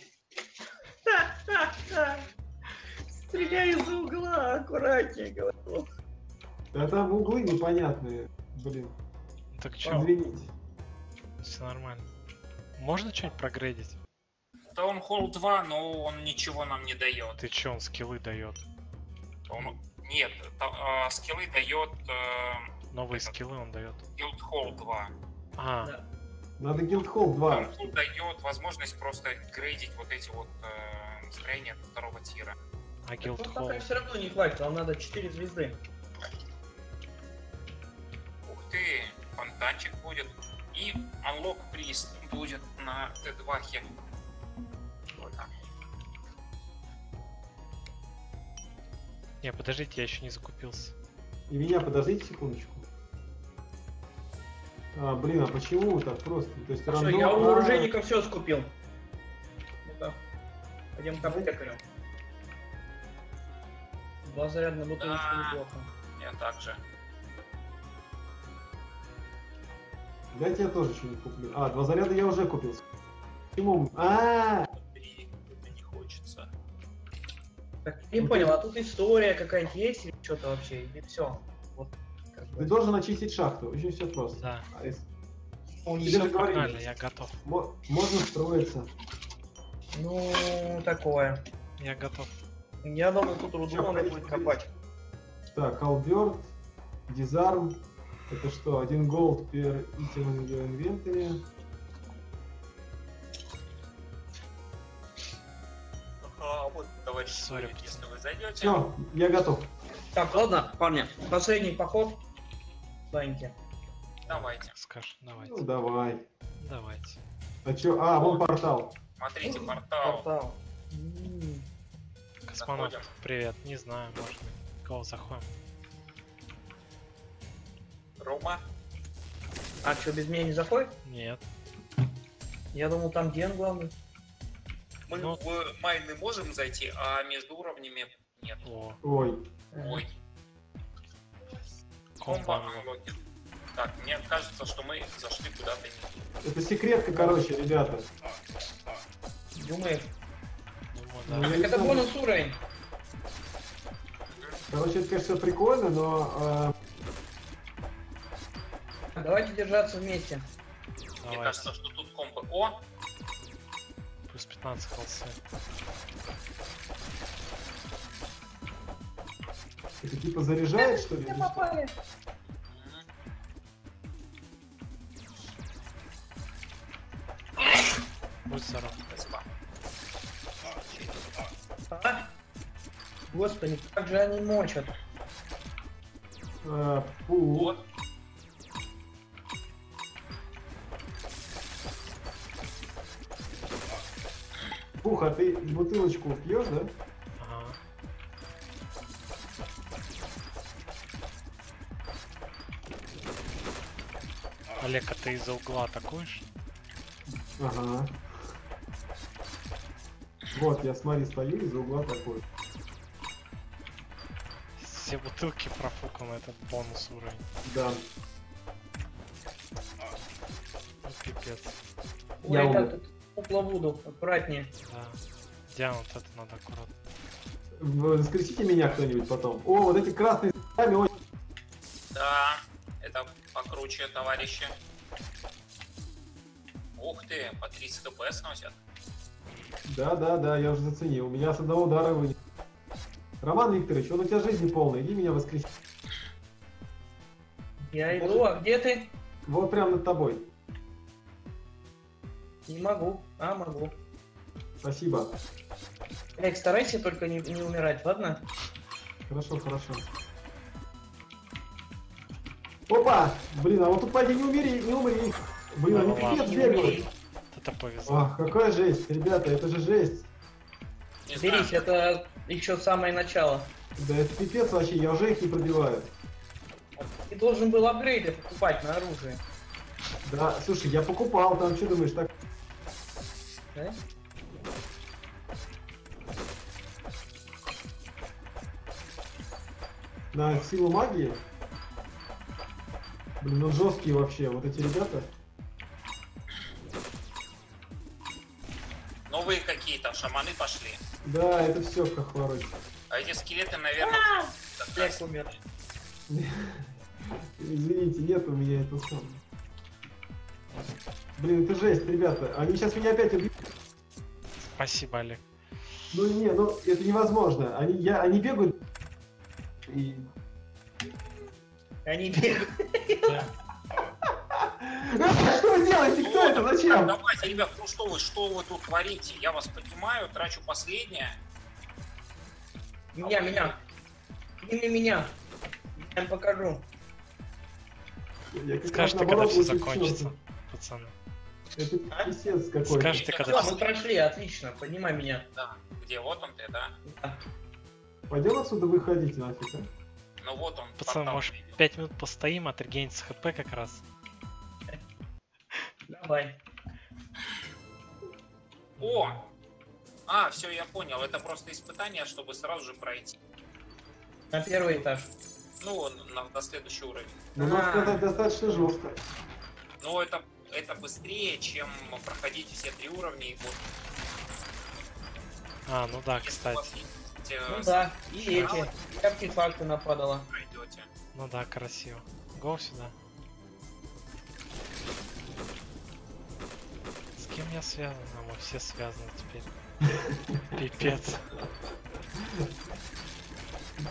Стреляй из-за угла, аккуратнее, говорю. А там углы непонятные. Блин, Так чё, извините. все нормально. Можно что-нибудь прогрейдить? Таунхолл два, но он ничего нам не дает. Ты чё, он скиллы дает? Он... Нет, та- э, скиллы дает э, Новые Этот. скиллы он дает. Guildhall два. А, Да. Надо Guildhall два. Таунхолл дает возможность просто грейдить вот эти вот э, строения второго тира. а Ну, Guildhall. пока все равно не хватит, вам надо четыре звезды. Ух ты, фонтанчик будет. И Unlock Priest будет на Т два. Вот так. Не, подождите, я еще не закупился. И меня, подождите секундочку. А, блин, а почему так просто? То есть Все, рандом- я у а, оружейника все скупил. Ну-ка, пойдем к аптекарю. Два заряда на бутылочку Да. неплохо. Я также. Дайте я тоже что-нибудь куплю. А, два заряда я уже купил. Почему? А, Три, это не хочется. Так, не понял, а тут история какая-нибудь есть или что-то вообще? Или все? Вот, как бы. ты должен очистить шахту. Очень все просто. Да. А, если- Ну, Тебе Все же говорили. погнали, я готов. Мо- Можно строиться. Ну, такое. Я готов. Я думал, тут руду Чё, надо конечно, будет копать. Так, Алберт, Дизарм. Это что? Один голд per item in your inventory. Ага, вот, товарищ Сори, Сурик, если вы зайдете. Все, я готов. Так, ладно, парни, последний поход. Славеньки. Давайте. Скажешь, давайте. Ну, давай. Давайте. А чё? А, вон портал. Смотрите, портал. Портал. М. Космонавт, Заходим. привет. Не знаю, может быть. Кого заходим? Рома. А что, без меня не заходит? Нет. Я думал, там Ген главный. Мы Ну. в майны можем зайти, а между уровнями нет. О, Ой. Ой. комбо. Комбо unlocked. Так, мне кажется, что мы зашли куда-то не. Это секретка, короче, ребята. Думаешь? Думаю, Ну, да. Так это бонус уровень. Короче, это, конечно, прикольно, но... Давайте держаться вместе. Мне Давайте. кажется, что тут комбо. О, Плюс пятнадцать холсы. э, это типа заряжает, что ли? Все или что? попали. Будь здоров. спасибо. А? Господи, как же они мочат. А, фу. Вот. Пух, а ты бутылочку пьешь, да? Ага. Олег, а ты из-за угла атакуешь? Ага. Вот, я смотри, стою из-за угла такой. Все бутылки профуканы, этот бонус уровень. Да. Ну, пипец. Ой, Я я умер. тут кукла буду, аккуратнее. Да. Диана, вот это надо аккуратно. В- Воскресите меня кто-нибудь потом. О, вот эти красные с***ми, ой. Да, это покруче, товарищи. Ух ты, по тридцать хп сносят. Да, да, да, я уже заценил. У меня с одного удара вынес. Роман Викторович, он у тебя жизни полная, иди меня воскреси. Я иду, а где ты? Вот прям над тобой. Не могу. А, могу. Спасибо. Олег, старайся только не, не умирать, ладно? Хорошо, хорошо. Опа! Блин, а вот тут пойди не умери, не умри. Блин, они Ну ладно. пипец бегают. Это повезло. Ах, какая жесть, ребята, это же жесть. Не знаю, Берись, это еще самое начало. Да это пипец вообще, я уже их не пробиваю. Ты должен был апгрейды покупать на оружие. Да, слушай, я покупал там, что думаешь, так... Да? На силу магии? Блин, ну жесткие вообще, вот эти ребята. новые какие-то шаманы пошли. Да, это все как хворать. А эти скелеты, наверное, такая Олег умер. Извините, нет у меня этого самого. Блин, это жесть, ребята. Они сейчас меня опять убьют. Спасибо, Олег. Ну не, ну это невозможно. Они, я, они бегают. И... Они бегают. А, что вы делаете? Кто это? Зачем? Давайте, ребят, ну что вы, что вы тут творите? Я вас понимаю, трачу последнее. Меня, меня. Имя меня. Я им покажу. Я как раз Скажите, когда наоборот все лучше закончится, чёрта. пацаны. Это писец какой-то. Скажите, когда Все, все... мы прошли, отлично. Поднимай меня. Да. Где? Вот он ты, да? Да. Пойдем отсюда выходить нафиг, а? Ну вот он. Пацаны, портал может, видит. пять минут постоим, отрегенится хп как раз. Давай. О! А, все, я понял. Это просто испытание, чтобы сразу же пройти. На первый этаж. Ну, на, на следующий уровень. Ну, надо А. сказать, достаточно жестко. Но это, это быстрее, чем проходить все три уровня и вот. А, ну да, Если у кстати. вас есть, э, Ну да, и эти. И артефакты нападало. пройдете. Ну да, красиво. Го сюда. С кем я связан? А мы все связаны теперь. Пипец.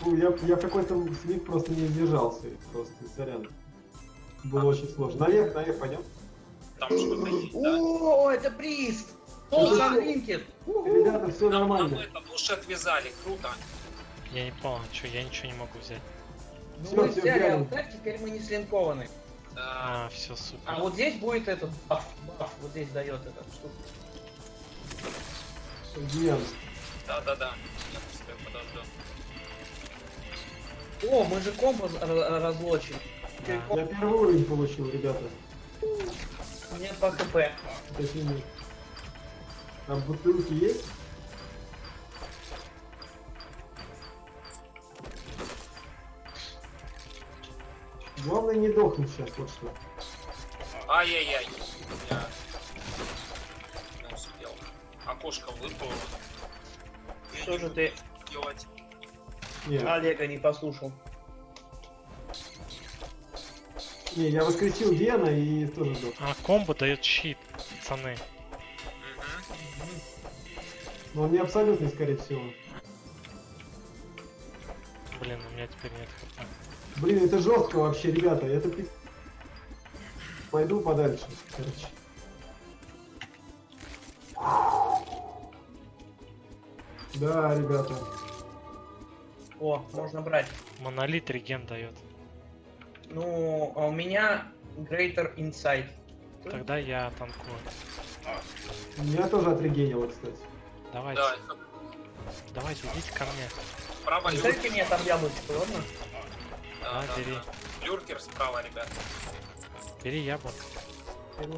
фу, я, я в какой-то миг просто не сдержался. Просто, сорян. Было очень сложно. Наверх, наверх, пойдем. Там что-то есть, да? О, это приз! Да. Ол Санлинкет! Ребята, все Нам, нам нормально. это души отвязали, круто. Я не понял, что я ничего не могу взять. Ну Всё, мы всё взяли взяли. алтарь, теперь мы не слинкованы. Да. А, все супер. А вот здесь будет этот баф, баф вот здесь дает этот штуку. Ген. Да-да-да. Я пускай подожду. О, мы же комбо р- разлочим. Теперь Да. комбо- Я первый уровень получил, ребята. У меня по хп. Точнее. Там бутылки есть? Главное не дохнуть сейчас, вот что. Ай-яй-яй. Я не успел. Окошко выпало. Что же ты Делать. Не, Олега не послушал? не, я воскресил Гена и тоже сдох. А, комбо дает щит, пацаны. Мгм. Но он не абсолютный, скорее всего. Блин, у меня теперь нет хп. Блин, это жестко вообще, ребята. Это пи- Пойду подальше, короче. Да, ребята. О, можно брать. Монолит реген дает. Ну, а у меня Greater Insight. Тогда я танкую. Меня тоже отрегенило, кстати. Давайте, Да, давайте, идите ко мне. справа люркер. Дайте мне там яблочко, ладно? Да, Да, да, бери. да. Люркер справа, ребят. Бери яблоко. Беру.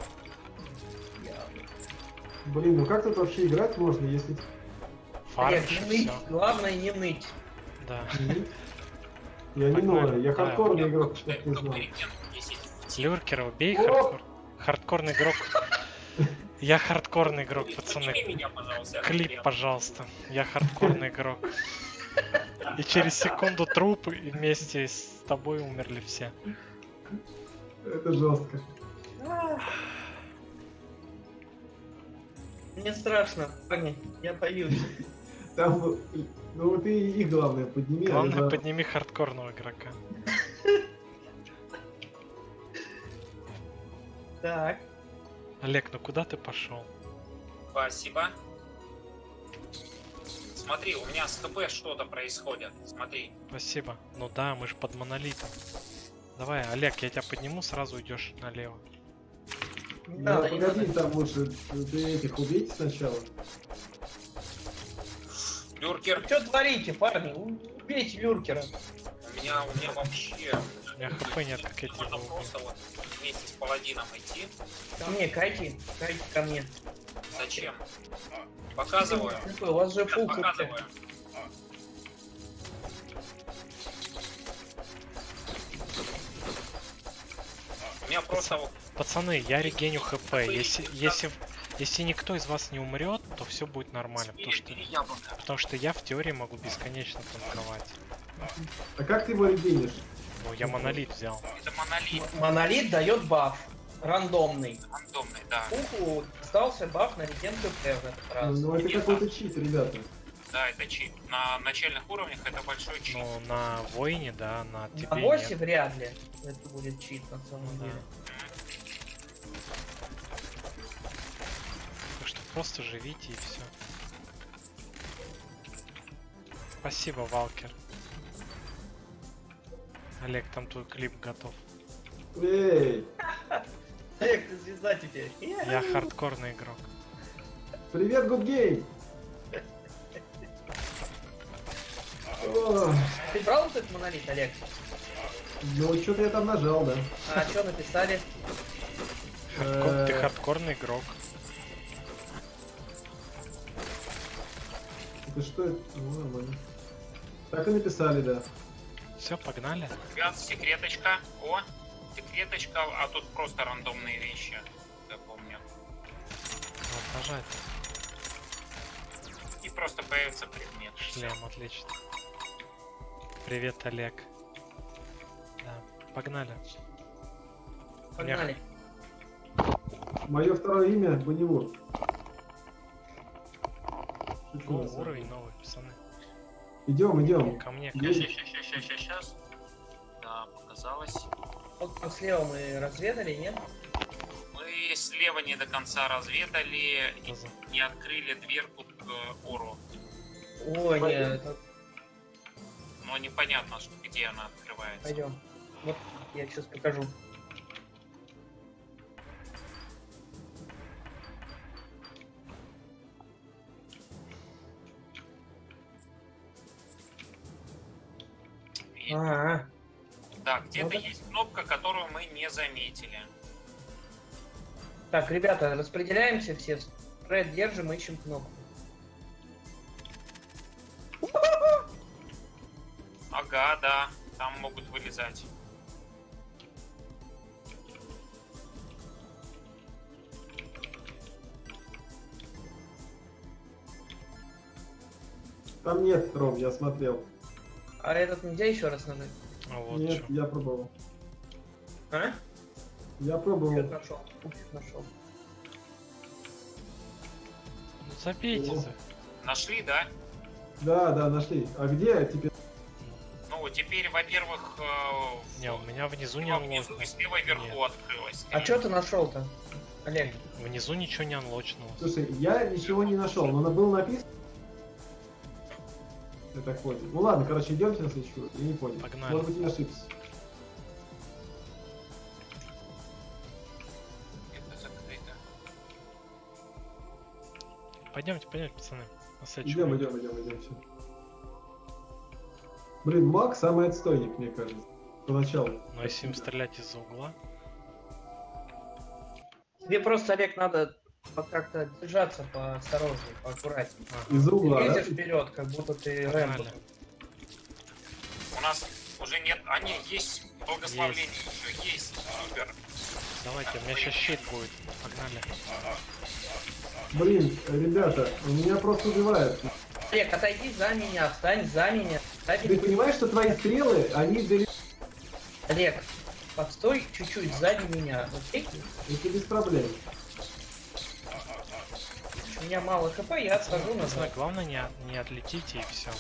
Блин, ну как тут вообще играть можно, если... Фармишь Олег, и не ныть. все. Главное не ныть. Да. Я не Погнали. новый, я хардкорный игрок, Кто- чтоб ты кто знал. перемен десять в тень. Люркера убей, О! хардкор. Хардкорный игрок. Я хардкорный игрок, Подними пацаны. меня, пожалуйста. Клип, Андрея. пожалуйста. Я хардкорный игрок. И через секунду трупы и вместе с тобой умерли все. Это жестко. Мне страшно, парни, я боюсь. Там, вот, ну вот и их главное подними. а Главное, это- подними хардкорного игрока. Так. Олег, ну куда ты пошел? Спасибо. Смотри, у меня с ХП что-то происходит. Смотри. Спасибо. Ну да, мы же под монолитом. Давай, Олег, я тебя подниму, сразу идешь налево. Не Да, надо, не погоди, надо. там лучше ты этих убейте сначала. Люркер. Что творите, парни? Убейте люркера. У меня, у меня вообще... У меня хп нет, как я тебя Можно убью. просто вот вместе с паладином идти. Ко мне, кайте, кайте ко мне. Зачем? Показываю. ХП, у вас же Ребят, фул хп. показываю. У меня просто вот Пацаны, я регеню хп. Если, если, если никто из вас не умрет, то все будет нормально. Потому что, бери яблоко. потому что я в теории могу бесконечно танковать. А как ты его регенишь? Ну, я монолит взял. Это монолит. М- Монолит дает баф. Рандомный. Рандомный, да. Уху остался баф на реген хп в этот раз. Ну это Нет, какой-то чит, ребята. Да, это чит. На начальных уровнях это большой чит. Ну, на воине, да, на тебе На боссе нет. вряд ли это будет чит на самом Да. деле. Так что просто живите и все. Спасибо, Валкер. Олег, там твой клип готов. Эй, Олег, ты звезда теперь. Я хардкорный игрок. привет, Good Game! О, Ты брал вот этот монолит, Олег? ну что-то я там нажал, да. А что написали? Хардкор- Ты Э, хардкорный игрок. Это что это? Ну, нормально. Так и написали, да. Все, погнали. Ребят, секреточка. О, секреточка, а тут просто рандомные вещи. Я помню. Вот, нажать. И просто появится предмет. Шлем, отлично. Привет, Олег. Да, погнали. Погнали. Мое второе имя Бонневур. Шучу, О, на самом уровень деле. новый, пацаны. Идем, идем. Ко мне, ко Сейчас, мне. сейчас, сейчас, сейчас, сейчас. Да, показалось. Вот тут слева мы разведали, нет? Мы слева не до конца разведали и Что за- не открыли дверку к э, Ору. Ой, нет, это... Но непонятно, что- где она открывается. Пойдем. Вот, я сейчас покажу. И- А, Да, где-то Ну да. есть кнопка, которую мы не заметили. так, ребята, распределяемся все. Спред держим, ищем кнопку. Ага, да, там могут вылезать. Там нет, Ром, я смотрел. А этот нельзя еще раз нажать? А вот Нет, чё. я пробовал. А? Я Пупик пробовал. нашел. Пупик нашел. Ну забейте О. за. Нашли, да? Да, да, нашли. А где теперь? Ну, теперь, во-первых, э, Не, у меня внизу не слева внизу и анлочилось. слева вверху открылось. А что ты нашел-то, Олег? Внизу ничего не анлочнулось. Слушай, я ничего не нашел, но на- было написано. Я так понял. Ну ладно, короче, идемте на следующую. Я не понял. Погнали. Может быть, я ошибся. Это закрыто. Пойдемте, пойдемте, пацаны. На следующую Идем, минуту. идем, идем, идем, все. Блин, маг самый отстойник, мне кажется. Поначалу. Но если им стрелять из-за угла. Тебе просто, Олег, надо по- как-то держаться поосторожнее, поаккуратнее. Ага. Из-за угла, да? Лезешь вперед, как будто ты Рэмбо. Погнали. У нас уже нет... А, нет, есть благословление. Еще есть. Супер. Давайте, у меня сейчас щит будет. Погнали. Блин, ребята, у меня просто убивают. Олег, отойди за меня, встань за меня. Дай Ты мне- понимаешь, что твои стрелы, они далеко. Олег, постой чуть-чуть сзади меня, окей? Это без проблем. У меня мало хп, я отхожу Пацаны, назад. главное не, не отлетите и все.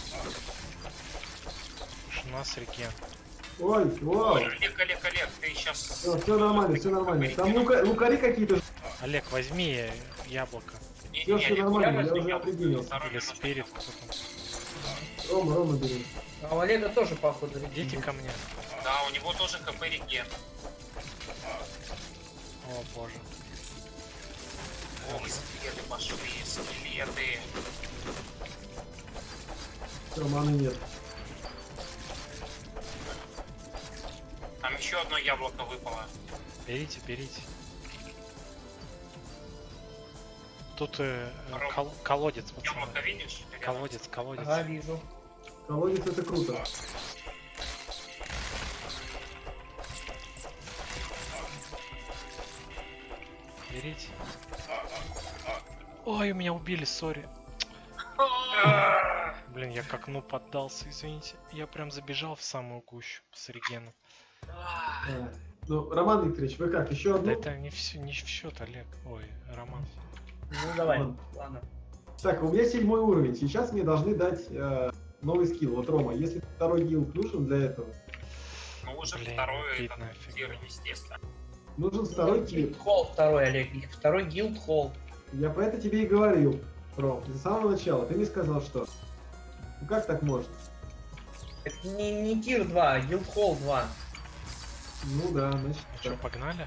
У нас реген. Ой, вау. Ой, Олег, Олег, Олег, ты сейчас... Все, все нормально, все нормально. Там лука- лукари какие-то. Олег, возьми яблоко. Всё, всё нормально, я уже определился. Или спирит, кто там. Рома, Рома, бери. А у Олега тоже, походу, Идите ко мне. Да, у него тоже хп реген. О боже. Ой, скелеты пошли, скелеты. Все, маны нет. Там еще одно яблоко выпало. Берите, берите. Тут э, Ром, кол- колодец, пацаны. Яблоко видишь? Рядом. Колодец, колодец. Ага, вижу. Колодец это круто. Берите. Ой, меня убили, сори. Блин, я к окну поддался, извините. Я прям забежал в самую гущу с регеном. А, А, Ну, Роман Викторович, вы как, еще Да одну? это не все, не в счет, Олег. Ой, Роман. Ну давай, Ладно. ладно. Так, у меня седьмой уровень. Сейчас мне должны дать э, новый скилл. Вот, Рома, если второй гилд нужен для этого, Ну уже Блин, второй обидная это фигня. тир, естественно. нужен второй килл. Гилд холл второй, Олег. И второй гилд холл. Я про это тебе и говорил, Ром, с самого начала. Ты мне сказал, что... Ну как так можно? Это не, не тир два, а гилд холл два. Ну да, значит... Ну что, так. погнали?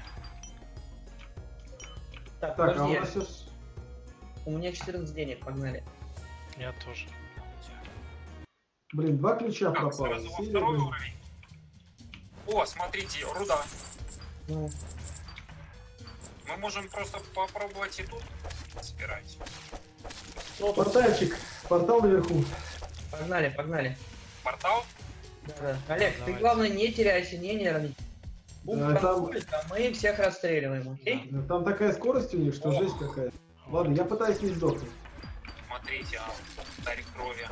Так, Так, а у подожди, нас сейчас... у меня четырнадцать денег, погнали. Я тоже. Блин, два ключа Так, пропало. сразу во Сильно, второй блин. уровень. О, смотрите, руда. Ну, Мы можем просто попробовать и тут собирать. что тут? Портальчик, портал наверху. Погнали, погнали. Портал? Да, да. Олег, ты Давайте. главное не теряйся, не нервничай. Бум Да, там- проходит, а мы всех расстреливаем, окей? Там такая скорость у них, что Ох. жесть какая. Ладно, я пытаюсь не сдохнуть. Смотрите, а, тарик крови.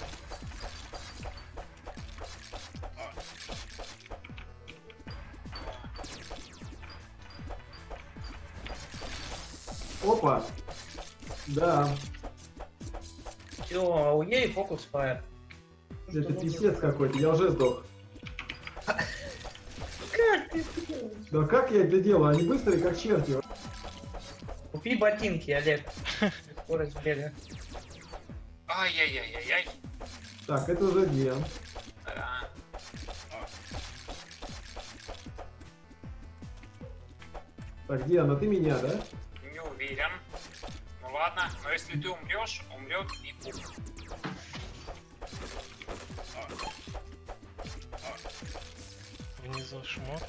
Опа. Да. Все, АУЕ и фокус фаер. Это писец какой-то, я уже сдох. Как ты сделал? Да как я это делаю? Они быстрые, как черти. Купи ботинки, Олег. Скорость бега. Ай-яй-яй-яй-яй. Так, это уже Ген. Да. Так, Ген, а ты меня, да? Не уверен. Ну ладно, но если ты умрешь, умрет и пуп. Внизу шмот.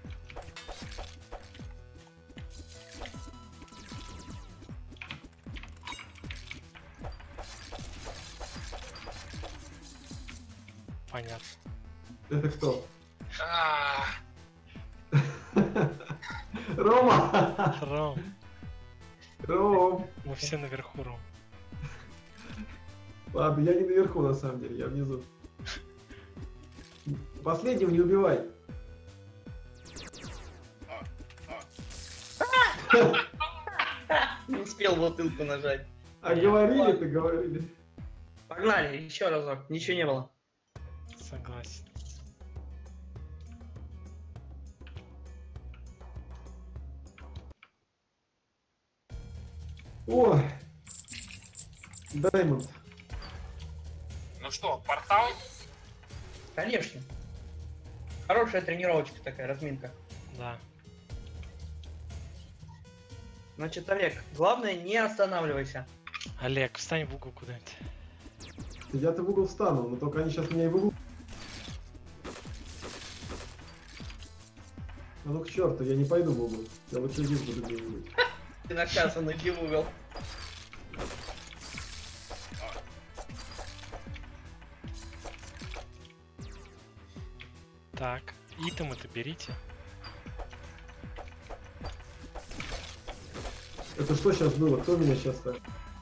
Понятно. Это кто? А, Рома! Ром, Ром! мы все наверху, Ром. Ладно, я не наверху на самом деле, я внизу. Последнего не убивай. Не успел бутылку нажать. А говорили-то, говорили. Погнали, еще разок. Ничего не было. Согласен. О! Даймонд. ну что, портал? Конечно. Хорошая тренировочка такая, разминка. Да. Значит, Олег, главное не останавливайся. Олег, встань в угол куда-нибудь. Я-то в угол встану, но только они сейчас меня и в угол. А ну к черту, я не пойду в угол. Я лучше здесь буду где-нибудь. Ты наказан, иди в угол. Так, итемы-то берите. Это что сейчас было? Кто меня сейчас так?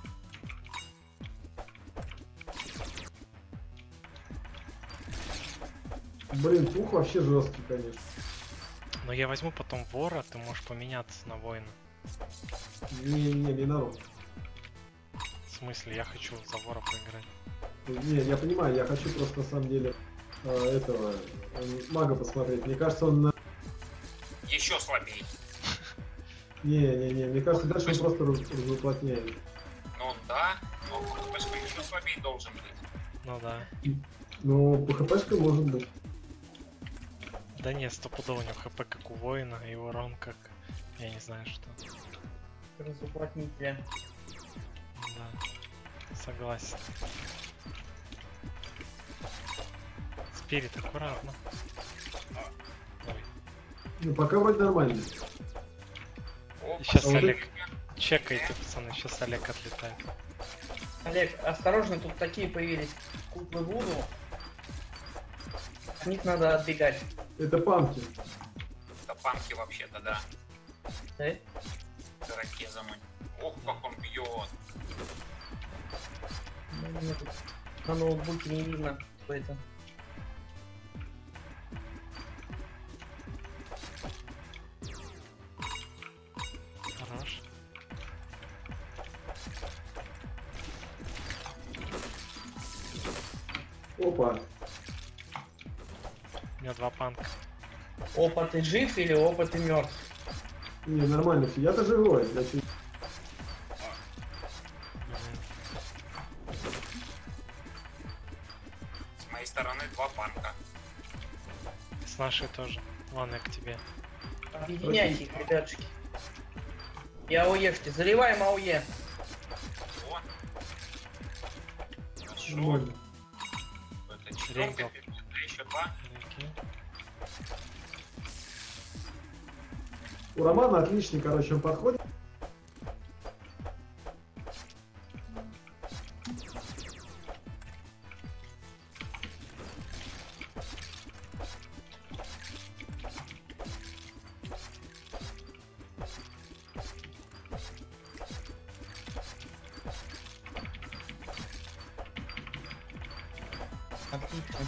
Блин, пух вообще жесткий, конечно. Но я возьму потом вора, ты можешь поменяться на воина. Не-не, не надо. В смысле, я хочу за вора поиграть. Не, я понимаю, я хочу просто на самом деле э, этого э, мага посмотреть. Мне кажется, он на... Еще слабее. Не-не-не, мне кажется, дальше он просто раз- разуплотняет. Ну да, но ХПшка еще слабее должен быть. Ну да. Ну, по хпшке может быть. Да нет, стопудово у него хп как у воина, и урон как... Я не знаю что. Разуплотнителя. Да. Согласен. Спирит аккуратно. Ой. Ну, пока вроде нормально. Оп, Сейчас А вот Олег... Чекайте, пацаны, сейчас Олег отлетает. Олег, осторожно, тут такие появились куклы Вуду. От них надо отбегать. Это панки. это панки вообще-то, да. Да? С ирокезом. Ох, как он бьет. Ну, мне тут на ноутбуке не видно, что это. Хорош. Опа. У меня два панка. Опа, ты жив или опа, ты мертв? Не, нормально все. Я-то живой. Я чуть... С моей стороны два панка. С нашей тоже. Ладно, я к тебе. Объединяйте их, ребятушки. И АОЕшки. Заливаем АОЕ. О. Хорошо. Нормально. Это четвертый, Ринго. это еще два. Окей. У Романа отличный, короче, он подходит. Отлично.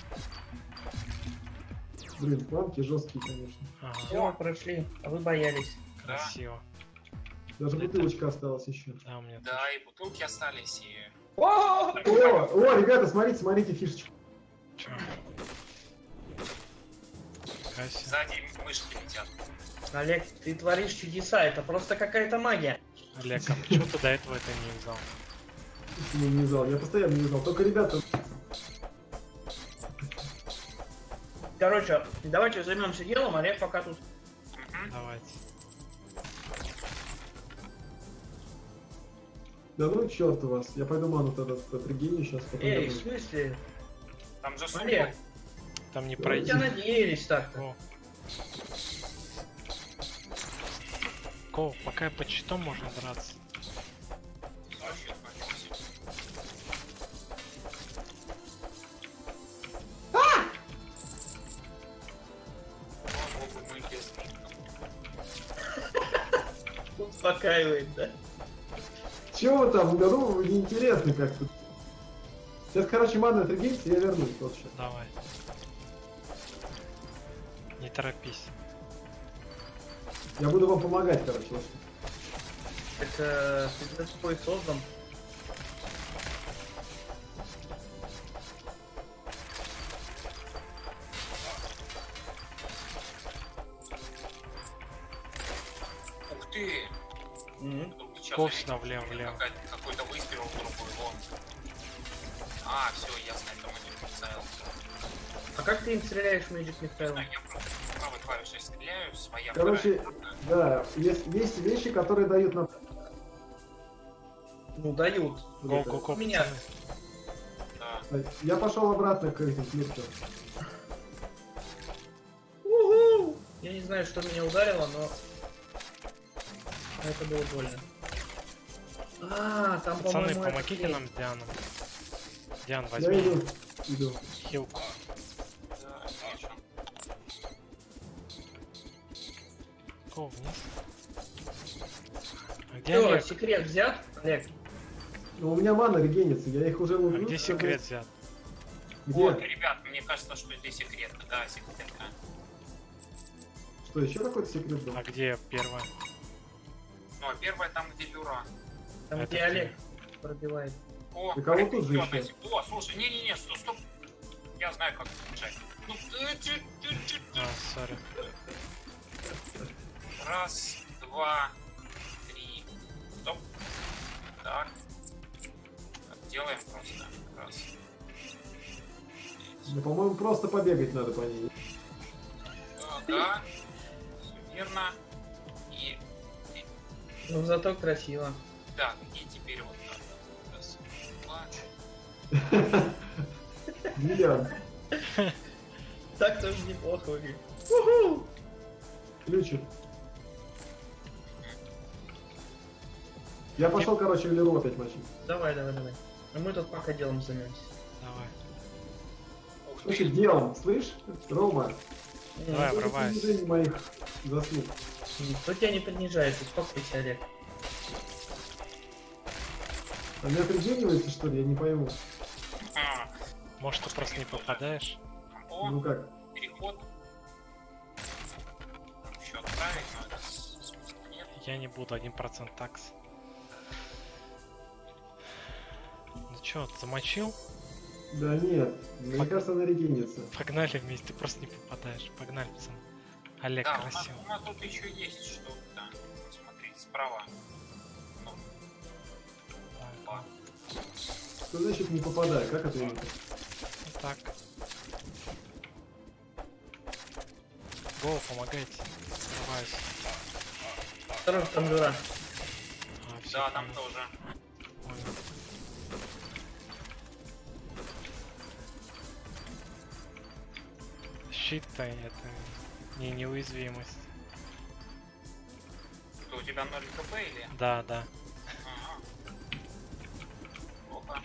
Блин, панки жесткие, конечно. Ага, Все, прошли. А вы боялись. красиво. Даже бутылочка осталась еще. Да, у меня Да, и бутылки остались, и... О! О, о, ребята, смотрите, смотрите фишечку. Нифига себе. Сзади мышки летят. Олег, ты творишь чудеса, это просто какая-то магия. Олег, а почему ты до этого это не взял? Я не знал, я постоянно не знал. Только ребята, Короче, давайте займемся делом, Олег пока тут. Мгм. Давайте. да ну черт вас. Я пойду ману тогда отрегеню сейчас. Потом Эй, в вернусь. смысле? Там же Олег, сумка. Там не Я мы пройти. тебя надеялись так-то. О. Ко, пока я по читам можно драться. Вообще, вообще. Слава богу, мы без них. Успокаивает, да? Чего вы там? Да ну, неинтересно как-то. Сейчас, короче, мана отрегенится, я вернусь. Вот сейчас. Давай. Не торопись. Я буду вам помогать, короче. Вот. Это ты свой создан. Ух ты! Мгм. Тут сейчас Ков заметил, сюда, влево, что влево. какая-то- Какой-то выстрел в другой вон. А, все, ясно, это Magic Missile. А как ты им стреляешь в Magic Missile? А я просто правой клавишей стреляю, своя Короче, вторая. да, есть, есть вещи, которые дают на... Ну, дают. Го, го, го, Меня. пацаны. Да. Я пошел обратно к этим клипкам. Уху! Я не знаю, что меня ударило, но... Это было больно. А, там, Пацаны, по-моему, это помогите клей. нам с Дианом. Диан, Я возьми иду, иду. хилку. Да, вижу. Ко, вниз. А где Всё, Олег? секрет взят, Олег? Ну, у меня мана регенится, я их уже А ловлю. где секрет взят? Где? Вот, ребят, мне кажется, что здесь секретно. Да, секретно. Что, еще какой-то секрет был? А где первая? Ну, а первое там, где Люра. Там, Это где где? Олег пробивает. О, Так, а вот тут же ещё одна ещё. сек- О, слушай, не-не-не, стоп, стоп. Я знаю, как включать. Ну, э, чуть, чуть, чуть, А, сори. Раз, два, три. Стоп. Так. Так, делаем просто. Раз. Ну, по-моему, просто побегать надо по ней. Да. Все верно. И, и Ну, зато красиво. так, и теперь вот так. Раз, два. Миллион. Так тоже неплохо выглядит. Уху! Ключик. Я пошел, короче, в Леру опять мочить. Давай, давай, давай. А мы тут пока делом займемся. Давай. Ух Слушай, ты. делом, слышь, Рома, Давай, это врывайся. понижение моих заслуг. Никто тебя не принижает, успокойся, Олег. А не отрегенивается, что ли? Я не пойму. А, Может, ты просто не попадаешь? О, Ну как? переход. Еще отправить, но это с- смысла нет. Я не буду, один процент такс. Ну чё, замочил? Да нет, мне Пог- кажется, она регенится. Погнали вместе, ты просто не попадаешь. Погнали, пацаны. Олег, Да, у нас, красиво. у нас тут еще есть что-то. Смотри, справа. Ну, опа. Что значит не попадаю? Как это именно? Вот так. Го, помогайте. Срываюсь. Осторожно, там жура. А, всё, Да, там понял. тоже. Понял. Щит-то это не неуязвимость. Что, у тебя ноль хп или? Да, да. Ага. Плохо.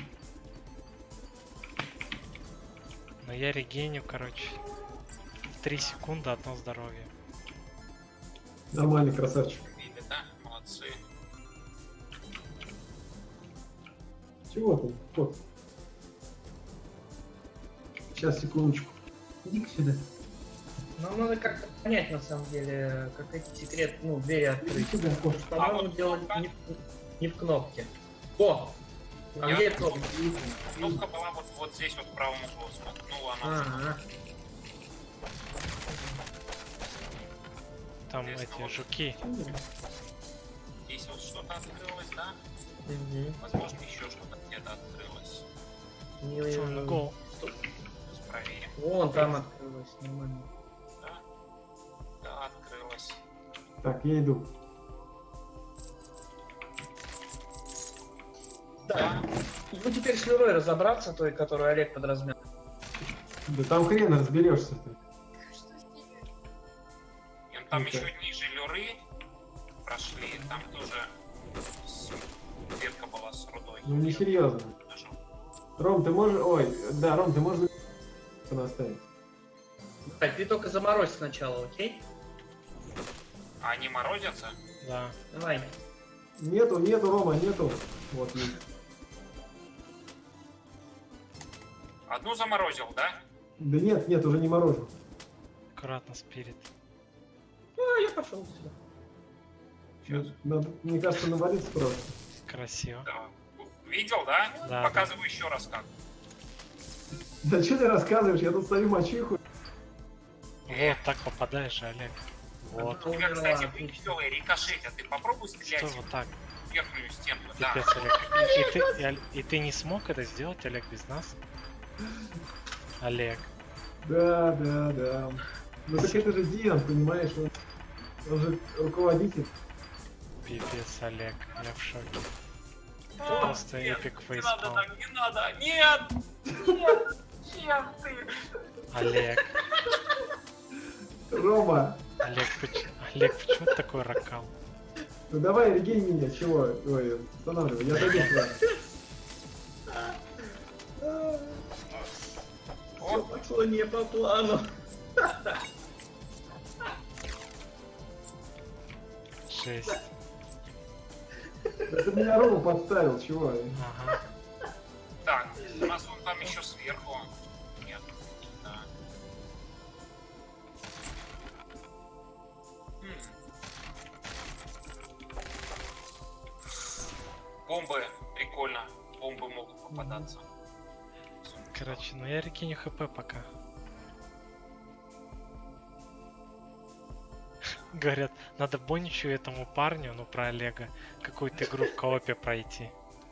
Но я регеню, короче. Три секунды, одно здоровье. Нормальный красавчик. Видно, да? Молодцы. Чего ты? Вот. Сейчас, секундочку. Иди сюда. Нам надо как-то понять, на самом деле, как эти секреты, ну, двери Иди открыть. сюда, вот. По-моему, А вот дело кнопка. не, в- не в кнопке. О! А Я- где кнопка? Кнопка была вот, вот здесь, вот в правом углу. Ну, она уже. Ага. Там Интересно, эти вот. жуки. Здесь вот что-то открылось, да? Мгм. Возможно, еще что-то где-то открылось. Пацаны, на гол. Сейчас проверим. Вон там открылось, нормально. Да? Да, открылось. Так, я иду. Да. Ну теперь с Лерой разобраться, той, которую Олег подразумел. Да там хрен разберешься ты. И там Ну-ка. еще ниже Люры прошли, там тоже с- ветка была с рудой. Ну не серьезно. Даже. Ром, ты можешь... Ой, да, Ром, ты можешь наставить. Так, ты только заморозь сначала, окей? А они морозятся? Да. Давай. Нету, нету, Рома, нету. Вот, есть. Одну заморозил, да? Да нет, нет, уже не морожу. Аккуратно, спирит. А, я пошел сюда. Сейчас. Надо, мне кажется, навалиться просто. Красиво. Да. Видел, да? Да, Показываю еще раз как. Да что ты рассказываешь? Я тут стою мочиху. Вот так попадаешь, Олег. Вот. У тебя, кстати, веселый рикошет, а ты попробуй Что стрелять вот так? в верхнюю стенку. Да. Пипец, Олег. И, и ты, и Ол- и ты не смог это сделать, Олег, без нас? Олег. Да, да, да. Ну так это же Диан, понимаешь? Он, он же руководитель. Пипец, Олег. Я в шоке. А, Просто нет, эпик не надо фейспалм. так, не надо. Нет! Нет! Нет, ты! Олег. Рома, Олег, поч- Олег, почему ты такой ракал? ну давай регень меня, чего? Ой, останавливай, я дойду сюда. Все пошло не по плану. Жесть. Это меня Рома подставил, чего? Ага. Так, у нас вон там еще сверху. Нет. Да. М. Бомбы, прикольно. Бомбы могут попадаться. Короче, ну я рекиню хп пока. Говорят, надо Боничу этому парню, ну про Олега, какую-то игру в коопе пройти.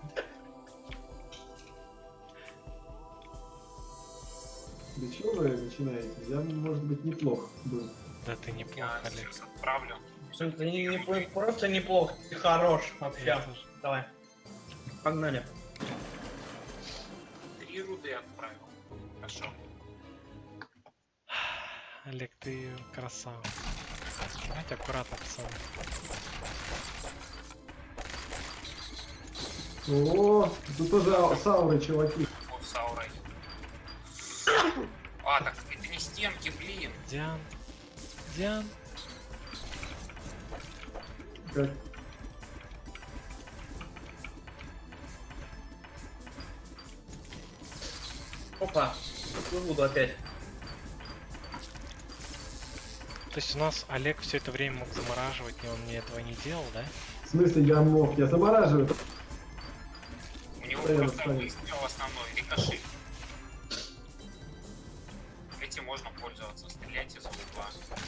Для чего вы начинаете? Я, может быть, неплох был. Да ты неплохо, Я Олег. сейчас отправлю. Ты не, не- просто неплохо, ты хорош вообще. Я тоже. Давай. Погнали. Три руды отправил. Хорошо. Олег, ты красава. Давайте аккуратно, пацаны. О, тут тоже ау- сауры, чуваки. Вот с аурой. А, так это не стенки, блин. Диан. Диан. Как- Опа. Буду опять. То есть у нас Олег все это время мог замораживать, но он мне этого не делал, да? В смысле, я мог, я замораживаю. У него Стоял, просто стоял. выстрел основной, рикошет. Этим можно пользоваться, стрелять из угла.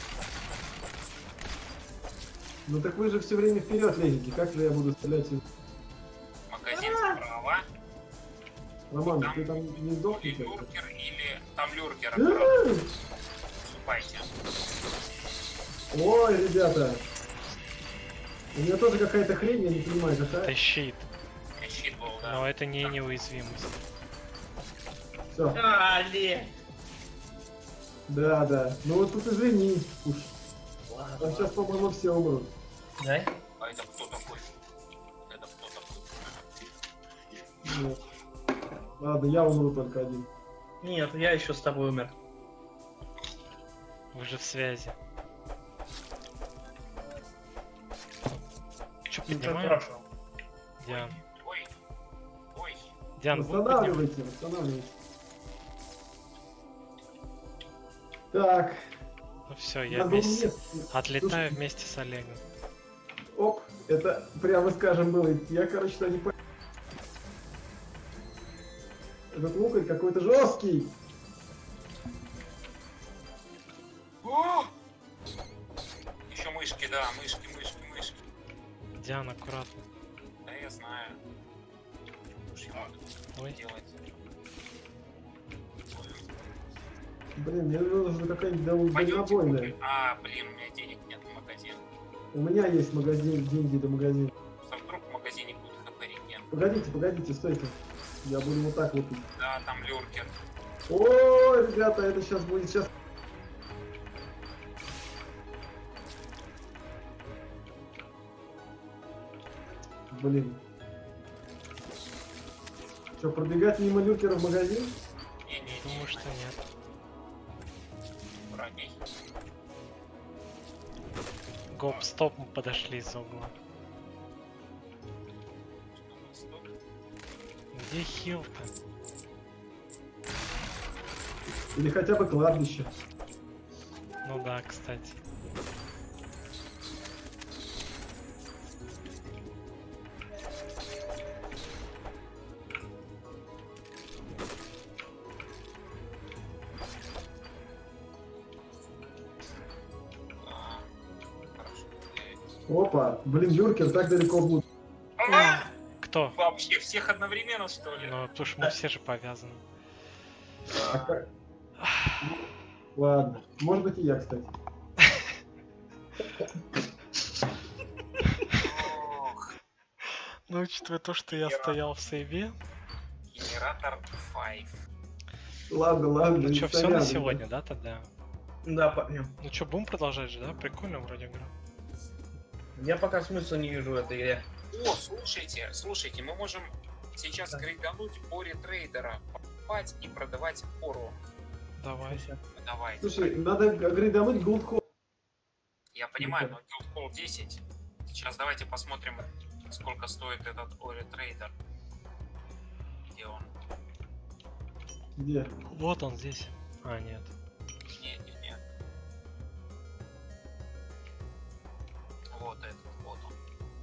Ну так вы же все время вперед лезете, как же я буду стрелять из... Магазин справа. Роман, Там ты там не Или сдохнешь? люркер, или там люркер. А? аккуратно. Ступайте. Ой, ребята. У меня тоже какая-то хрень, я не понимаю, какая. Это щит. И щит был, да. Но это не неуязвимость. Все, А, Олег. да, да. Ну вот тут извини. Уж. Ладно, Там сейчас, по-моему, все умрут. Да? А это кто такой? Это кто такой? Нет. Ладно, я умру только один. Нет, я еще с тобой умер. Вы же в связи. Че, Ничего поднимаем? страшного. Диан. Ой, ой. Диан, будем поднимать? Восстанавливайте, восстанавливайте. Так. Ну все, я надо было вместе... мне- Отлетаю Слушай, вместе с Олегом. Оп, это прямо скажем было. Я, короче, то не понял. Этот лукарь какой-то жесткий. мышки, мышки, мышки. Диана, аккуратно. Да, я знаю. Уж ему Ой. делать. Блин, мне нужна какая-нибудь дал- Пойдемте дальнобойная. купим. А, блин, у меня денег нет в магазин. У меня есть магазин, деньги до магазина. Просто вдруг в магазине будет хп реген. Погодите, погодите, стойте. Я буду вот так вот. Да, там люркер. Ой, ребята, это сейчас будет сейчас. Блин. Что, пробегать мимо люкера в магазин? Не-не-не. Думаю, что нет. Враги. Гоп, стоп, мы подошли из угла. Что у нас тут? Где хил-то? Или хотя бы кладбище? Ну да, кстати. А, хорошо. Опа, блин, люкер так далеко будет. А! Кто? Вообще всех одновременно, что ли? Ну, потому что мы все же повязаны. А как? Ладно, может быть и я, кстати. Ох, Ну, учитывая то, что я Генератор. стоял в сейве. генератор пять. Ладно, ладно. Ну не что, все сорян, на ребят. сегодня, да, тогда? Да, парни. Ну что, будем продолжать же, да? Прикольно вроде игра. Я пока смысла не вижу в этой игре. О, слушайте, слушайте, мы можем сейчас Да. грейдануть Ори трейдера, покупать и продавать Ору. Давай. Давайте. Слушай, надо грейдануть голдхол. Я понимаю, но Guild Hall десять. Сейчас давайте посмотрим, сколько стоит этот Ори трейдер. Где он? Где? Вот он здесь. А, нет. Нет, нет, нет. Вот этот, вот он.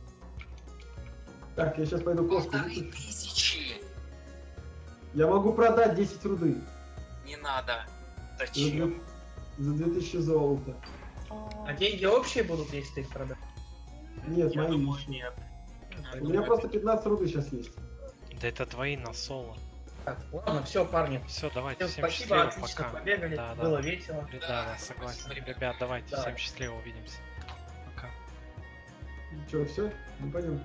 Так, я сейчас пойду костку Полторы выпущу. тысячи! Я могу продать десять руды Не надо. за Зачем? две- за две тысячи золота. А деньги общие будут, если ты их продашь? Нет, Я мои думаю, личные. нет. У меня просто пятнадцать руды сейчас есть. Да это твои на соло. Так, ладно, все, парни. Все, давайте, Всем всем спасибо, счастливо, отлично пока. побегали, Да, да. было весело. Да, Да, да, согласен. спасибо, ребят. Ребят, давайте, Давай. всем счастливо, увидимся. Пока. Что, все? Ну пойдем.